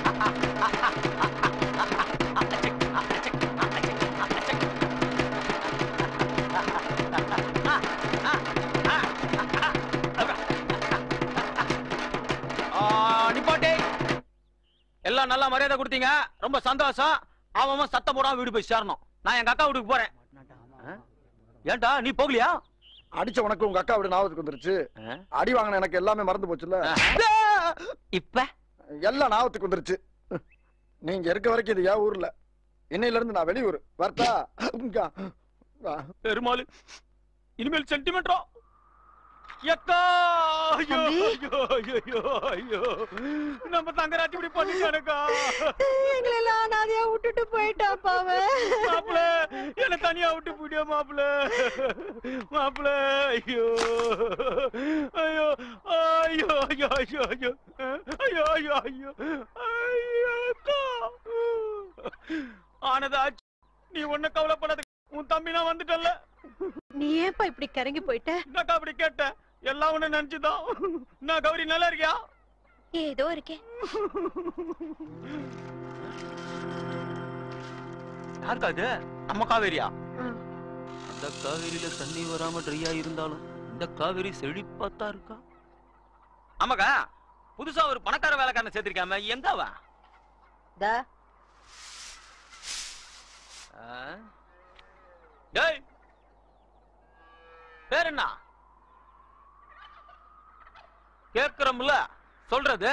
நிப்பாட்டே. எல்லாம் நல்லா மரியாதை கொடுத்தீங்க, ரொம்ப சந்தோஷம். அவன் சத்தம் போடாம வீடு போய் சேரணும். நான் எங்க அக்கா வீட்டுக்கு போறேன். ஏன்டா நீ போகலையா? அடிச்ச உனக்கு உங்க அக்கா வீடு ஞாபகத்துக்கு வந்துருச்சு. அடி வாங்கின எனக்கு எல்லாமே மறந்து போச்சுல்ல. இப்ப எல்லாம் ஞாபகத்துக்கு வந்துருச்சு. நீங்க இருக்க வரைக்கும் இது ஏன் ஊர்ல, இன்னையில இருந்து நான் வெளியூர் வரட்டா? பெருமாள் இனிமேல் சென்டிமெண்ட்ரோ. எக்கா ஐயோ ஐயோ ஐயோ ஐயோ, நம்ம தங்கராஜ் இப்படி பண்ணிட்டானக்கா. எங்களை எல்லாம் அனாதையா விட்டுட்டு போயிட்டாப்பா அவன். மாப்பிள என்ன தனியா விட்டு போயிட்டியா மாப்பிள? மாப்பிள ஐயோ ஐயோ ஐயோ ஐயோ ஐயோ ஐயோ ஐயோ ஐயோ ஐயோ ஐயோ அக்கா. ஆனதாச்சு, நீ ஒண்ணு கவலைப்படாத. உன் தம்பி நான் வந்துட்டல்ல. நீ ஏப்பா இப்படி கரங்கி போயிட்ட? என்னக்கா அப்படி கேட்ட? எல்லாம் ஒண்ணு நினைச்சுதான். நான் கௌரி நல்லா இருக்கியா? ஏதோ இருக்கேன். யாருக்கா இது? நம்ம காவேரியா? அந்த காவேரியில தண்ணி வராம ட்ரையா இருந்தாலும் இந்த காவேரி செழிப்பாத்தா இருக்கா. ஆமாக்கா, புதுசா ஒரு பணக்கார வேலைக்காரனை சேர்த்திருக்காம எங்க அவ? டேய், பேர் என்ன? கேக்குறோம்ல, சொல்றது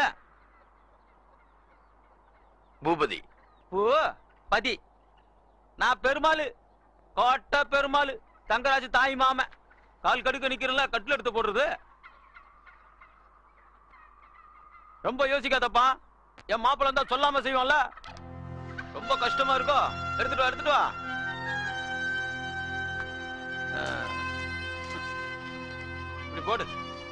பூபதி. பூ பதி. நான் பெருமாள், கோட்டை பெருமாள், தங்கராஜ் தாய் மாம. கால் கடுக்க நிக்கிறல, கட்டில் எடுத்து போடுறது. ரொம்ப யோசிக்காதப்பா. என் மாப்பிள்ள இருந்தா சொல்லாம செய்வான்ல. ரொம்ப கஷ்டமா இருக்கும். எடுத்துட்டு வா, எடுத்துட்டு வா. இப்படி போடு.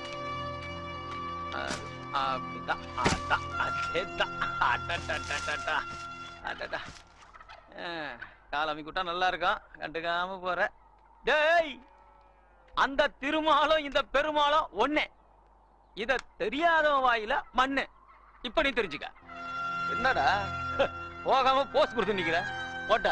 காலமி கூட்டா நல்லா இருக்கும். கண்டுக்காம போற. டேய், அந்த திருமாலும் இந்த பெருமாளும் ஒண்ணே. இத தெரியாதவன் வாயில மண்ணு. இப்ப நீ தெரிஞ்சுக்க. என்னடா போகாம போஸ்ட் கொடுத்து நிக்கிற? போட்ட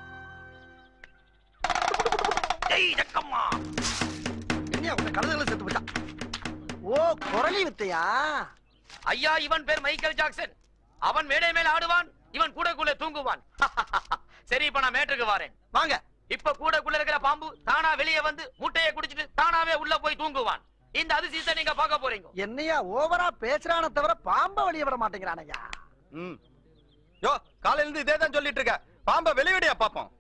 செத்து போச்சா? ஓ, குரலி வித்தையா? ஐயா, இவன் பேர் மைக்கேல் ஜாக்சன். அவன் மேடை மேல ஆடுவான், இவன் கூடக்குள்ள தூங்குவான். சரி, இப்ப நான் மேட்டுக்கு வரேன். வாங்க. இப்ப கூடக்குள்ள இருக்கிற பாம்பு தானா வெளியே வந்து முட்டையை குடிச்சிட்டு தானாவே உள்ள போய் தூங்குவான். இந்த அதிசயத்தை நீங்க பார்க்க போறீங்க. என்னையா ஓவரா பேசுறான தவிர பாம்ப வெளியே விட மாட்டேங்கிறானையா? யோ, காலையில இருந்து இதே தான் சொல்லிட்டு இருக்க. பாம்ப வெளியடியா பாப்போம்.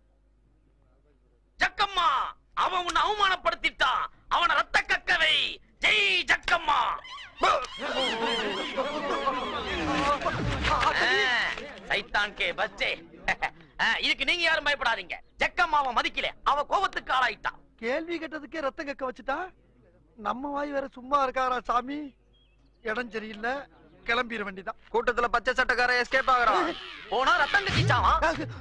ஜக்கம்மா, அவன் உன்னை அவமானப்படுத்திட்டான். அவனை ரத்த கக்கவை. ஜெய் ஜக்கம்மா. சைத்தான் கே பச்சே. இதுக்கு நீங்க யாரும் பயப்படாதீங்க. ஜக்கம்மாவை மதிக்கல, அவ கோபத்துக்கு ஆளாயிட்டா. கேள்வி கேட்டதுக்கே ரத்தம் கக்க வச்சுட்டா. நம்ம வாய் வேற சும்மா இருக்காரா சாமி? இடம் சரியில்லை, கிளம்பிட வேண்டிதான். கூட்டத்துல பச்சை சட்டக்கார எஸ்கேப் ஆகுறான். போனா ரத்தம் கட்டிச்சாமா.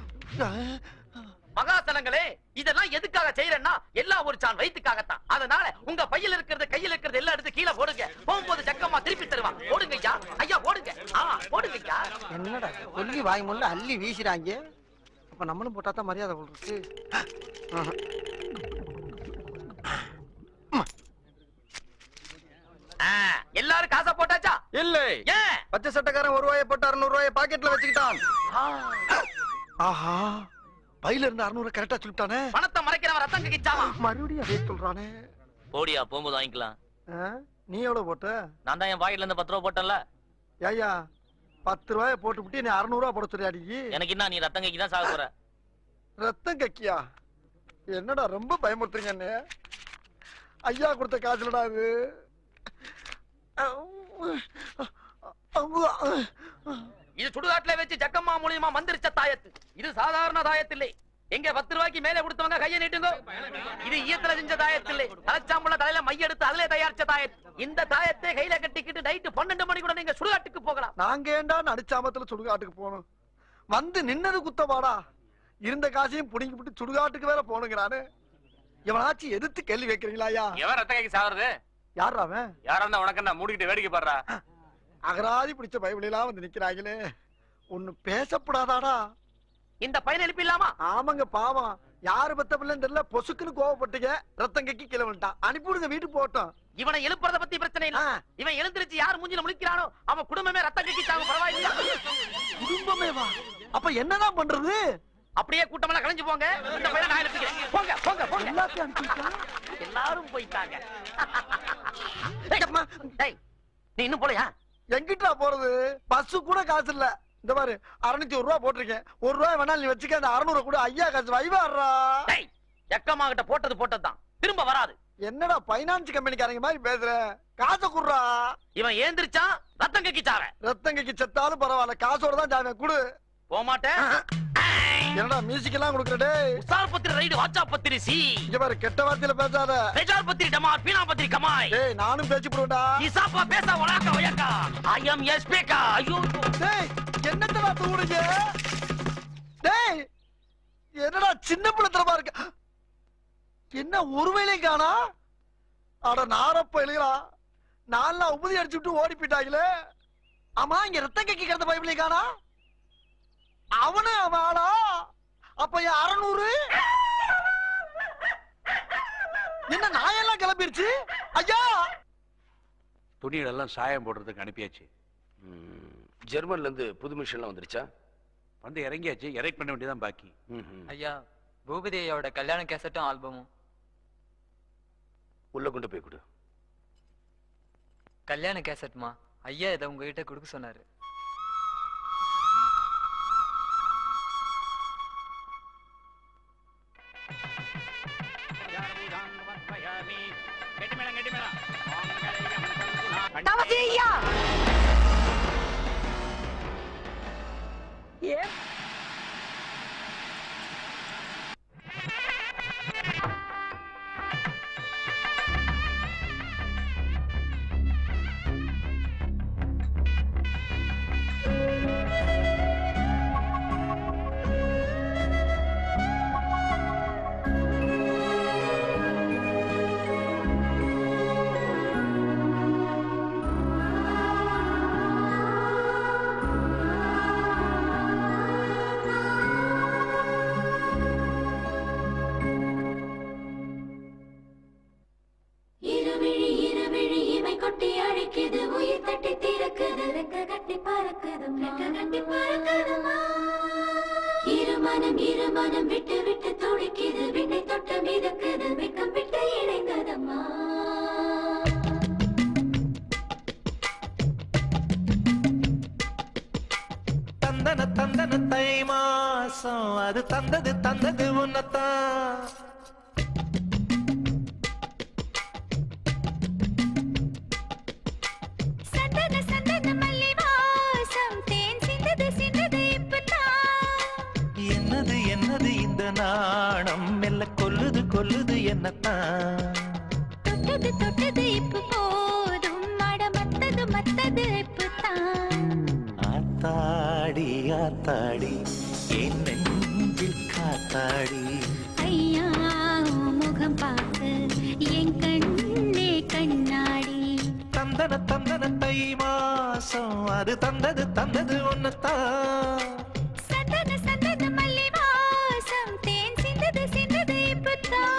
மகாசனங்களே, இதெல்லாம் எதுக்காக செய்யறேன்னா எல்லாம் ஒரு சான் வயிற்றுக்காகத்தான். அதனால உங்க பையில இருக்கிறது கையில இருக்கிறது எல்லாம் எடுத்து கீழே போடுங்க. போகும்போது ஜக்கம்மா திருப்பி தருவான். போடுங்க ஐயா, ஐயா போடுங்க. ஆ போடுங்க ஐயா. என்னடா சொல்லி வாய் முள்ள அள்ளி வீசுறாங்க. அப்ப நம்மளும் போட்டா தான் மரியாதை இருக்கு. எல்லாரும் காசா போட்டாச்சா? இல்லை. ஏன்? பச்சை சட்டக்காரன் ஒரு ரூபாயை போட்டு அறுநூறு ரூபாயை பாக்கெட்ல வச்சுக்கிட்டான். ஆஹா, பையில இருந்து அறுநூறு கரெக்டா சொல்லிட்டானே. பணத்தை மறைக்கிறவன் ரத்தம் கக்கிச்சாமா. மறுபடியும் அதே சொல்றானே. போடியா, போகும்போது வாங்கிக்கலாம். நீ எவ்வளவு போட்ட? நான் தான் என் பாக்கெட்ல இருந்து பத்து ரூபா போட்டேன்ல. ஐயா, பத்து ரூபாய போட்டு விட்டு நீ அறுநூறு ரூபா போட சொல்லியாடி. எனக்கு என்ன, நீ ரத்தம் கக்கி தான் சாக போற. ரத்தம் கக்கியா? என்னடா ரொம்ப பயமுறுத்துறீங்க என்ன? ஐயா கொடுத்த காசுலடா இது. இது சுடுகாட்டுல வச்சு ஜக்கம்மா மூலியமா மந்திரிச்ச தாயத்து. இது சாதாரண தாயத்து இல்லை. எங்க பத்து ரூபாய்க்கு மேல கொடுத்தவங்க கையை நீட்டுங்க. இது ஈயத்துல செஞ்ச தாயத்து இல்லை. தலைச்சாம்புல தலையில மைய எடுத்து அதுல தயாரிச்ச தாயத்து. இந்த தாயத்தை கையில கட்டிக்கிட்டு நைட்டு பன்னெண்டு மணி கூட நீங்க சுடுகாட்டுக்கு போகலாம். நாங்க ஏண்டா நடிச்சாமத்துல சுடுகாட்டுக்கு போகணும்? வந்து நின்னது குத்தவாடா. இருந்த காசையும் புடிங்கி விட்டு சுடுகாட்டுக்கு வேற போனுங்கிறானு. எவனாச்சும் எதிர்த்து கேள்வி வைக்கிறீங்களா? எவன் ரத்த கைக்கு சாகுறது? யாரா அவன்? யாரா இருந்தா உனக்கு என்ன, மூடிக்கிட்டு வேடிக்கை பாடுறா. அகராதி பிடிச்ச பைபிளெல்லாம் வந்து நிக்கிறாங்களே. ஒண்ணு பேசப்படாதாடா? இந்த பையன் எழுப்பி இல்லாமா? ஆமாங்க, பாவம். யாரு பத்த பிள்ளைன்னு தெரியல, பொசுக்குன்னு கோவப்பட்டீங்க. ரத்தம் கக்கி கீழே வந்துட்டான். அனுப்பிவிடுங்க, வீட்டுக்கு போட்டோம். இவனை எழுப்புறத பத்தி பிரச்சனை இல்ல. இவன் எழுந்திருச்சு யார் மூஞ்சில முழிக்கிறானோ அவன் குடும்பமே ரத்தம் கக்கி சாகும். பரவாயில்லையா? குடும்பமே வா? அப்ப என்னதான் பண்றது? அப்படியே கூட்டமெல்லாம் கலைஞ்சு போங்க. இந்த பையனை நான் எழுப்பிக்கிறேன். போங்க போங்க போங்க. எல்லாத்தையும் அனுப்பிட்டா? எல்லாரும் போயிட்டாங்க. நீ இன்னும் போலையா? எங்கிட்டா போறது? பஸ் கூட காசு இல்ல. இந்த மாதிரி அறுநூத்தி ஒரு ரூபா போட்டிருக்கேன். ஒரு ரூபாய் வேணாலும் நீ வச்சுக்க. அந்த அறுநூறு கூட ஐயா காசு வைவாடுறா. எக்கம்மா கிட்ட போட்டது போட்டதுதான், திரும்ப வராது. என்னடா பைனான்ஸ் கம்பெனிக்காரங்க மாதிரி பேசுற? காசை குடுறா. இவன் ஏந்திரிச்சா ரத்தம் கக்கிச்சாவ. ரத்தம் கக்கி செத்தாலும் பரவாயில்ல, காசோட தான் ஜாமீன் குடு. போக மாட்டேன். என்னடா மியூசிக் எல்லாம் கொடுக்கறடே? உசார் பத்திரி ரைடு, வாட்சா பத்திரி சி. இங்க பாரு, கெட்ட வார்த்தையில பேசாத. பேஜார் பத்திரி டமார், பீனா பத்திரி கமாய். டேய், நானும் பேசி போடுடா. இசாப்பா பேசா வளாக்க வயக்கா. ஐ அம் எஸ் பேக்கா. ஐயோ டேய், என்னடா தூடுங்க? டேய், என்னடா சின்ன பிள்ளைத்தனமா இருக்கு. என்ன ஒருவேளையும் காணா? அட நாரப்ப எழுகிறா. நான்லாம் உபதி அடிச்சு விட்டு ஓடி போயிட்டாங்களே. ஆமா, இங்க ரத்தம் கக்கி கிடந்த பைபிளையும் காணா. அவனு அவளா? அப்ப என் அறுநூறு என்ன நாயெல்லாம் கிளம்பிருச்சு? ஐயா, துணிகள் எல்லாம் சாயம் போடுறதுக்கு அனுப்பியாச்சு. ஜெர்மன்ல இருந்து புது மிஷின்லாம் வந்துருச்சா? வந்து இறங்கியாச்சு. எரெக்ட் பண்ண வேண்டியதான் பாக்கி. ஐயா, பூபதி ஐயாவோட கல்யாண கேசட்டும் ஆல்பமும் உள்ள கொண்டு போய் கொடு. கல்யாண கேசட்மா? ஐயா இதை உங்ககிட்ட கொடுக்க சொன்னாரு. தவசியா ஏ இருமனம் இருமனம் விட்டு விட்டு துடிக்குது. விண்ணை தொட்ட மிதக்குது. வெக்கம் விட்டு இணைந்ததம்மா. தந்தன தந்தன தை மாசம் அது தந்தது தந்தது உன்னத்தான். சந்தன சந்தன மல்லி வாசம் தேன் சிந்தது சிந்தது இப்பதான். தொட்டது இப்ப போதும் அட மத்தது மத்தது இப்பதான் ஆத்தாடி ஆத்தாடி என் நெஞ்சில் காத்தாடி ஐயா உன் முகம் பார்த்து என் கண்ணே கண்ணாடி தந்தன தந்தன தை மாசம் அது தந்தது தந்தது ஒன்னத்தான் சந்தன சந்தன மல்லி வாசம் தேன் சிந்தது சிந்தது இப்பதான்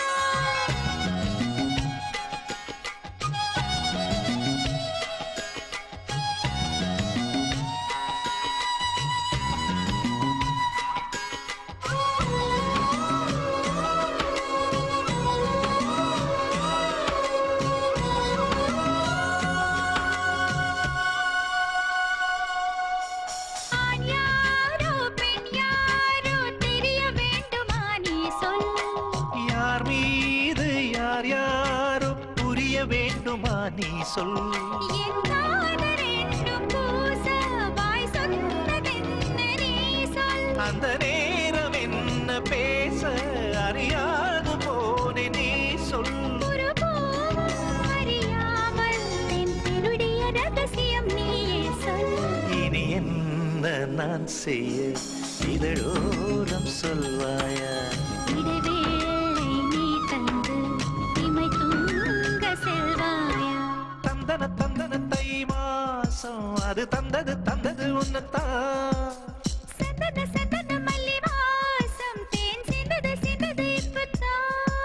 ஆண் யாரோ பெண் யாரோ தெரிய வேண்டுமா நீ சொல் யார் மீது யார் யாரோ புரிய வேண்டுமா நீ சொல் என் காதல் ரெண்டும் பூச வாய் சொன்னதென்ன நீ சொல் அந்த நேரம் என்ன பேச அறியாது போனே நீ சொல் ஒரு பூவும் அறியாமல் என் திருடிய ரகசியம் நீயே சொல் இனி என்ன நான் செய்ய இதழோரம் சொல்வாயா இடைவேளை நீ தந்து இமை தூங்க செல்வாயா தந்தன தந்தன தை மாசம் அது தந்தது தந்தது உன்னத்தான் சந்தன சந்தன மல்லி வாசம் தேன் சிந்தது சிந்தது இப்பதான்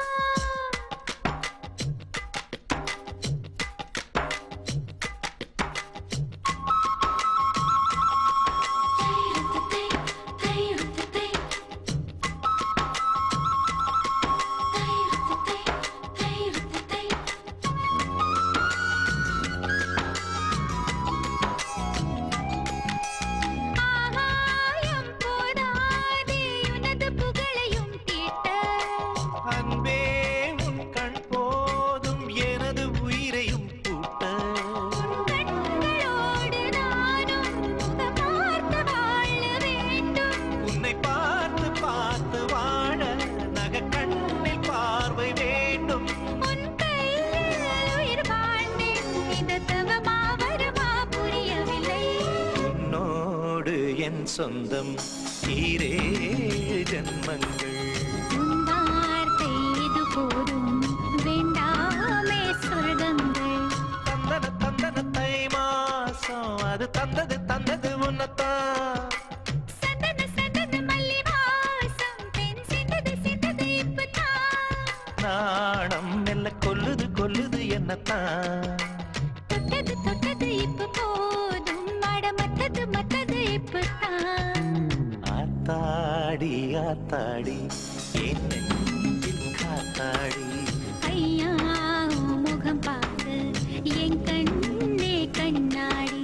ஆகாயம் போதாதே உனது புகழையும் தீட்ட அன்பே உன் கண் போதும் எனது உயிரையும் கூட்ட கண்களோடு நானும் முகம் பார்த்து வாழ வேண்டும் உன்னை பார்த்து பார்த்து வாழ நக கண்ணில் பார்வை வேண்டும் உன் கையில் உயிர் வாழ்ந்தேன் இந்த தவமா வருமா புரியவில்லை உன்னோடு என் சொந்தம் ஈரேழு ஜன்மங்கள் உன் வார்த்தை இது போதும் வேண்டாமே சொர்க்கங்கள் தந்தன தந்தன தை மாசம் அது தந்தது தந்தது உன்னத்தான் சந்தன சந்தன மல்லி வாசம் பெண் சிந்தது சிந்தது இப்பதான் நாணம் மெல்ல கொல்லுது கொல்லுது என்னத்தான் தொட்டது தொட்டது இப்ப போதும் அட மத்தது மத்தது இப்பதான் ஆத்தாடி ஆத்தாடி என் நெஞ்சில் காத்தாடி ஐயா உன் முகம் பார்த்து என் கண்ணே கண்ணாடி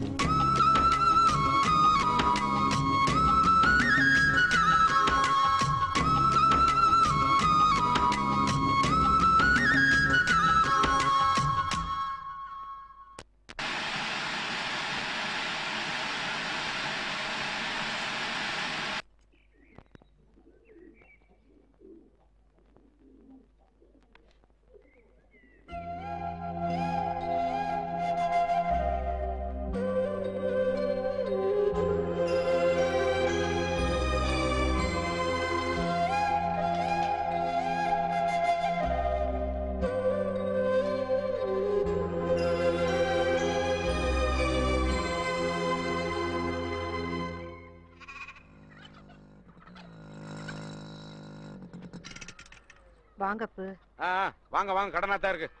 வாங்கப்பு ஆ, வாங்க வாங்க கடனா தான் இருக்கு.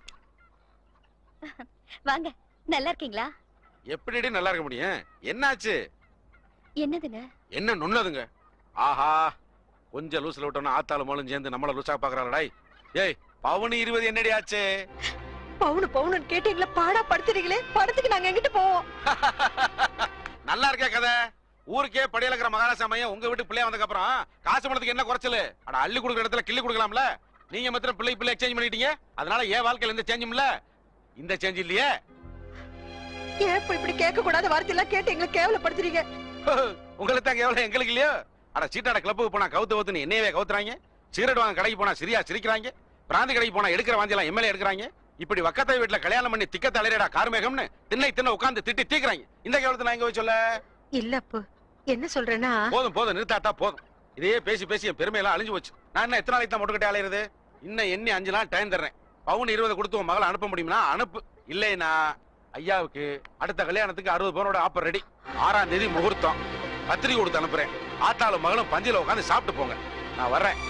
வாங்க நல்லா இருக்கீங்களா? எப்படிடி நல்லா இருக்க முடியும்? என்னாச்சு? என்னதுங்க? என்ன நொன்னதுங்க? ஆஹா, கொஞ்சம் லூஸ்ல விட்டோம்னா ஆத்தால மோளும் சேர்ந்து நம்மள லூசா பாக்குறாடா. ஏய், பவுனு இருபது என்னடி ஆச்சு? பவுனு பவுனுன்னு கேட்டீங்களா? பாடா படுத்துறீங்களே, படத்துக்கு நாங்க எங்கிட்டு போவோம்? நல்லா இருக்கே கதை. ஊருக்கே படியில இருக்கிற மகாராசமைய உங்க வீட்டு பிள்ளைய வந்ததுக்கு அப்புறம் காசு பணத்துக்கு என்ன குறைச்சல்? அட அள்ளி கொடுக்குற இடத்துல கிள்ளி கொடுக்கலாம்ல. நீங்க மாத்திரம் பிள்ளை பிள்ளை எக்ஸ்சேஞ்ச் பண்ணிட்டீங்க. அதனால ஏன் வாழ்க்கையில எந்த சேஞ்சும் இல்ல. இந்த சேஞ்ச் இல்லையே. ஏன் இப்ப இப்படி கேட்க கூடாத வார்த்தை எல்லாம் கேட்டு எங்களை கேவலப்படுத்துறீங்க? உங்களுக்கு தான் கேவலம், எங்களுக்கு இல்லையோ? அட சீட்டாட கிளப்புக்கு போனா கவுத்து கவுத்துன்னு என்னையவே கவுத்துறாங்க. சிகரெட் வாங்க கடைக்கு போனா சிரியா சிரிக்கிறாங்க. பிராந்தி கடைக்கு போனா எடுக்கிற வாந்தி எல்லாம் எம்எல்ஏ எடுக்கிறாங்க. இப்படி வக்கத்தை வீட்டுல கல்யாணம் பண்ணி திக்க தலையடா கார்மேகம்னு திண்ணை தின்ன உட்கார்ந்து திட்டி தீக்குறாங்க. இந்த கேவலத்தை நான் எங்க போய் சொல்ல? இல்லப்பு என்ன சொல்றேன்னா போதும் போதும் நிறுத்தாத்தா போதும். இதே பேசி பேசி என் பெருமையெல்லாம் அழிஞ்சு போச்சு. நான் என்ன எத்தனை நாளைக்கு தான் முட்டுக்கிட்டே அலையிறது? இன்னும் எண்ணி அஞ்சு நாள் டைம் தர்றேன். பவுன் இருபது கொடுத்து உன் மகளை அனுப்ப முடியுமா? அனுப்பு. இல்லைன்னா ஐயாவுக்கு அடுத்த கல்யாணத்துக்கு அறுபது பவுனோட ஆப்பர் ரெடி. ஆறாம் தேதி முகூர்த்தம். பத்திரிகை கொடுத்து அனுப்புறேன். ஆத்தாலும் மகளும் பந்தியில உட்காந்து சாப்பிட்டு போங்க. நான் வர்றேன்.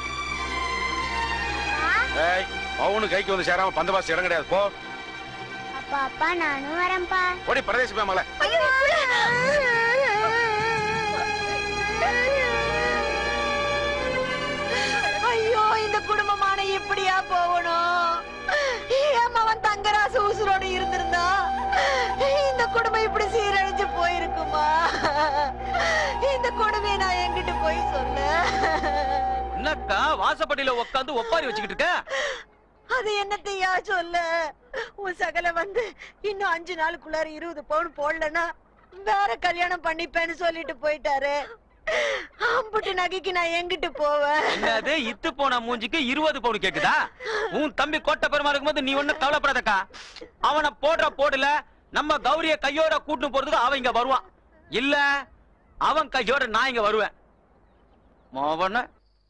ஏய், பவுனு கைக்கு வந்து சேராம பந்தவாசி இடம் கிடையாது. போ. அப்பா அப்பா நானும் வரேன்ப்பா. ஓடி பரதேசி போய் மகளே. ஐயோ இந்த குடும்பமான இப்படியா போகணும்? என் மகன் தங்கராசு உசுரோடு இருந்திருந்தா இந்த குடும்பம் இப்படி சீரழிஞ்சு போயிருக்குமா? இந்த கொடுமையை நான் எங்கிட்டு போய் சொல்ல? என்னக்கா வாசப்படியில உட்காந்து ஒப்பாரி வச்சுக்கிட்டு இருக்க? அது என்னத்தையா சொல்ல? உன் சகல வந்து இன்னும் அஞ்சு நாளுக்குள்ளார இருபது பவுன் போடலன்னா வேற கல்யாணம் பண்ணிப்பேன்னு சொல்லிட்டு போயிட்டாரு. அம்புட்டு நகைக்கு நான் எங்கிட்டு போவேன்? என்னது இத்து போன மூஞ்சிக்கு இருபது பவுன் கேக்குதா? உன் தம்பி கோட்டை பெருமா இருக்கும்போது நீ ஒண்ணு கவலைப்படாதக்கா. அவனை போடுற போடுல நம்ம கௌரிய கையோட கூட்டு போறதுக்கு அவன் இங்க வருவான். இல்ல அவன் கையோட நான் இங்க வருவேன். மோவன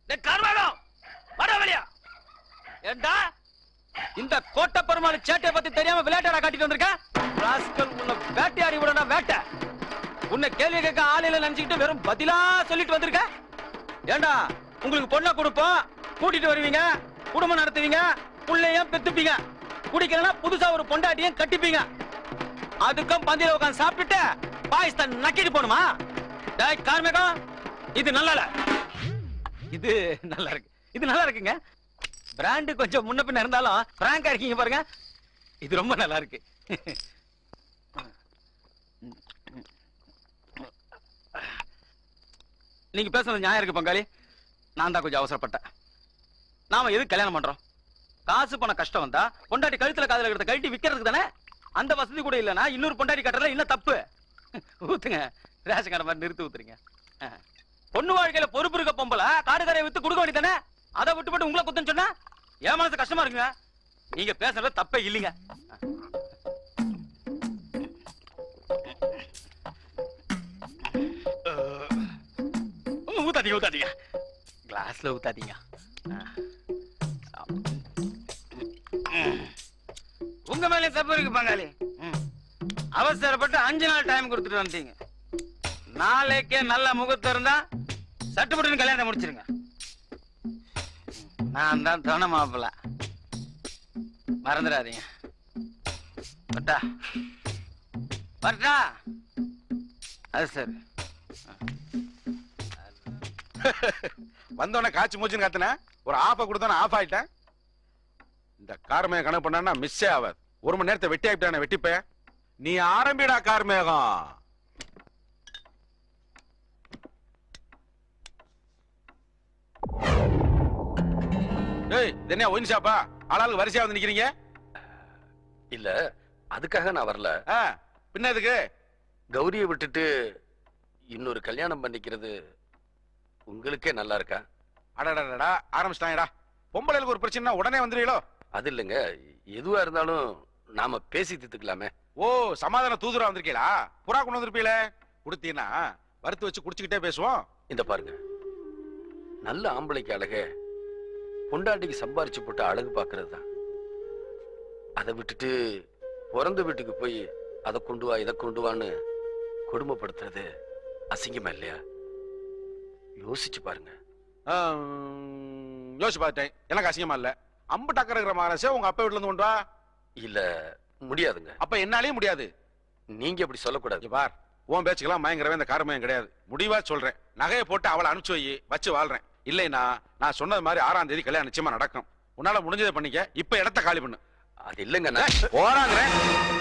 ஏண்டா இந்த கோட்டை பெருமாள் சேட்டை பத்தி தெரியாம விளையாட்டா காட்டிட்டு வந்திருக்க? ராஸ்கல் உன்னை வேட்டையாடி விடனா வேட்டை. உன்னை கேள்வி கேட்க ஆளில நினைச்சுக்கிட்டு வெறும் பதிலா சொல்லிட்டு வந்திருக்க. ஏண்டா உங்களுக்கு பொண்ணை கொடுப்போம், கூட்டிட்டு வருவீங்க, குடும்பம் நடத்துவீங்க, புள்ளையும் பெத்துப்பீங்க. குடிக்கலன்னா புதுசா ஒரு பொண்டாட்டியும் கட்டிப்பீங்க. அதுக்கும் பந்தியில உட்காந்து சாப்பிட்டுட்டு பாயசத்தை நக்கிட்டு போணுமா? டேய் கார்மேகம், இது நல்லா இல்ல. இது நல்லா இருக்கு. இது நல்லா இருக்குங்க. பிராண்டு கொஞ்சம் முன்ன பின்ன இருந்தாலும் பிராங்கா இருக்கீங்க பாருங்க. இது ரொம்ப நல்லா இருக்கு. நீங்க பேசுறது நியாயம் இருக்கு பங்காளி. நான் தான் கொஞ்சம் அவசரப்பட்டேன். நாம எதுக்கு கல்யாணம் பண்றோம்? காசு பண கஷ்டம் வந்தா பொண்டாட்டி கழுத்துல காதல கிட்ட கழட்டி விக்கிறதுக்கு தானே. அந்த வசதி கூட இல்லைன்னா இன்னொரு பொண்டாட்டி கட்டுறதுல இன்னும் தப்பு. ஊத்துங்க, ரேஷன் கடை மாதிரி நிறுத்தி ஊத்துறீங்க. பொண்ணு வாழ்க்கையில பொறுப்பு இருக்க பொம்பளை காடு கரையை வித்து கொடுக்க வேண்டியதானே. அதை விட்டு போட்டு உங்களை குத்தம் சொன்னா என் மனசு கஷ்டமா இருக்குங்க. நீங்க பேசுறது தப்பே இல்லைங்க. ஊத்தாதீங்க ஊத்தாதீங்க, கிளாஸ்ல ஊத்தாதீங்க. உங்க மேலே தப்பு இருக்கு பங்காளி. அவசரப்பட்டு அஞ்சு நாள் டைம் கொடுத்துட்டு வந்தீங்க. நாளைக்கே நல்ல முகூர்த்தம் இருந்தா சட்டுப்பட்டு கல்யாணம் முடிச்சிருங்க. நான் தான் தோண மாப்பிள்ள, மறந்துடாதீங்க. பட்டா பட்டா அது சரி. வந்தோடனே காய்ச்சி மூச்சுன்னு கத்துன ஒரு ஆஃப கொடுத்தா ஆஃப் ஆயிட்டேன். இந்த கார்மேகம் கணக்கு பண்ணா மிஸ்ஸே ஆகாது. ஒரு மணி நேரத்தை வெட்டி ஆயிட்டான வெட்டிப்ப. நீ ஆரம்பிடா கார்மேகம். ஏய் என்ன ஒயின் ஷாப்பா? ஆளாளுக்கு வரிசையா வந்து நிக்கிறீங்க. இல்ல அதுக்காக நான் வரல. பின்ன எதுக்கு? கௌரியை விட்டுட்டு இன்னொரு கல்யாணம் பண்ணிக்கிறது உங்களுக்கே நல்லா இருக்கா? அடடடா ஆரம்பிச்சிட்டாங்கடா. பொம்பளைகளுக்கு ஒரு பிரச்சனை உடனே வந்துடுவீங்களோ? அது இல்லைங்க, எதுவா இருந்தாலும் நாம பேசி தீர்த்துக்கலாமே. ஓ சமாதான தூதுரா வந்திருக்கீங்களா? புறா கொண்டு வந்திருப்பீங்களே, கொடுத்தீங்கன்னா வறுத்து வச்சு குடிச்சுக்கிட்டே பேசுவோம். இந்த பாருங்க, நல்ல ஆம்பளைக்கு அழக பொண்டாட்டிக்கு சம்பாரிச்சு போட்டு அழகு பாக்குறது தான். அதை விட்டுட்டு பிறந்த வீட்டுக்கு போய் அதை கொண்டு வா இதை கொண்டு வான்னு கொடுமைப்படுத்துறது அசிங்கமா இல்லையா? யோசிச்சு பாருங்க. யோசிச்சு பார்த்தேன், எனக்கு அசிங்கமா இல்ல. அம்பு டக்கர் இருக்கிற மகாராஜா உங்க அப்பா வீட்டுல இருந்து கொண்டு வா. இல்ல முடியாதுங்க. அப்ப என்னாலையும் முடியாது. நீங்க அப்படி சொல்லக்கூடாது. பார், உன் பேச்சுக்கெல்லாம் மயங்கரவே இந்த காரமயம் கிடையாது. முடிவா சொல்றேன், நகையை போட்டு அவளை அனுப்பிச்சு வை, வச்சு வாழ்றேன். இல்லைன்னா நான் சொன்னது மாதிரி ஆறாம் தேதி கல்யாணம் நிச்சயமா நடக்கும். உன்னால முடிஞ்சதை பண்ணிக்க. இப்ப இடத்த காலி பண்ணு. அது இல்லைங்க, நான் போறாங்கிறேன்.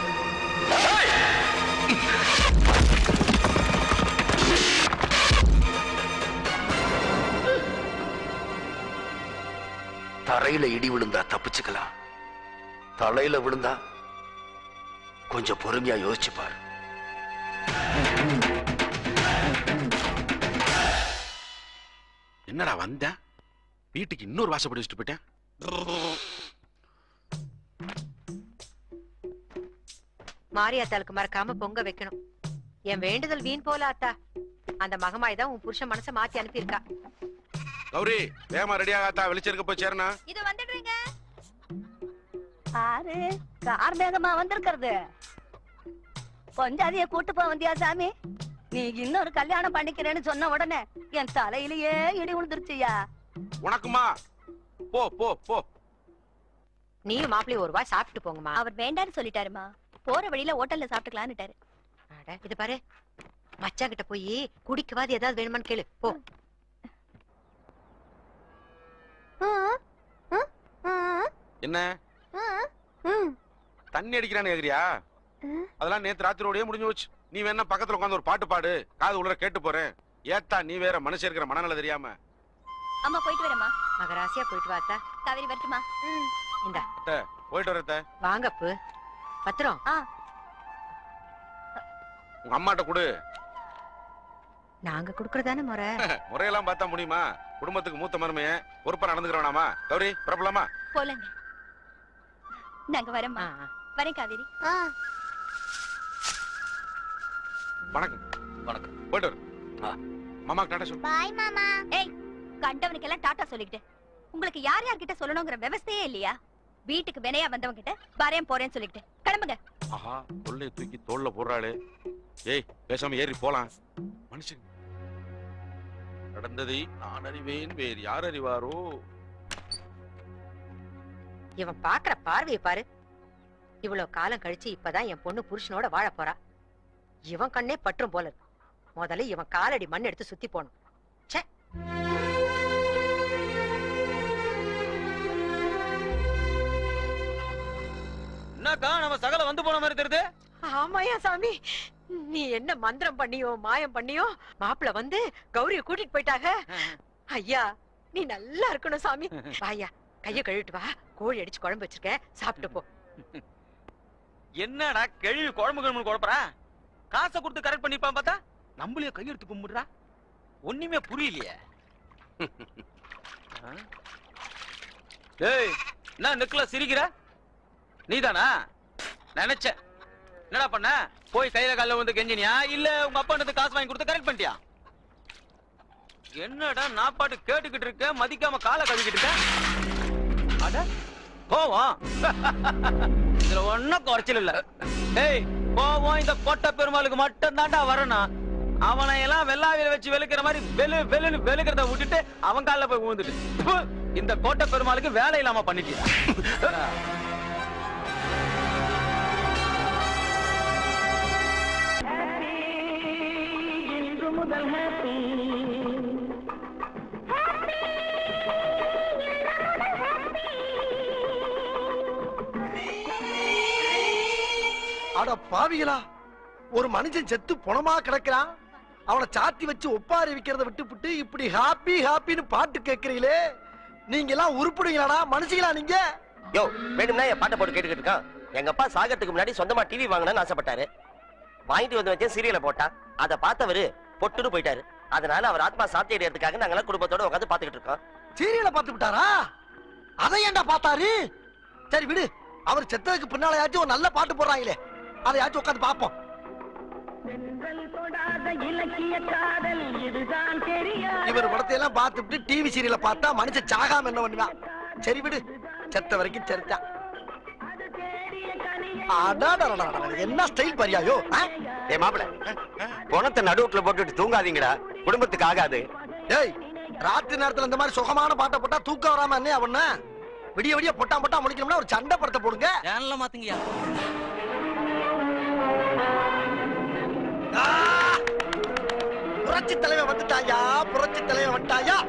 தரையில இடி விழுந்தா தப்பிச்சுக்கலாம், தலையில விழுந்தா கொஞ்சம் பொறுமையா யோசிச்சு பாரு. என்னடா வந்த வீட்டுக்கு இன்னொரு வாசப்படி வச்சுட்டு போயிட்டேன். மாரியாத்தாளுக்கு மறக்காம பொங்க வைக்கணும். என் வேண்டுதல் வீண் போல அத்தா. அந்த மகமாய் தான் உன் புருஷன் மனசை மாத்தி அனுப்பியிருக்கா. கௌரி வேமா ரெடி ஆகாத்தா, வெளிச்சருக்க போய் சேரனா. இது வந்துடுறீங்க. ஆறு கார் வேகமா வந்திருக்கிறது. கொஞ்சம் அதைய கூட்டு போ வந்தியா சாமி. நீ இன்னொரு கல்யாணம் பண்ணிக்கிறேன்னு சொன்ன உடனே என் தலையிலேயே இடி விழுந்துருச்சியா. உனக்குமா? போ போ போ. நீயும் மாப்பிள்ளை ஒரு வாய் சாப்பிட்டு போங்கம்மா. அவர் வேண்டான்னு சொல்லிட்டாருமா. போற வழியில ஹோட்டல்ல சாப்பிட்டுக்கலான்னுட்டாரு. அட இது பாரு, மச்சான் கிட்ட போய் குடிக்கவாது ஏதாவது வேணுமான்னு கேளு போ. என்ன தண்ணி அடிக்கிறான்னு கேக்குறியா? அதெல்லாம் நேத்து ராத்திரோடய முடிஞ்சு போச்சு. நீ வேணா பக்கத்துல உட்காந்து ஒரு பாட்டு பாடு, காது உள்ள கேட்டு போறேன். ஏத்தா நீ வேற மனுஷன் இருக்கிற மனநல தெரியாம. அம்மா போயிட்டு வரேம்மா. மகராசியா போயிட்டு வாத்தா. காவேரி வரட்டுமா? இந்தா போயிட்டு வரத்த. வாங்கப்பு பத்திரம். உங்க அம்மாட்ட கொடு. நாங்க குடுக்கறதானே முறை. முறையெல்லாம் பார்த்தா முடியுமா? குடும்பத்துக்கு மூத்த மருமைய பொறுப்பா நடந்துக்கிறோனாமா? கௌரி பிரபலமா போலங்க. நாங்க வரேம்மா. வரேன் காவேரி. வணக்கம். வணக்கம். போயிட்டு வரு. மாமாக்கு டாடா சொல்லு. பாய் மாமா. ஏய், கண்டவனுக்கு எல்லாம் டாடா சொல்லிக்கிட்டு உங்களுக்கு யார் யார்கிட்ட சொல்லணுங்கிற விவசாயே இல்லையா? வீட்டுக்கு வினையா வந்தவங்க கிட்ட வரேன் போறேன்னு சொல்லிக்கிட்டு கிளம்புங்க. ஆஹா, கொள்ளைய தூக்கி தோல்ல போடுறாளே. ஏய், பேசாம ஏறி போலாம். மனுஷன் நடந்ததை நான் அறிவேன், வேறு யார் அறிவாரோ? இவன் பாக்குற பார்வையை பாரு. இவ்வளவு காலம் கழிச்சு இப்பதான் என் பொண்ணு புருஷனோட வாழ போறா. இவன் கண்ணே பற்றும் போல இருக்கு. முதல்ல இவன் காலடி மண் எடுத்து சுத்தி போணும். ச்சே. என்னக்கா நம்ம சகல வந்து போன மாதிரி தெரியுது? ஆமாயா சாமி, நீ என்ன மந்திரம் பண்ணியோ மாயம் பண்ணியோ மாப்பிள்ள வந்து கௌரிய கூட்டிட்டு போயிட்டாங்க. ஐயா நீ நல்லா இருக்கணும் சாமி. வாயா, கைய கழுவிட்டு வா. கோழி அடிச்சு குழம்பு வச்சிருக்க, சாப்பிட்டு போ. என்னடா கெழி குழம்பு குழம்பு குழப்பறா? காசை கொடுத்து கரெக்ட் பண்ணிப்பான் பார்த்தா நம்மளே கையெடுத்து கும்பிடுறா. ஒண்ணுமே புரியலையே. டேய், என்ன நெக்ல சிரிக்கிற? நீதானா? நினைச்சேன். என்னடா பண்ண? போய் கையில கால வந்து கெஞ்சினியா இல்ல உங்க அப்பா கிட்ட காசு வாங்கி கொடுத்து கரெக்ட் பண்ணிட்டியா? என்னடா நான் பாட்டு கேட்டுக்கிட்டு இருக்க, மதிக்காம காலை கழுவிக்கிட்டு இருக்க. அட கோவம். இதுல ஒன்னும் குறைச்சல் இல்ல. டேய், கோவம் இந்த கோட்டை பெருமாளுக்கு மட்டும் தாண்டா வரணும். அவனை எல்லாம் வெள்ளாவில வச்சு வெளுக்கிற மாதிரி வெளு வெளு வெளுக்கிறத விட்டுட்டு அவன் கால போய் ஊந்துட்டு இந்த கோட்டை பெருமாளுக்கு வேலை இல்லாம பண்ணிட்டியா? முதல் ஹாப்பி அட பாவிகளா, ஒரு மனுஷன் செத்து பொணமா கிடக்கிறான். அவனை சாத்தி வச்சு ஒப்பாரி விக்கிறத விட்டுப்புட்டு இப்படி ஹாப்பி ஹாப்பின்னு பாட்டு கேட்கறீங்களே, நீங்க எல்லாம் உருப்படுவீங்களாடா மனுஷங்களா நீங்க? யோ, வேணும்னா என் பாட்டை போட்டு கேட்டுக்கிட்டு இருக்கான். எங்க அப்பா சாகத்துக்கு முன்னாடி சொந்தமா டிவி வாங்கணும்னு ஆசைப்பட்டாரு. வாங்கிட்டு வந்து வச்சேன், சீரியலை போட்டான். அதை பார்த்தவரு பொட்டுன்னு போயிட்டாரு. அதனால அவர் ஆத்மா சாத்தி அடையறதுக்காக நாங்கெல்லாம் குடும்பத்தோட உட்காந்து பாத்துக்கிட்டு இருக்கோம். சீரியலை பார்த்து விட்டாரா? அதை ஏன்டா பார்த்தாரு? சரி விடு, அவர் செத்ததுக்கு பின்னாலயாச்சும் ஒரு நல்ல பாட்டு போடுறாங்களே, அதையாச்சும் உட்காந்து பார்ப்போம். இவர் படத்தையெல்லாம் பார்த்துட்டு டிவி சீரியலை பார்த்தா மனுஷன் சாகாம என்ன பண்ணுவான்? சரி விடு, செத்த வரைக்கும் சரித்தான். என்ன ஸ்டைல் பரியாயோ? ஏ மாப்பிள, பணத்தை நடுவுக்குள்ள போட்டுட்டு தூங்காதீங்கடா, குடும்பத்துக்கு ஆகாது. ஏய், ராத்திரி நேரத்துல இந்த மாதிரி சுகமான பாட்டை போட்டா தூக்கம் வராம என்ன அவன? விடிய விடிய பொட்டா பொட்டா முடிக்கணும்னா ஒரு சண்டை படத்தை போடுங்க. சேனல்ல மாத்துங்கயா. புரட்சி தலைவன் வந்துட்டாயா, புரட்சி தலைவன் வந்துட்டாயா.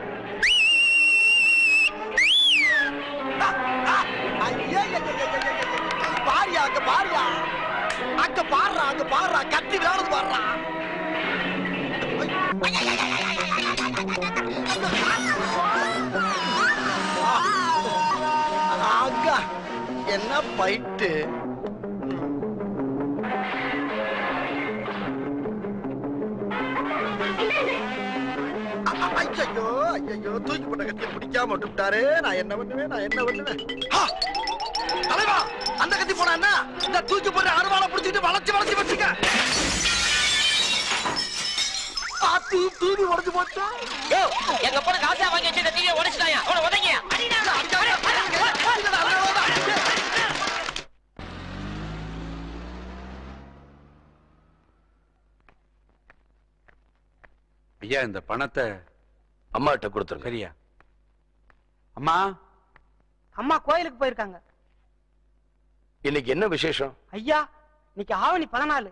பாரியா, அங்க பாரியா, அங்க பாடுறா, அங்க பாடுறா, கத்தி விளையாடுது பாடுறா. அங்க என்ன பைட்டு? ஐயோ ஐயோ தூக்கி போட்ட கத்தியை பிடிக்காம விட்டுட்டாரு. நான் என்ன பண்ணுவேன் நான் என்ன பண்ணுவேன்? தலைவா அந்த கத்தி போனா என்ன? இந்த தூக்கி போடுற அருவாளை பிடிச்சிட்டு வளைச்சு வளைச்சு வச்சுக்க. பாத்து டிவி உடைச்சு போச்சா? எங்க பொண்ணு காசா வாங்கி வச்சிருந்த டிவியை உடைச்சிட்டாயா? அவனை உதைங்க. ஐயா இந்த பணத்தை அம்மா கிட்ட கொடுத்துருங்க. சரியா? அம்மா அம்மா கோயிலுக்கு போயிருக்காங்க. இன்னைக்கு என்ன விசேஷம்? ஐயா இன்னைக்கு ஆவணி பதினாலு.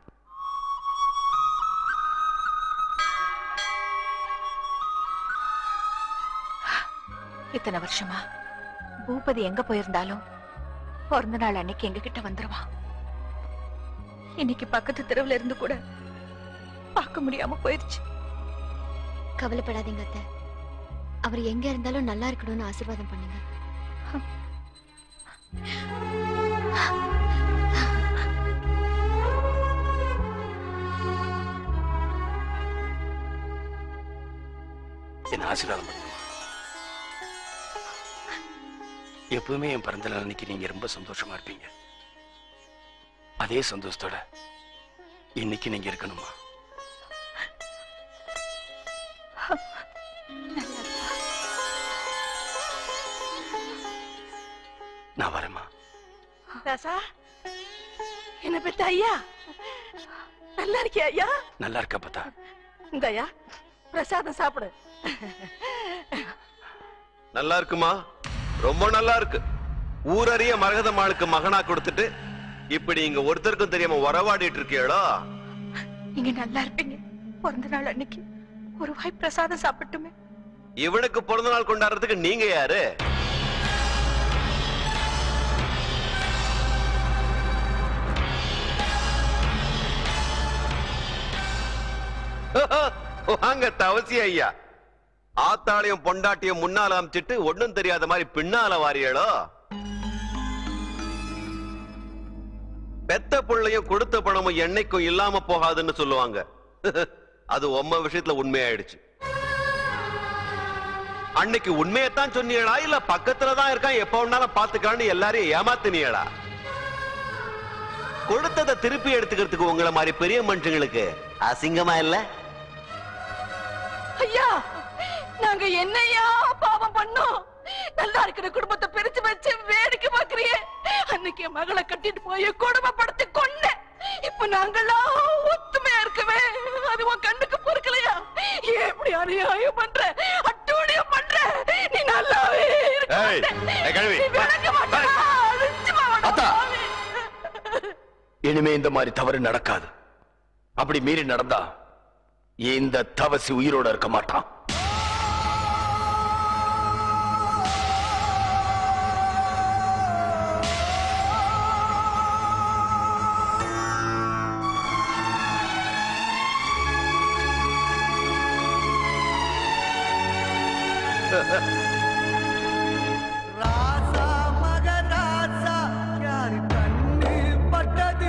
இத்தனை வருஷமா பூபதி எங்க போயிருந்தாலும் பிறந்த நாள் அன்னைக்கு எங்க கிட்ட வந்துருவான். இன்னைக்கு பக்கத்து தெருவுல இருந்து கூட பார்க்க முடியாம போயிருச்சு. கவலைப்படாதீங்க அத்தை. அவர் எங்க இருந்தாலும் நல்லா இருக்கணும்னு ஆசீர்வாதம் பண்ணுங்க. என்ன ஆசீர்வாதம் பண்ணுங்க. எப்பவுமே என் பிறந்த நாள் அன்னைக்கு நீங்க ரொம்ப சந்தோஷமா இருப்பீங்க. அதே சந்தோஷத்தோட இன்னைக்கு நீங்க இருக்கணுமா? நான் வரேம்மா. ராசா என்ன பெத்த ஐயா நல்லா இருக்கியா ஐயா? நல்லா இருக்க பத்தா. இந்த ஐயா பிரசாதம் சாப்பிடு. நல்லா இருக்குமா? ரொம்ப நல்லா இருக்கு. ஊரறிய மரகதம்மாளுக்கு மகனா கொடுத்துட்டு இப்படி இங்க ஒருத்தருக்கும் தெரியாம உறவாடிட்டு இருக்கீங்களோ? நீங்க நல்லா இருப்பீங்க. பிறந்த நாள் அன்னைக்கு ஒரு வாய் பிரசாதம் சாப்பிட்டுமே. இவனுக்கு பிறந்த நாள் கொண்டாடுறதுக்கு நீங்க யாரு? வாங்க தவசி ஐயா. ஆத்தாளையும் பொண்டாட்டியும் முன்னால அமைச்சிட்டு ஒண்ணும் தெரியாத மாதிரி பின்னால வாரியளோ? பெத்த புள்ளையும் கொடுத்த பணமும் என்னைக்கும் இல்லாம போகாதுன்னு சொல்லுவாங்க. அது உம்ம விஷயத்துல உண்மையாயிடுச்சு. அன்னைக்கு உண்மையத்தான் சொன்னீங்களா இல்ல பக்கத்துலதான் இருக்கான் எப்ப வேணாலும் பாத்துக்கான்னு எல்லாரையும் ஏமாத்தினீங்களா? கொடுத்ததை திருப்பி எடுத்துக்கிறதுக்கு உங்களை மாதிரி பெரிய மனுஷங்களுக்கு அசிங்கமா இல்ல? ஐயா நாங்க என்னையா பாவம் பண்ணோம்? நல்லா இருக்கிற குடும்பத்தை பிரிச்சு வச்சு வேடிக்கை பாக்குறியே. அன்னைக்கு என் மகளை கட்டிட்டு போய் குடும்பப்படுத்தி கொண்ட. இப்ப நாங்கெல்லாம் ஒத்துமையா இருக்கவே அது உன் கண்ணுக்கு பொறுக்கலையா? எப்படி அநியாயம் பண்ற, அட்டூழியம் பண்ற? நீ நல்லாவே இனிமே இந்த மாதிரி தவறு நடக்காது. அப்படி மீறி நடந்தா இந்த தவசி உயிரோட இருக்க மாட்டான். ராசா மகராசா யாரு கண்ணு பட்டது?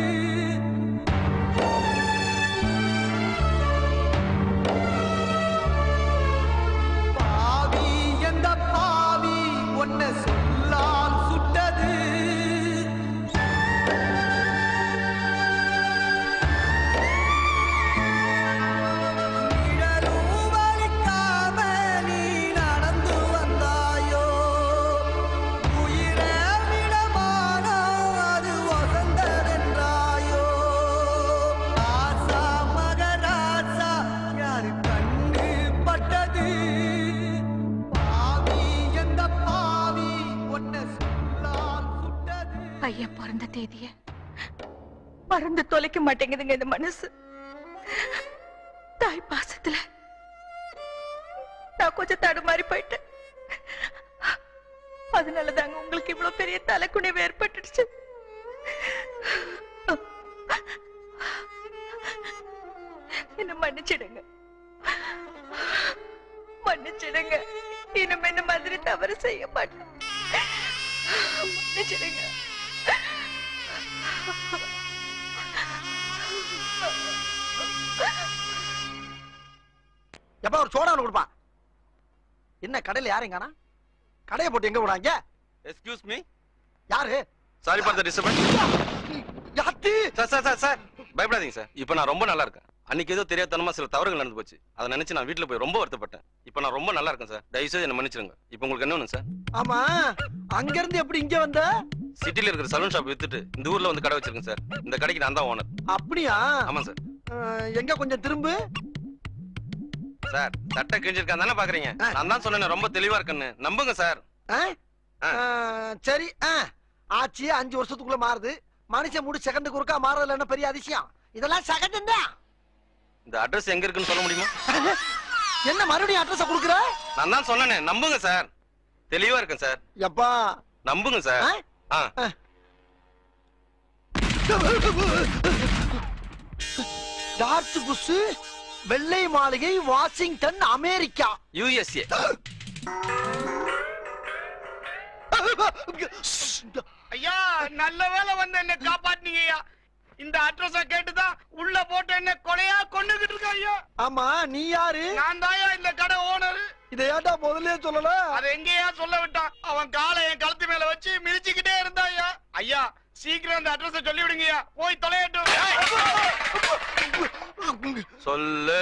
பாவி எந்த பாவி ஒன்ன சொல்லால் சுட்டது? பையன் பிறந்த தேதிய மறந்து தொலைக்க மாட்டேங்குதுங்க இந்த மனசு. தாய் பாசத்துல நான் கொஞ்சம் தடுமாறி போயிட்டேன். அதனாலதாங்க உங்களுக்கு இவ்வளவு பெரிய தலைக்குனிவு ஏற்பட்டுடுச்சு. என்ன மன்னிச்சிடுங்க, மன்னிச்சிடுங்க. இனிமே இந்த மாதிரி தவறு செய்ய மாட்டேன். மன்னிச்சிடுங்க. எப்ப ஒரு சோடா கொடுப்பா. என்ன கடையில யாரையும் காணா? கடையை போட்டு எங்க விடாங்க? Excuse me. யாரு? Sorry for the disturbance. யாத்தி? சார் சார் சார் சார் பயப்படாதீங்க சார். இப்போ நான் ரொம்ப நல்லா இருக்கேன். அன்னைக்கு ஏதோ தெரியாதனமா சில தவறுகள் நடந்து போச்சு. அதை நினைச்சு நான் வீட்டுல போய் ரொம்ப வருத்தப்பட்டேன். இப்போ நான் ரொம்ப நல்லா இருக்கேன் சார். தயவு செய்து என்ன மன்னிச்சிடுங்க. இப்போ உங்களுக்கு என்ன வேணும் சார்? ஆமா, அங்க இருந்து எப்படி இங்க வந்த? சிட்டில இருக்கிற சலூன் ஷாப் வித்துட்டு இந்த ஊர்ல வந்து கடை வச்சிருக்கேன் சார். இந்த கடைக்கு நான் தான் ஓனர். அப்படியா? ஆமா சார். எங்க கொஞ்சம் திரும்பு. சார் சட்டை கிழிஞ்சிருக்கான் தானே பாக்குறீங்க? நான் தான் சொன்னேன் ரொம்ப தெளிவா இருக்குன்னு. நம்புங்க சார். சரி, ஆச்சு அஞ்சு வருஷத்துக்குள்ள மாறுது. மனுஷன் முடி செகண்டுக்கு ஒருக்கா மாறதுல என்ன பெரிய அதிசயம்? இதெல்லாம் செகண்ட் தான். இந்த அட்ரஸ் எங்க இருக்குன்னு சொல்ல முடியுமா? என்ன மறுபடியும் அட்ரஸ் கொடுக்குற? நான் தான் சொன்னேனே, நம்புங்க சார். தெளிவா இருக்கேன் சார். எப்பா நம்புங்க சார். ஆ டார்ச் புஷ், வெள்ளை மாளிகை, வாஷிங்டன், அமெரிக்கா, யுஎஸ்ஏ. ஐயா நல்ல வேலை வந்து என்ன காப்பாத்தினீங்க ஐயா. இந்த அட்ரஸ கேட்டுதான் உள்ள போட்டு என்ன கொலையா கொண்டுகிட்டு இருக்க ஐயா. ஆமா, நீ யாரு? நான் தாயா இந்த கடை ஓனர். இதை ஏன்டா முதல்ல சொல்லல? அதை எங்கேயா சொல்ல விட்டான்? அவன் காலை என் கழுத்து மேல வச்சு மிதிச்சுக்கிட்டே இருந்தா ஐயா. ஐயா சீக்கிரம் அந்த அட்ரஸ சொல்லி விடுங்கய்யா. போய் தொலையட்டும். சொல்லு.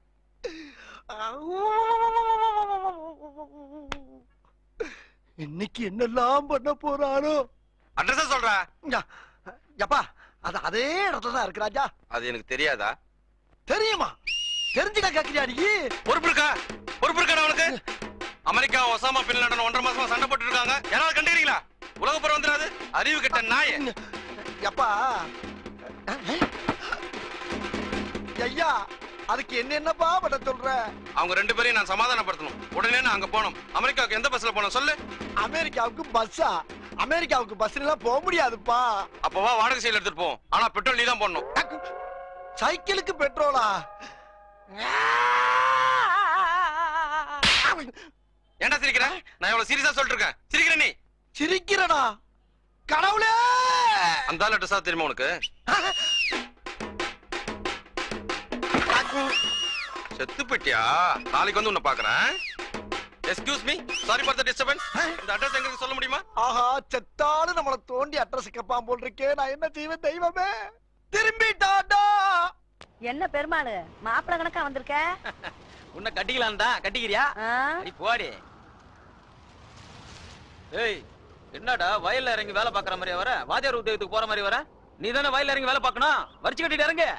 இன்னைக்கு என்னெல்லாம் பண்ண போறானோ? அட்ரஸ் சொல்றா. யப்பா, அது அதே இடத்துல தான் இருக்கு ராஜா. அது எனக்கு தெரியாதா? தெரியுமா? தெரிஞ்சுக்க கேக்குறியா நீ? பொறுப்பு இருக்கா? பொறுப்பு இருக்கா உனக்கு? அமெரிக்கா ஒசாமா பின் லாடன் ஒன்றரை மாசமா சண்டை போட்டு இருக்காங்க. யாராவது கண்டுக்கிறீங்களா? உலக புறம் வந்துடாது. அறிவு கெட்ட நாய். யப்பா ஐயா, அதுக்கு என்ன என்னப்பா பண்ண சொல்ற? அவங்க ரெண்டு பேரையும் நான் சமாதானப்படுத்தணும். உடனே நான் அங்க போகணும். அமெரிக்காவுக்கு எந்த பஸ்ல போனோம் சொல்லு. அமெரிக்காவுக்கு பஸ்ஸா? அமெரிக்காவுக்கு பஸ்ல எல்லாம் போக முடியாதுப்பா. அப்பவா வாடகை சைடுல எடுத்துட்டு போவோம். ஆனா பெட்ரோல் நீ தான் போடணும். சைக்கிளுக்கு பெட்ரோலா? ஏன்டா சிரிக்கிற? நான் எவ்வளவு சீரியஸா சொல்லிட்டு இருக்கேன். சிரிக்கிற நீ? சிரிக்கிறடா கடவுளே. அந்த ஆள் அட்ரஸா தெரியுமா உனக்கு? செத்து போயிட்டியா? நாளைக்கு வந்து உன்னை பாக்குறேன். Excuse me, sorry for the disturbance. இந்த அட்ரஸ் எங்க சொல்ல முடியுமா? ஆஹா, செத்தாலும் நம்மள தோண்டி அட்ரஸ் கேட்பான் போல் இருக்கே. நான் என்ன செய்வேன் தெய்வமே? திரும்பிட்டாடா. என்ன பெருமாளு மாப்பிள கணக்கா வந்திருக்க? உன்னை கட்டிக்கலாம் தான். கட்டிக்கிறியா? அடி போடி. ஏய் என்னடா வயல்ல இறங்கி வேலை பாக்குற மாதிரி வர? வாத்தியார் உத்தியோகத்துக்கு போற மாதிரி வர? நீ தானே வயல்ல இறங்கி வேலை பார்க்கணும். வரிச்சு கட்டிட்டு இறங்க.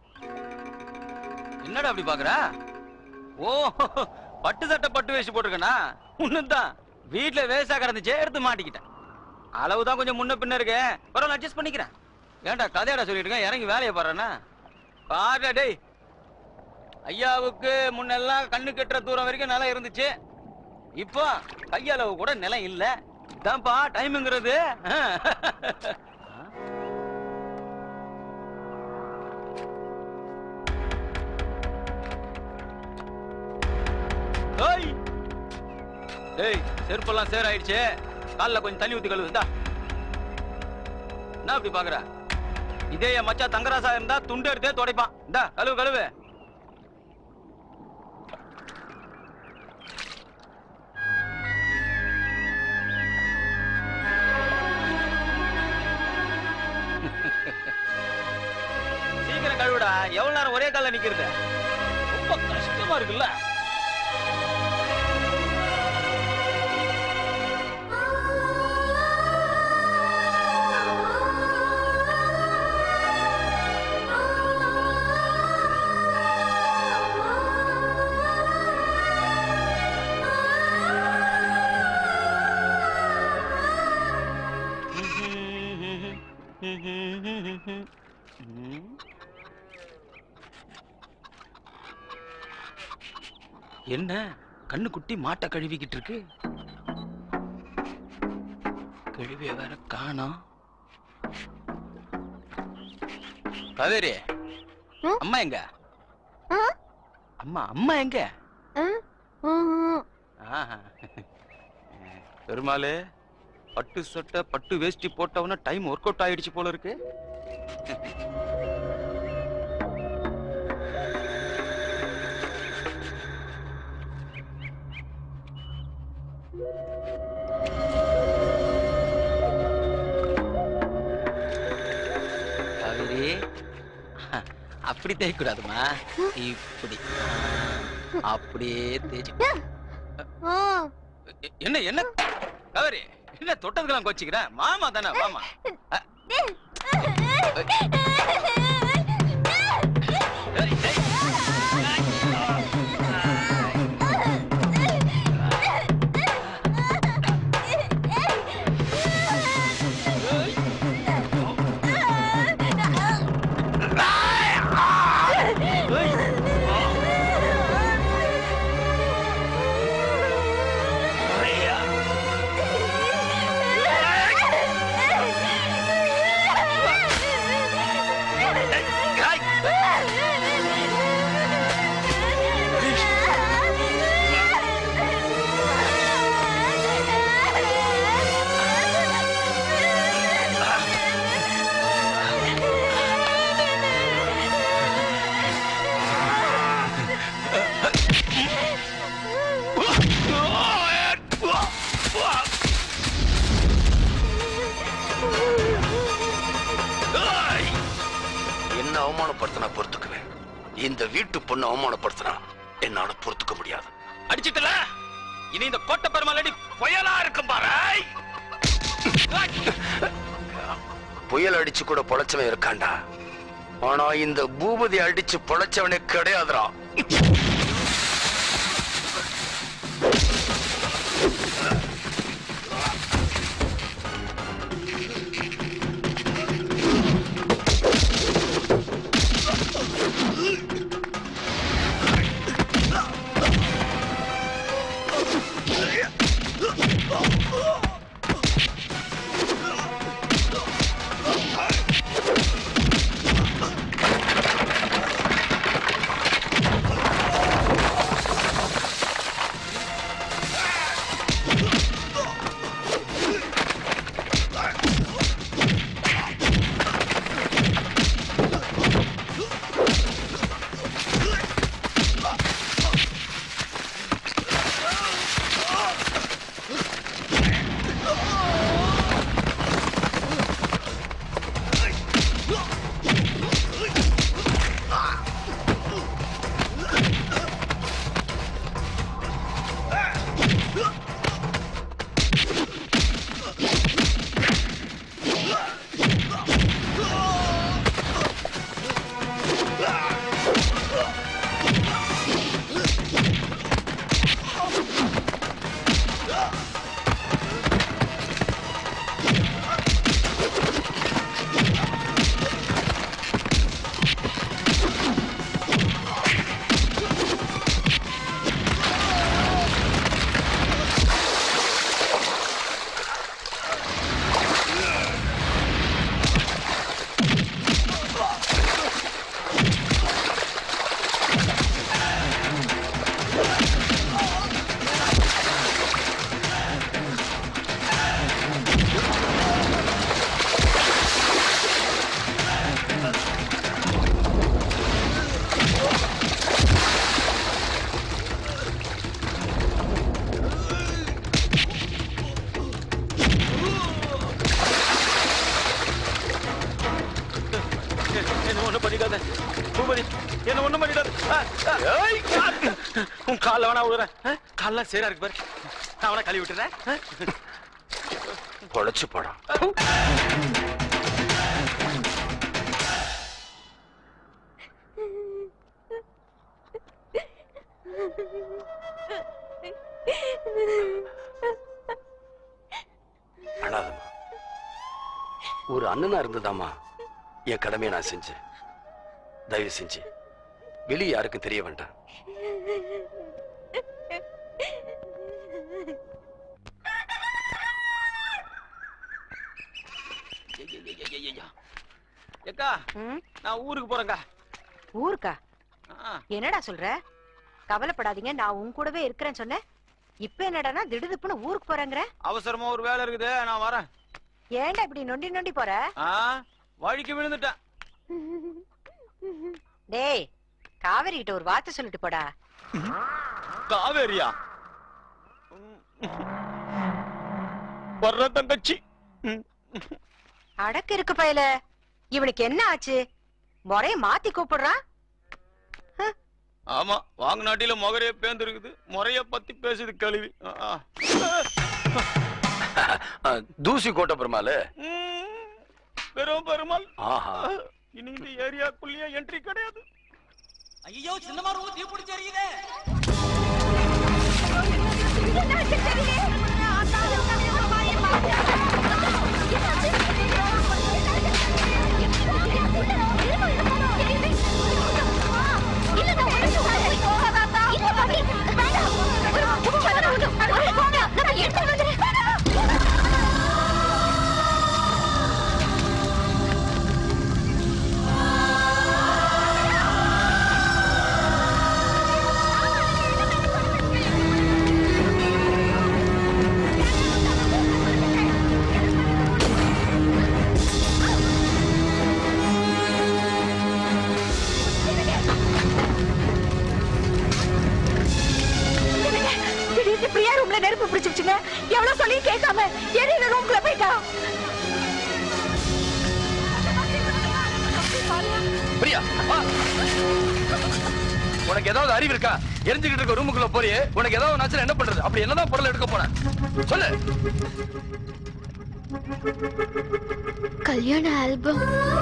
என்னடா அப்படி பாக்குற? ஓ, பட்டு சட்டை பட்டு வேஷ்டி போட்டிருக்கனா? உன்னுதான் வீட்டுல வேஸ்டா கிடந்துச்சு, எடுத்து மாட்டிக்கிட்டேன். அளவுதான் கொஞ்சம் முன்ன பின்ன இருக்கு. பரவாயில்ல, அட்ஜஸ்ட் பண்ணிக்கிறேன். ஏன்டா கதையாடா சொல்லிட்டு இருக்கேன், இறங்கி வேலையை பாடுறேன்னா? பாருடா டேய், ஐயாவுக்கு முன்னெல்லாம் கண்ணு கட்டுற தூரம் வரைக்கும் நிலம் இருந்துச்சு. இப்போ கையளவு கூட நிலம் இல்ல. இதான்ப்பா டைம்ங்கிறது. டேய் செருப்பெல்லாம் சேர் ஆயிடுச்சு. கால்ல கொஞ்சம் தண்ணி ஊத்தி கழுவு. இந்தா. என்ன அப்படி பாக்குற? இதே என் மச்சா தங்கராசா இருந்தா துண்டு எடுத்தே துடைப்பான். இந்தா கழுவு கழுவு. சீக்கிரம் கழுவுடா. எவ்வளவு நேரம் ஒரே கால்ல நிக்கிறது? ரொம்ப கஷ்டமா இருக்குல்ல? என்ன கண்ணு குட்டி மாட்டை கழுவிக்கிட்டு இருக்கு? கழுவிய வேற காணோம். காவேரி, அம்மா எங்க? அம்மா அம்மா எங்க? பெருமாளே, பட்டு சட்டை பட்டு வேஷ்டி போட்டவன டைம் ஒர்க் அவுட் ஆயிடுச்சு போல இருக்கு. இப்படி தேய்க்க கூடாதுமா, இப்படி அப்படியே தேய்ச்சி. என்ன என்ன கவரி, என்ன தொட்டதுக்கெல்லாம் கோச்சிக்கிற? மாமா தானே, மாமா. அவமானப்படுத்தினா பொறுத்துக்குவேன், இந்த வீட்டு பொண்ணு அவமானப்படுத்தினா என்னால பொறுத்துக்க முடியாது. அடிச்சிட்டல, இனி இந்த கோட்டை பெருமாள் புயலா இருக்கும் பாரு. புயல் அடிச்சு கூட பொழைச்சவன் இருக்காண்டா, ஆனா இந்த பூபதி அடிச்சு பொழைச்சவனே கிடையாதுடா. உன் கால வேணா விடுறேன், கால்லாம் சேரா இருக்கு பாரு, நான் வேணா கழுவி விட்டுறேன். பொழைச்சு போடா. அழாதம்மா, ஒரு அண்ணனா இருந்ததாமா என் கடமையை நான் செஞ்சேன். தயவு செஞ்சு வெளியே யாருக்கும் தெரிய வேண்டாம். ஏக்கா, நான் ஊருக்கு போறேங்க. ஊருக்கா? என்னடா சொல்ற? கவலைப்படாதீங்க, நான் உன் கூடவே இருக்கிறேன்னு சொன்னேன். இப்ப என்னடானா திடுதுப்புன்னு ஊருக்கு போறேங்கிற? அவசரமா ஒரு வேலை இருக்குது, நான் வரேன். ஏன்டா இப்படி நொண்டி நொண்டி போற? வழிக்கு விழுந்துட்டேன். டேய், காவேரி கிட்ட ஒரு வார்த்தை சொல்லிட்டு போடா. காவேரியா? வர்ற தங்கச்சி. அடக்கு இருக்கு பயல, இவனுக்கு என்ன ஆச்சு? முறைய மாத்தி கூப்பிடுறான், ஆமா வாங்கநாட்டில முகரைய பேந்து இருக்குது முறைய பத்தி பேசுது கழுவி தூசி கோட்டை பெருமாள் பெரும் பெருமாள் ஆஹா இனி இந்த ஏரியாக்குள்ளேயே என்ட்ரி கிடையாது. ஐயோ சின்னமா ரூ தீ பிடிச்சறியுதே. நெருப்பு பிடிச்சிருச்சுங்க. எவ்வளவு சொல்லி கேட்காம எரியில ரூம்குள்ள போயிட்டா. பிரியா உனக்கு ஏதாவது அறிவு இருக்கா? எரிஞ்சுக்கிட்டு இருக்க ரூமுக்குள்ள போறியே, உனக்கு ஏதாவது நச்சல என்ன பண்றது? அப்படி என்னதான் பொருள் எடுக்க போன சொல்லு. கல்யாண ஆல்பம்.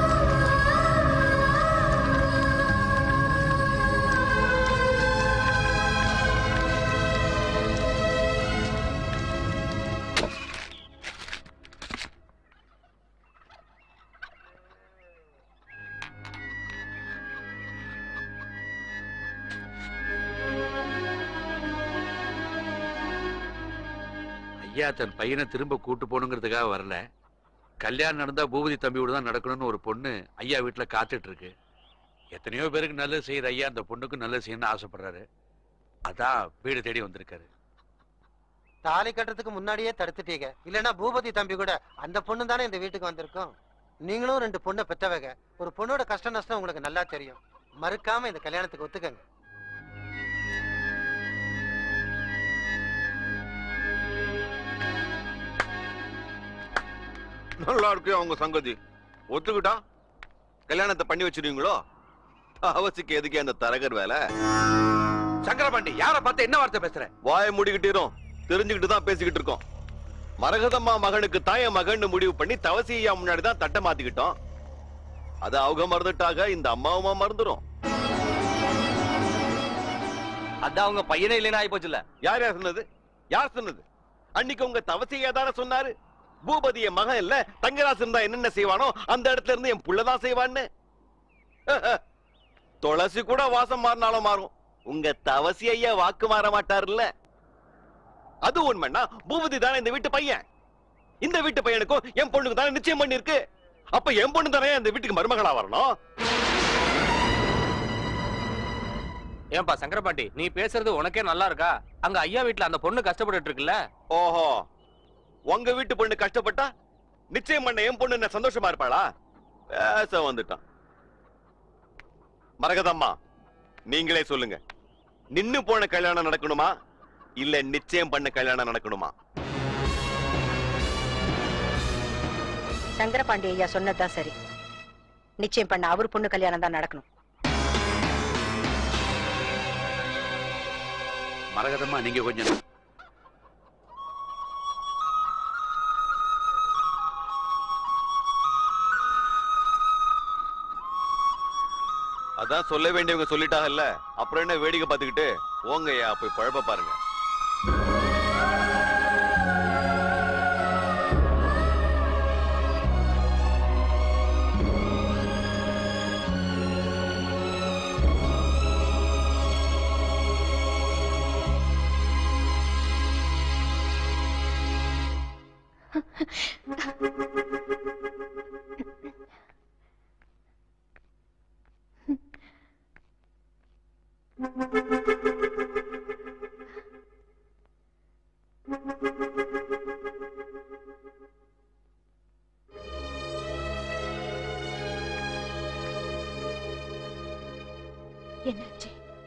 ஐயா தன் பையனை திரும்ப கூட்டு போகணுங்கிறதுக்காக வரல. கல்யாணம் நடந்தா பூபதி தம்பியோட தான் நடக்கணும்னு ஒரு பொண்ணு ஐயா வீட்டுல காத்துட்டு இருக்கு. எத்தனையோ பேருக்கு நல்லது செய்யற ஐயா அந்த பொண்ணுக்கு நல்லது செய்யணும்னு ஆசைப்படுறாரு. அதான் வீடு தேடி வந்திருக்காரு. தாலி கட்டுறதுக்கு முன்னாடியே தடுத்துட்டீங்க. இல்லன்னா பூபதி தம்பி கூட அந்த பொண்ணு தானே இந்த வீட்டுக்கு வந்திருக்கோம். நீங்களும் ரெண்டு பொண்ணை பெற்றவங்க. ஒரு பொண்ணோட கஷ்ட நஷ்டம் உங்களுக்கு நல்லா தெரியும். மறுக்காம இந்த கல்யாணத்துக்கு ஒத்துக்கங்க. நல்லா இருக்கு அவங்க சங்கதி. ஒத்துக்கிட்டா கல்யாணத்தை பண்ணி வச்சிருவீங்களோ? அவசிக்கு எதுக்கே அந்த தரகர் வேலை? சங்கரபாண்டி யார பார்த்து என்ன வார்த்தை பேசுற? வாய மூடிக்கிட்டோம். தெரிஞ்சுக்கிட்டு தான் பேசிக்கிட்டு இருக்கோம். மரகதம்மா மகனுக்கு தாய மகன் முடிவு பண்ணி தவசியா முன்னாடி தான் தட்டை மாத்திக்கிட்டோம். அது அவங்க மறந்துட்டாக, இந்த அம்மாவுமா மறந்துடும். அதான் அவங்க பையனே இல்லைன்னு ஆயி போச்சுல. யார் யார் சொன்னது? யார் சொன்னது? அன்னைக்கு உங்க தவசியா தானே சொன்னாரு பூபதிய மகன் இல்ல தங்கராசு இருந்தா என்னென்ன செய்வானோ அந்த இடத்துல இருந்து என் புள்ளதான் செய்வான்னு. துளசி கூட வாசம் மாறினாலும் மாறும், உங்க தவசி ஐயா வாக்கு மாற மாட்டாருல்ல. அது உண்மைன்னா பூபதி தானே இந்த வீட்டு பையன். இந்த வீட்டு பையனுக்கும் என் பொண்ணுக்கு தானே நிச்சயம் பண்ணி இருக்கு. அப்ப என் பொண்ணு தானே இந்த வீட்டுக்கு மருமகளா வரணும். ஏன்பா சங்கரபாண்டி, நீ பேசுறது உனக்கே நல்லா இருக்கா? அங்க ஐயா வீட்டுல அந்த பொண்ணு கஷ்டப்பட்டு இருக்குல்ல. ஓஹோ, உங்க வீட்டு பொண்ணு கஷ்டப்பட்டா நிச்சயம் பண்ண என் பொண்ணு என்ன சந்தோஷமா இருப்பாளா? பேச வந்துட்டான். மரகதம்மா நீங்களே சொல்லுங்க, நின்னு போன கல்யாணம் நடக்கணுமா இல்ல நிச்சயம் பண்ண கல்யாணம் நடக்கணுமா? சங்கரபாண்டி ஐயா சொன்னதுதான் சரி. நிச்சயம் பண்ண அவர் பொண்ணு கல்யாணம் தான் நடக்கணும். மரகதம்மா நீங்க கொஞ்சம் அதான் சொல்ல வேண்டியவங்க சொல்லிட்டாங்கல்ல, அப்புறம் என்ன வேடிக்கை பார்த்துக்கிட்டு போங்கய்யா, போய் பழப்ப பாருங்க. என்னாச்சு?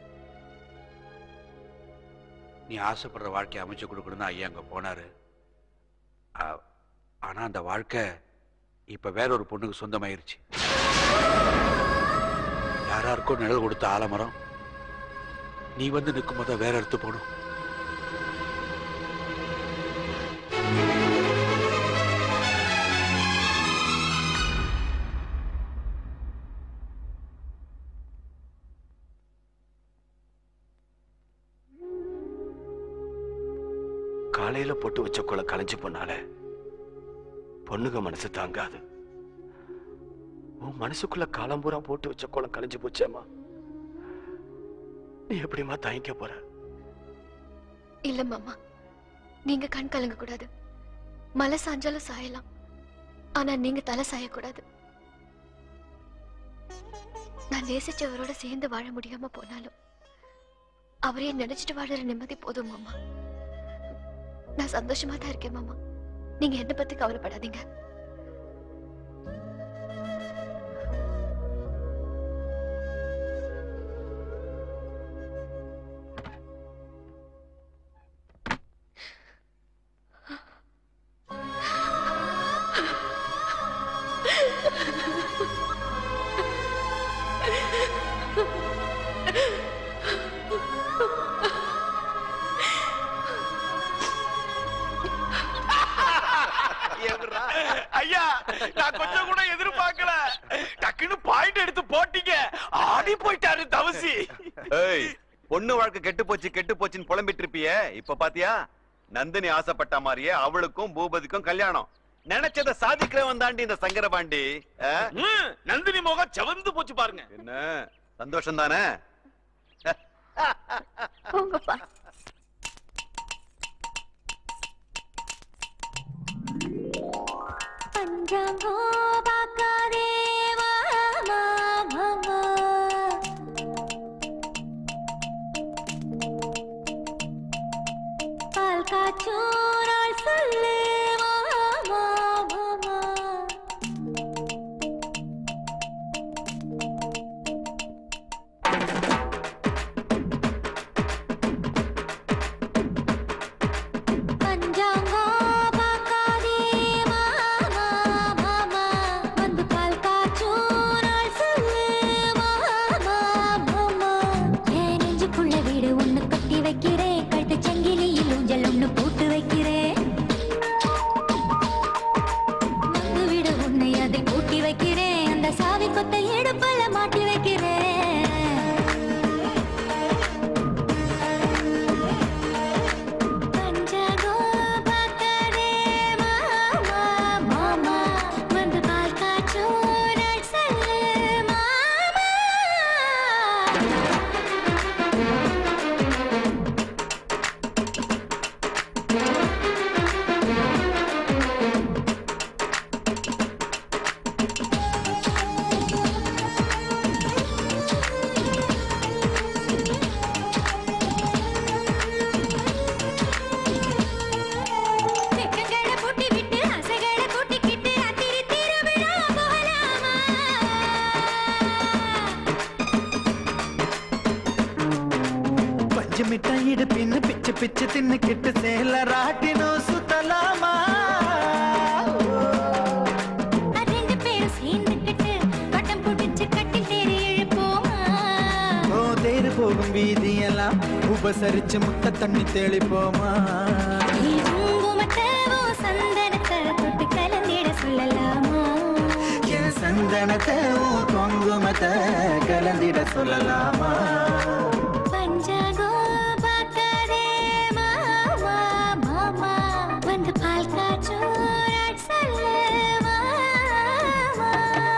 நீ ஆசைப்படுற வாழ்க்கையை அமைச்சு கொடுக்கணும்னு ஐயா அங்க போனாரு. ஆனா அந்த வாழ்க்கை இப்ப வேற ஒரு பொண்ணுக்கு சொந்தமாயிருச்சு. யாராருக்கும் நிழல் கொடுத்த ஆலமரம் நீ வந்து நிற்கும் போது வேற எடுத்து போகணும். காலையில போட்டு வச்ச குலை கலைஞ்சு போனால பொண்ணுங்க மனசு தாங்காது. உன் மனசுக்குள்ள காலம்பூரா போட்டு வச்ச குளம் கலைஞ்சு போச்சேம்மா. நீ எப்படிமா தாங்கிக்க போற? இல்ல மாமா, நீங்க கண் கலங்க கூடாது. மலை சாஞ்சாலும் சாயலாம், ஆனா நீங்க தலை சாயக்கூடாது. நான் நேசிச்சவரோட சேர்ந்து வாழ முடியாம போனாலும் அவரையே நினைச்சிட்டு வாழற நிம்மதி போதும் மாமா. நான் சந்தோஷமா தான் இருக்கேன் மாமா. நீங்க என்ன பத்தி கவலைப்படாதீங்க. ஐயா, நான் கொஞ்சம் கூட எதிர்பார்க்கல. டக்குன்னு பாயிண்ட் எடுத்து போட்டீங்க. ஆடி போயிட்டாரு தவசி. ஏய், பொண்ணு வாழ்க்கை கெட்டு போச்சு கெட்டு போச்சுன்னு புலம்பிட்டு இருப்பியே, இப்ப பாத்தியா? நந்தினி ஆசைப்பட்ட மாதிரியே அவளுக்கும் பூபதிக்கும் கல்யாணம். நினைச்சத சாதிக்கிறவன் தாண்டி இந்த சங்கரபாண்டி. நந்தினி முகம் செவந்து போச்சு பாருங்க. என்ன சந்தோஷம் தானே? போங்கப்பா. பஞ்சாங்கோ பாக்காதே மாமா மாமா, பால் காய்ச்சும் நாள் சொல்லு மாமா மாமா. பஞ்சாங்கோ பாக்காதே மாமா மாமா, வந்து பால் காய்ச்சும் நாள் சொல்லு மாமா மாமா. என் நெஞ்சுக்குள்ள வீடு ஒண்ணு கட்டி வைக்கிறேன், கழுத்து சங்கிலியில் ஊஞ்சல் ஒண்ணு போட்டு வைக்கிறேன். வந்து விட உன்னை அதை பூட்டி வைக்கிறேன், அந்த சாவி கொத்தை இடுப்புல மாட்டி வைக்கிறேன். பஞ்சாங்கோ பாக்காதே மாமா மாமா, வந்து பால் காய்ச்சும் நாள் சொல்லு மாமா. வெக்கங்களை பூட்டி விட்டு ஆசைகளை கூட்டிக்கிட்டு ராத்திரி திருவிழா போகலாமா? பஞ்சு மிட்டாய் இடுப்பின்னு பிச்சு பிச்சு தின்னுக்கிட்டு சேல ராட்டினோ சுத்தலாமா? ரெண்டு பேரும் சேர்ந்துக்கிட்டு வட்டம் பிடிச்சு கட்டில் தேடி இழுப்போமா? ஓ தேரு போகும் வீதியெல்லாம் உபசரிச்சு முத்த தண்ணி தெளிப்போமா? நீ குங்குமத்தவோ சந்தனத்தை தொட்டு கலந்திட சொல்லலாமா? என் சந்தனத்தை உன் குங்குமத்தை கலந்திட சொல்லலாமா? பஞ்சாங்கோ பாக்காதே மாமா மாமா, வந்து பால் காய்ச்சும் நாள் சொல்லு மாமா.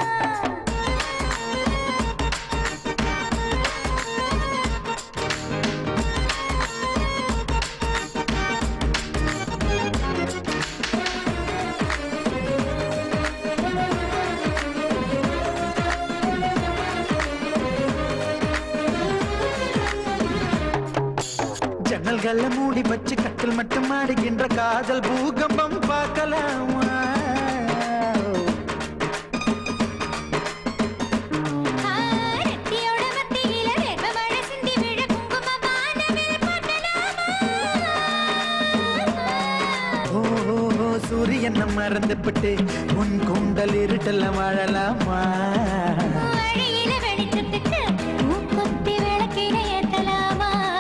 ஜன்னல்களை மூடி வச்சு கட்டில் மட்டும் ஆடுகின்ற காதல் பூகம்பம் பார்க்கலாமா? ரெட்டியோட மத்தியில வேர்வை மழை சிந்தி விழ குங்கும வானவில் போட்டலாமா? ஓ ஓ, ஓ, சூரியனை மறந்துபிட்டு உன் கூந்தல் இருட்டல வாழலாமா? வழியில வெளிச்சத்துக்கு மூக்குத்தி விளக்கினை ஏத்தலாமா?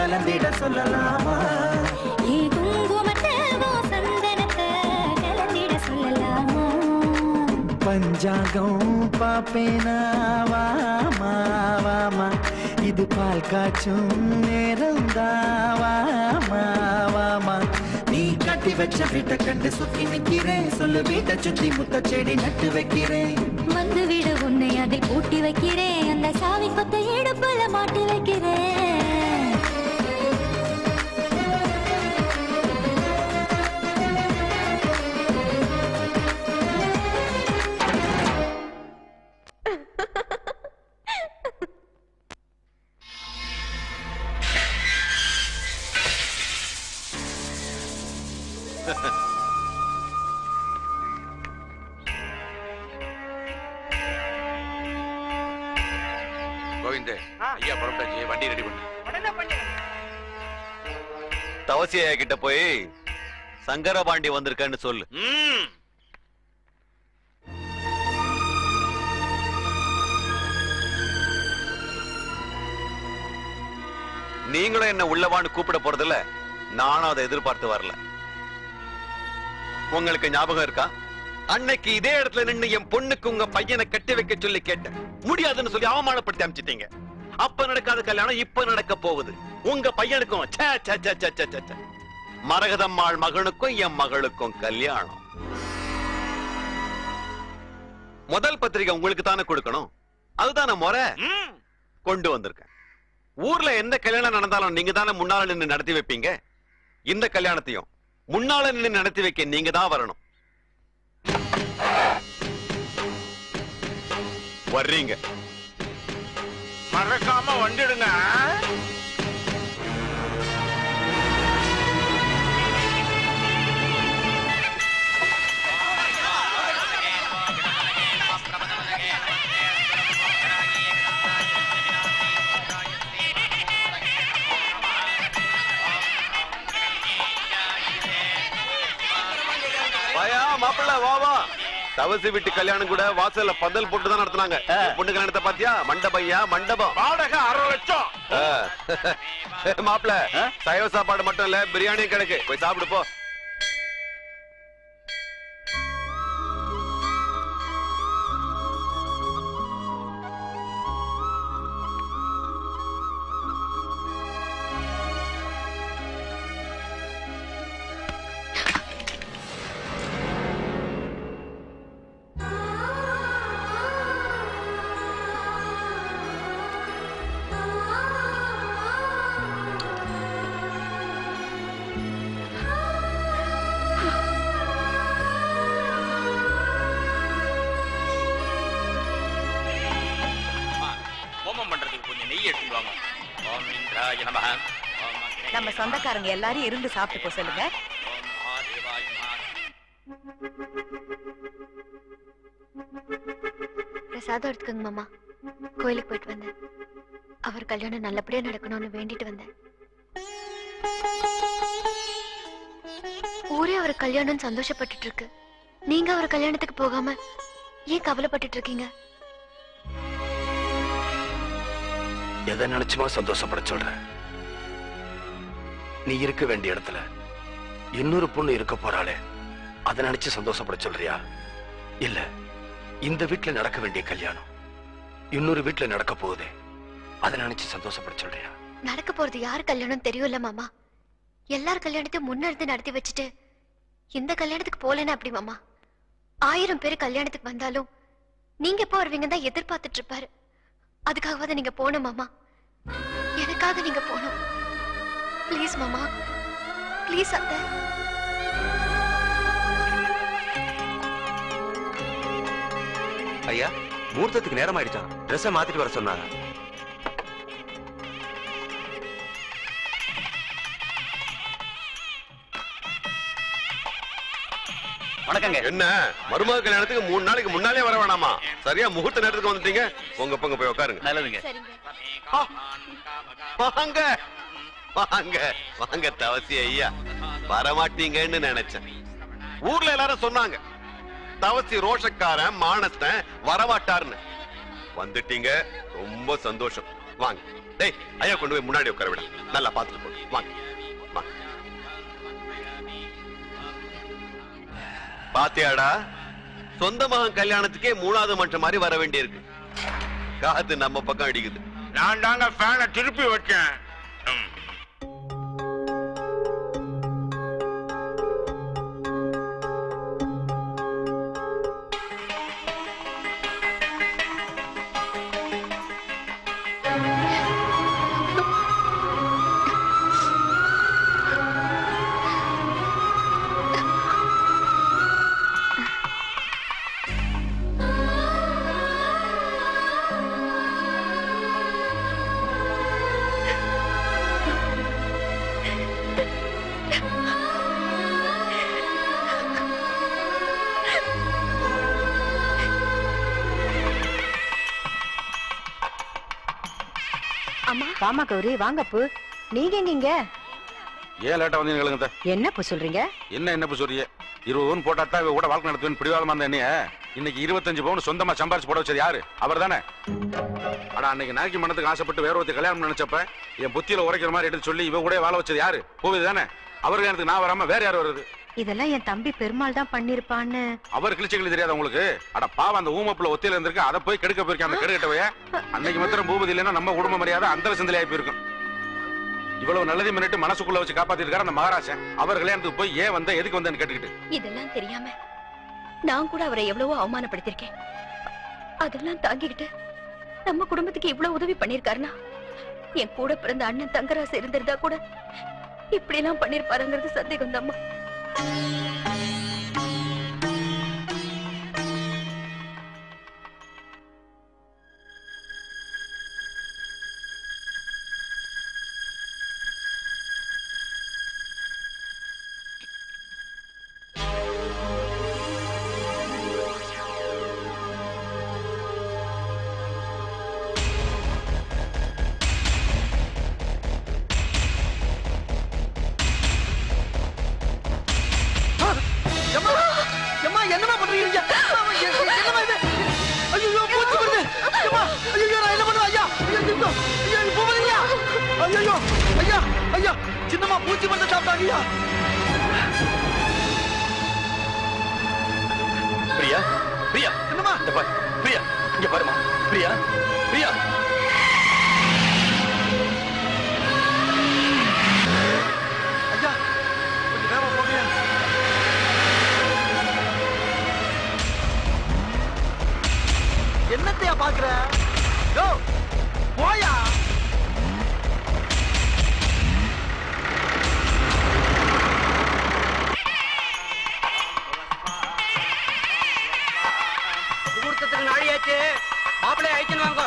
கலந்திட சொல்லலாமா ஏ குங்குமத்தை சந்தனத்தை கலந்திட சொல்லலாமா பஞ்சாங்கம் பாப்பேனா வாமா வாமா இது பால் காய்ச்சும் நேரம் வாமா வாமா நீ கட்டி வச்ச வீட்டை கண்டு சுத்தி நிக்கிறேன் சொல்லு வீட்டை சுத்தி முத்த செடி நட்டு வைக்கிறேன் வந்து விடு உன்னை அதை பூட்டி வைக்கிறேன் அந்த சாவி கொத்த இடுப்புல மாட்டி வைக்கிறேன் கோவிந்த் ஐயா புறப்பட்டாச்சு வண்டி ரெடி பண்ணு தவசியா கிட்ட போய் சங்கரபாண்டி வந்திருக்கேன்னு சொல்லு. நீங்களும் என்ன உள்ளவான்னு கூப்பிட போறதில்ல, நானும் அதை எதிர்பார்த்து வரல. உங்களுக்கு ஞாபகம் இருக்கா, அன்னைக்கு இதே இடத்துல நின்னு என் பொண்ணுக்கு உங்க பையனை கட்டி வைக்க சொல்லி கேட்டேன், முடியாதுன்னு சொல்லி அவமானப்படுத்தி அனுப்பிச்சிட்டீங்க. அப்ப நடக்காத கல்யாணம் இப்ப நடக்க போகுது. உங்க பையனுக்கும் ச்சே, ச்சே, ச்சே, ச்சே, ச்சே, ச்சே, ச்சே. மரகதம்மாள் மகனுக்கும் என் மகளுக்கும் கல்யாணம். முதல் பத்திரிகை உங்களுக்கு தானே கொடுக்கணும், அதுதானே முறை. கொண்டு வந்திருக்கேன். ஊர்ல எந்த கல்யாணம் நடந்தாலும் நீங்க தானே முன்னால நின்று நடத்தி வைப்பீங்க. இந்த கல்யாணத்தையும் முன்னால நின்று நடத்தி வைக்க நீங்க தான் வரணும். வர்றீங்க? மறக்காம வந்துடுங்க. மாப்பிள்ள வா வா. தவசி வீட்டு கல்யாணம் கூட வாசல்ல பந்தல் போட்டு தான் நடத்துனாங்க. பொண்ணு கல்யாணத்தை பாத்தியா? மண்டபையா மண்டபம். வாடகை அரை லட்சம். மாப்பிள்ள சைவ சாப்பாடு மட்டும் இல்ல, பிரியாணியும் கிடைக்கு, போய் சாப்பிடு போ. நம்ம சொந்தக்காரங்க எல்லாரும் இருந்து சாப்பிட்டு போ சொல்லுங்க. பிரசாதம் எடுத்துக்கங்க மாமா. கோயிலுக்கு போயிட்டு வந்தேன். அவர் கல்யாணம் நல்லபடியா நடக்கணும்னு வேண்டிட்டு வந்தேன். ஊரே அவர் கல்யாணம் சந்தோஷப்பட்டுட்டு இருக்கு. நீங்க அவர் கல்யாணத்துக்கு போகாம ஏன் கவலைப்பட்டுட்டு இருக்கீங்க? எதை நினைச்சுமா சந்தோஷப்பட சொல்ற? நீ இருக்க வேண்டிய இடத்துல இன்னொரு பொண்ணு இருக்க போறாளே, அதை நினைச்சு சந்தோஷப்பட சொல்றியா? இல்ல, இந்த வீட்டுல நடக்க வேண்டிய கல்யாணம் இன்னொரு வீட்டுல நடக்க போகுதே, அதை நினைச்சு சந்தோஷப்பட சொல்றியா? நடக்க போறது யாரு கல்யாணம் தெரியும்ல மாமா. எல்லார் கல்யாணத்தையும் முன்னெடுத்து நடத்தி வச்சுட்டு இந்த கல்யாணத்துக்கு போலன்னு அப்படி மாமா. ஆயிரம் பேர் கல்யாணத்துக்கு வந்தாலும் நீங்க எப்போ வருவீங்க தான் எதிர்பார்த்துட்டு இருப்பாரு. அதுக்காகவாத நீங்க போகணும் மாமா. எனக்காக நீங்க போகணும். ப்ளீஸ் மாமா, ப்ளீஸ். அத்தை, ஐயா முகூர்த்தத்துக்கு நேரம் ஆயிடுச்சான். ட்ரெஸ்ஸை மாத்திட்டு வர சொன்னாங்க. வணக்கங்க. என்ன மருமக கல்யாணத்துக்கு மூணு நாளைக்கு முன்னாலே வர வேணாமா? சரியா முகூர்த்த நேரத்துக்கு வந்துட்டீங்க. உங்க பங்க போய் உட்காருங்க. நல்லதுங்க. வாங்க வாங்க வாங்க தவசி ஐயா. வரமாட்டீங்கன்னு நினைச்சேன். ஊர்ல எல்லாரும் சொன்னாங்க தவசி ரோஷக்காரன், மானஸ்தன், வரமாட்டாருன்னு. வந்துட்டீங்க, ரொம்ப சந்தோஷம். வாங்க. டேய் ஐயா கொண்டு போய் முன்னாடி உட்கார விட. நல்லா பார்த்துட்டு போடு. வாங்க வாங்க. பாத்தியாடா, சொந்த மகன் கல்யாணத்துக்கே மூணாவது மன்றம் மாதிரி வர வேண்டியிருக்கு. காத்து நம்ம பக்கம் அடிக்குது. நான் தாங்க ஃபேனை திருப்பி வச்சேன். வாமா கௌரி, வாங்க அப்பு. நீங்க எங்க? ஏன் லேட்டா வந்தீங்க? என்ன அப்பு சொல்றீங்க? என்ன என்ன சொல்றீங்க? இருபது பவுன் போட்டா தான் கூட வாழ்க்கை நடத்துவேன் பிடிவாதமா இருந்த என்னைய இன்னைக்கு இருபத்தஞ்சு பவுன் சொந்தமா சம்பாரிச்சு போட வச்சது யாரு? அவர் தானே. ஆனா அன்னைக்கு நாய்க்கு மனத்துக்கு ஆசைப்பட்டு வேற ஒருத்தர் கல்யாணம் நினைச்சப்ப என் புத்தியில உரைக்கிற மாதிரி எடுத்து சொல்லி இவ கூட வாழ வச்சது யாரு? பூவிது தானே. அவர் கல்யாணத்துக்கு நான் வராம வேற யார் வருது? இதெல்லாம் என் தம்பி பெருமாள் தான் பண்ணிருப்பான்னு. அவர் கிழிச்சுக்களி தெரியாத உங்களுக்கு? அட பாவம், அந்த ஊமப்புல ஒத்தியில இருந்திருக்கு, அதை போய் கெடுக்க போயிருக்கேன் அந்த கெடுக்கட்டவைய. அன்னைக்கு மாத்திரம் பூபதி இல்லைன்னா நம்ம குடும்ப மரியாதை அந்த சிந்தலை ஆகி போயிருக்கும். இவ்வளவு நல்லதையும் முன்னிட்டு மனசுக்குள்ள வச்சு காப்பாத்திருக்காரு அந்த மகாராஜன். அவர் கல்யாணத்துக்கு போய் ஏன் வந்த, எதுக்கு வந்தேன்னு கேட்டுக்கிட்டு. இதெல்லாம் தெரியாம நான் கூட அவரை எவ்வளவோ அவமானப்படுத்திருக்கேன். அதெல்லாம் தாங்கிக்கிட்டு நம்ம குடும்பத்துக்கு இவ்வளவு உதவி பண்ணிருக்காருன்னா, என் கூட பிறந்த அண்ணன் தங்கராசு இருந்திருந்தா கூட இப்படி எல்லாம் பண்ணிருப்பாருங்கிறது சந்தேகம் தான். பிரியா, பிரியா, என்னமா? இந்த பாரு, பிரியா, இங்க பாருமா, பிரியா, பிரியா. ஐயா, கொஞ்சம் வேகமா போங்க. என்னத்தையா பாக்குற? யோ, போயா. நாளியாச்சு, மாப்பிள்ளை அழைச்சுன்னு வாங்க.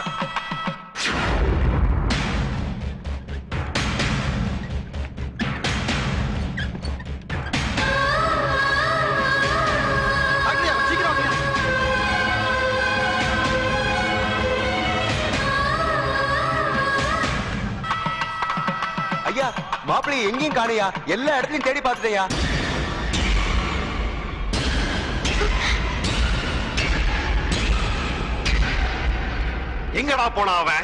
ஐயா, மாப்பிள்ளையை எங்கேயும் காணையா, எல்லா இடத்துலயும் தேடி பார்த்துட்டேயா. எங்கடா போனா அவன்?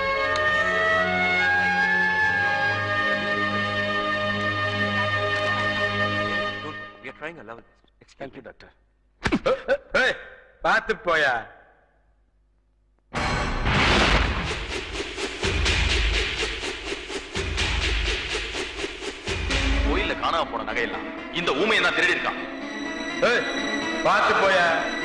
We are trying our level best. Thank you, doctor. ஏய், பாத்து போயா. கோயில்ல காணாம போன நகையெல்லாம் இந்த ஊமையை தான் திருடி இருக்கான். ஏய், பாத்து போயா.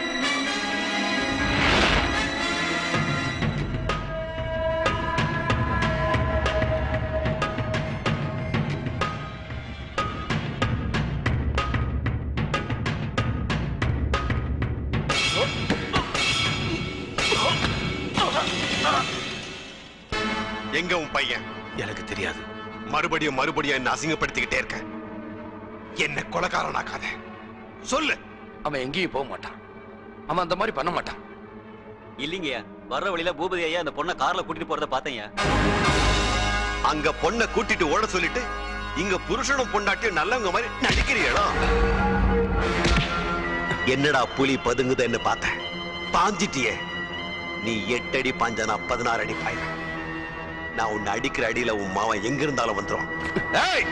எங்க உன் பையன்? எனக்கு தெரியாது. மறுபடியும் மறுபடியும் என்ன அசிங்கப்படுத்திக்கிட்டே இருக்க. என்ன கொலைகாரனாக்காத. சொல்லு. அவன் எங்கேயும் போக மாட்டான். அவன் அந்த மாதிரி பண்ண மாட்டான். இல்லீங்கய்யா, வர்ற வழியில பூபதி ஐயா அந்த பொண்ணை கார்ல கூட்டிட்டு போறத பார்த்தேங்க. அங்க பொண்ணை கூட்டிட்டு ஓட சொல்லிட்டு இங்க புருஷனும் பொண்டாட்டியும் நல்லவங்க மாதிரி நடிக்கிறீங்களா? என்னடா புலி பதுங்குதுன்னு பார்த்த, பாஞ்சிட்டியே. நீ எட்டு அடி பாஞ்சனா பதினாறு அடி பாயிர. நான் உன்னை அடிக்கிற அடியில உன் மாவன் எங்க இருந்தாலும் வந்துடும். ஏய்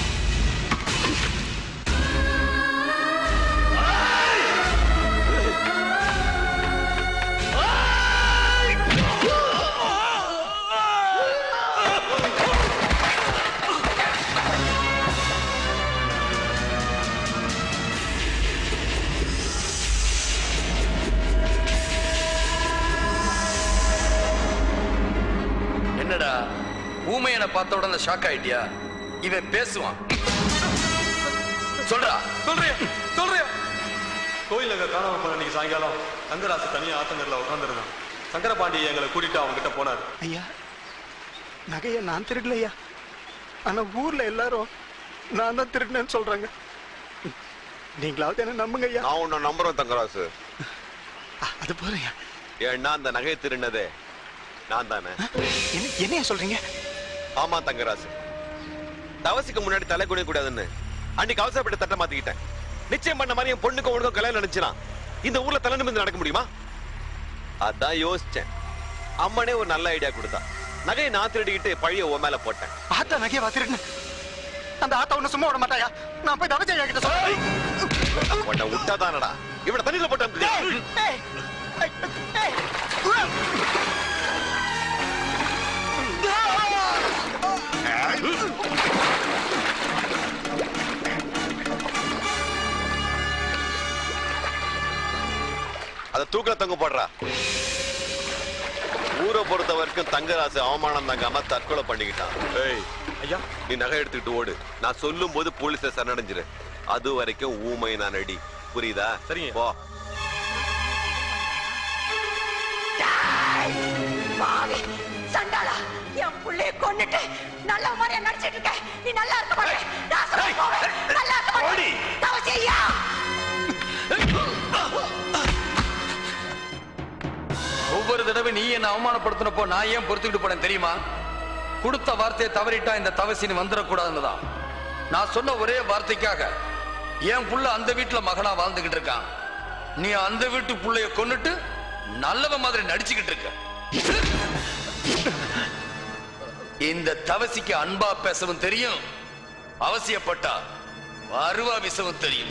என்னடா ஊமையனை பார்த்த உடனே ஷாக் ஆயிட்டியா? இவன் பேசுவான். சொல்றா சொல்றியா சொல்றியா கோயில் அங்க காணாம போன இன்னைக்கு சாயங்காலம் தங்கராசு தனியா ஆத்தங்கரில் உட்காந்துருந்தான். சங்கரபாண்டி எங்களை கூட்டிட்டு அவங்க கிட்ட போனாரு. ஐயா நகைய நான் திருடலையா, ஆனா ஊர்ல எல்லாரும் நான் தான் திருடினேன்னு சொல்றாங்க. நீங்களாவது என்ன நம்புங்க ஐயா. நான் உன்னை நம்புறேன் தங்கராசு. அது போறேன். ஏன்னா அந்த நகை திருடினதே நான் தானே. என்னையா சொல்றீங்க? ஆமா தங்கராசு, தவசிக்கு முன்னாடி தலை குனிய கூடாதுன்னு அன்னைக்கு அவசரப்பட்டு தட்ட மாத்திக்கிட்டேன். நிச்சயம் பண்ண மாதிரி என் பொண்ணுக்கு உனக்கும் கல்யாணம் நினைச்சுனா இந்த ஊர்ல தலை நிமிர்ந்து நடக்க முடியுமா? அதான் யோசிச்சேன். அம்மனே ஒரு நல்ல ஐடியா கொடுத்தா. நகையை நான் திருடிக்கிட்டு பழிய உன் மேல போட்டேன். ஆத்தா நகையை வாத்திருன்னு அந்த ஆத்தா ஒண்ணு சும்மா விட மாட்டாயா? நான் போய் தவச்சையா கிட்ட சொல்றேன். உன்னை விட்டாதானடா இவனை தண்ணியில போட்டான். அத தூக்கல தொங்க போடுறா. ஊரை பொறுத்த வரைக்கும் தங்கராசு அவமானம் தங்காம தற்கொலை பண்ணிக்கிட்டான். ஏய் ஐயா, நீ நகை எடுத்துக்கிட்டு ஓடு. நான் சொல்லும் போது போலீஸ சரணடைஞ்சிரு. அது வரைக்கும் ஊமை நான் அடி. புரியுதா? சரிங்க போ. பாவி சண்டாளா, என் புள்ளைய கொன்னுட்டு நல்ல மாதிரியா நடிச்சிட்டு இருக்க. நீ நல்லா இருக்க மாட்டே. நாசமா போவே. நல்லா இருக்க மாட்டே. தவச்சையா. ஒவ்வொரு தடவை நீ என்ன அவமானப்படுத்தினப்போ நான் ஏன் பொறுத்துக்கிட்டு போனேன் தெரியுமா? கொடுத்த வார்த்தையை தவறிட்டா இந்த தவசின்னு வந்துடக்கூடாதுன்னுதான். நான் சொன்ன ஒரே வார்த்தைக்காக என் புள்ள அந்த வீட்டுல மகனா வாழ்ந்துகிட்டு இருக்கான். நீ அந்த வீட்டு புள்ளைய கொன்னுட்டு நல்லவ மாதிரி நடிச்சுக்கிட்டு இருக்க. இந்த தவசிக்கு அன்பா பேசவும் தெரியும், அவசியப்பட்டா அருவா விசவும் தெரியும்.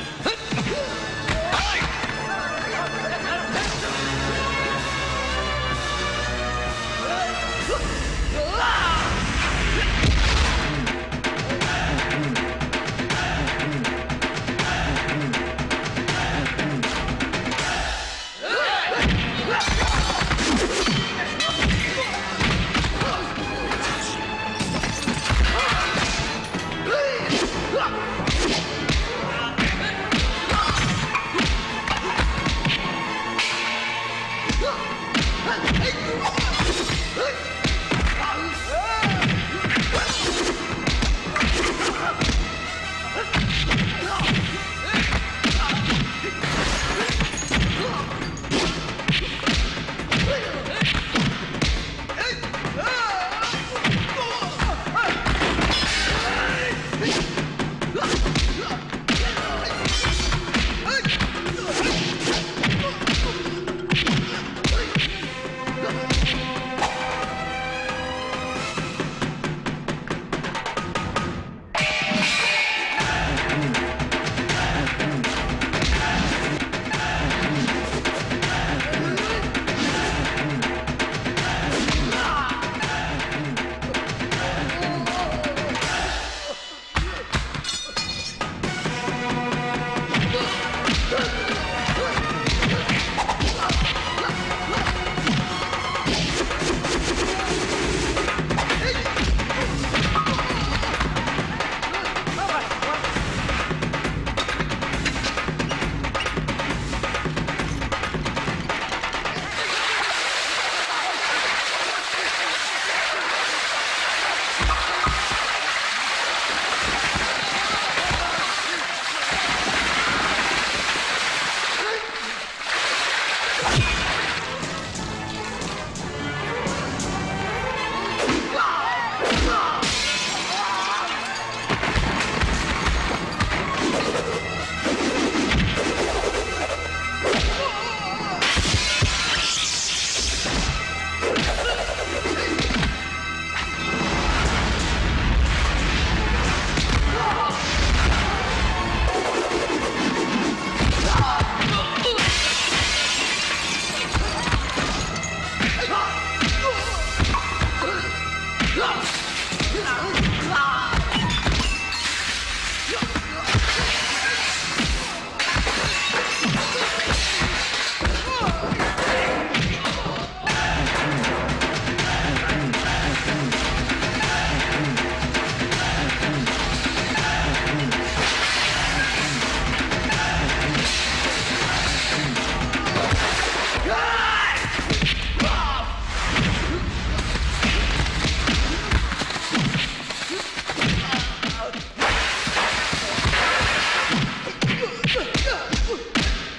Ah!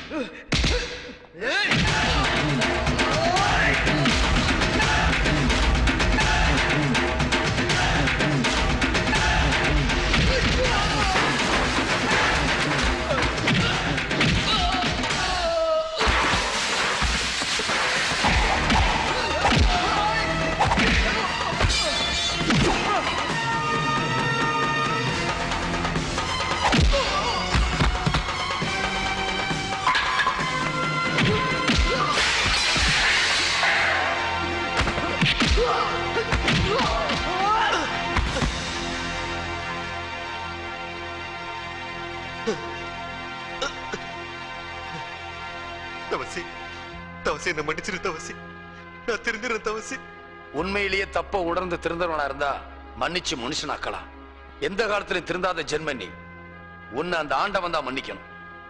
தவசி தவசி என்ன மன்னிச்சிரு தவசி, நான் திருந்துறேன் தவசி. உண்மையிலேயே தப்ப உணர்ந்து திருந்தவனா இருந்தா மன்னிச்சு மனுஷனாக்கலாம். எந்த காலத்திலும் திருந்தாத ஜென்ம நீ, உன்னை அந்த ஆண்டவன் தான் மன்னிக்கணும்.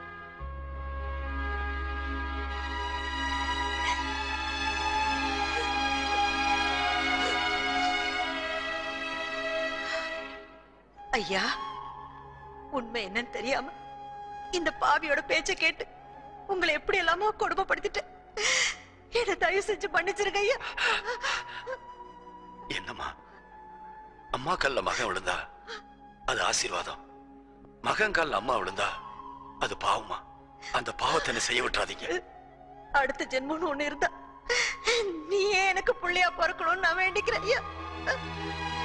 ஐயா, உண்மை என்னன்னு தெரியாம இந்த பாவியோட பேச்ச கேட்டு உங்களை எப்படி எல்லாமோ கொடுமைப்படுத்திட்டு என்ன தயவு செஞ்சு மன்னிச்சிருங்க ஐயா. என்னம்மா, அம்மா கல்ல மகன் விழுந்தா அது ஆசீர்வாதம், மகன் கல்ல அம்மா விழுந்தா அது பாவமா? அந்த பாவத்தை என்ன செய்ய விட்டுறாதீங்க. அடுத்த ஜென்மம்னு ஒண்ணு இருந்தா நீயே எனக்கு புள்ளையா பிறக்கணும்னு நான் வேண்டிக்கிறேன் ஐயா.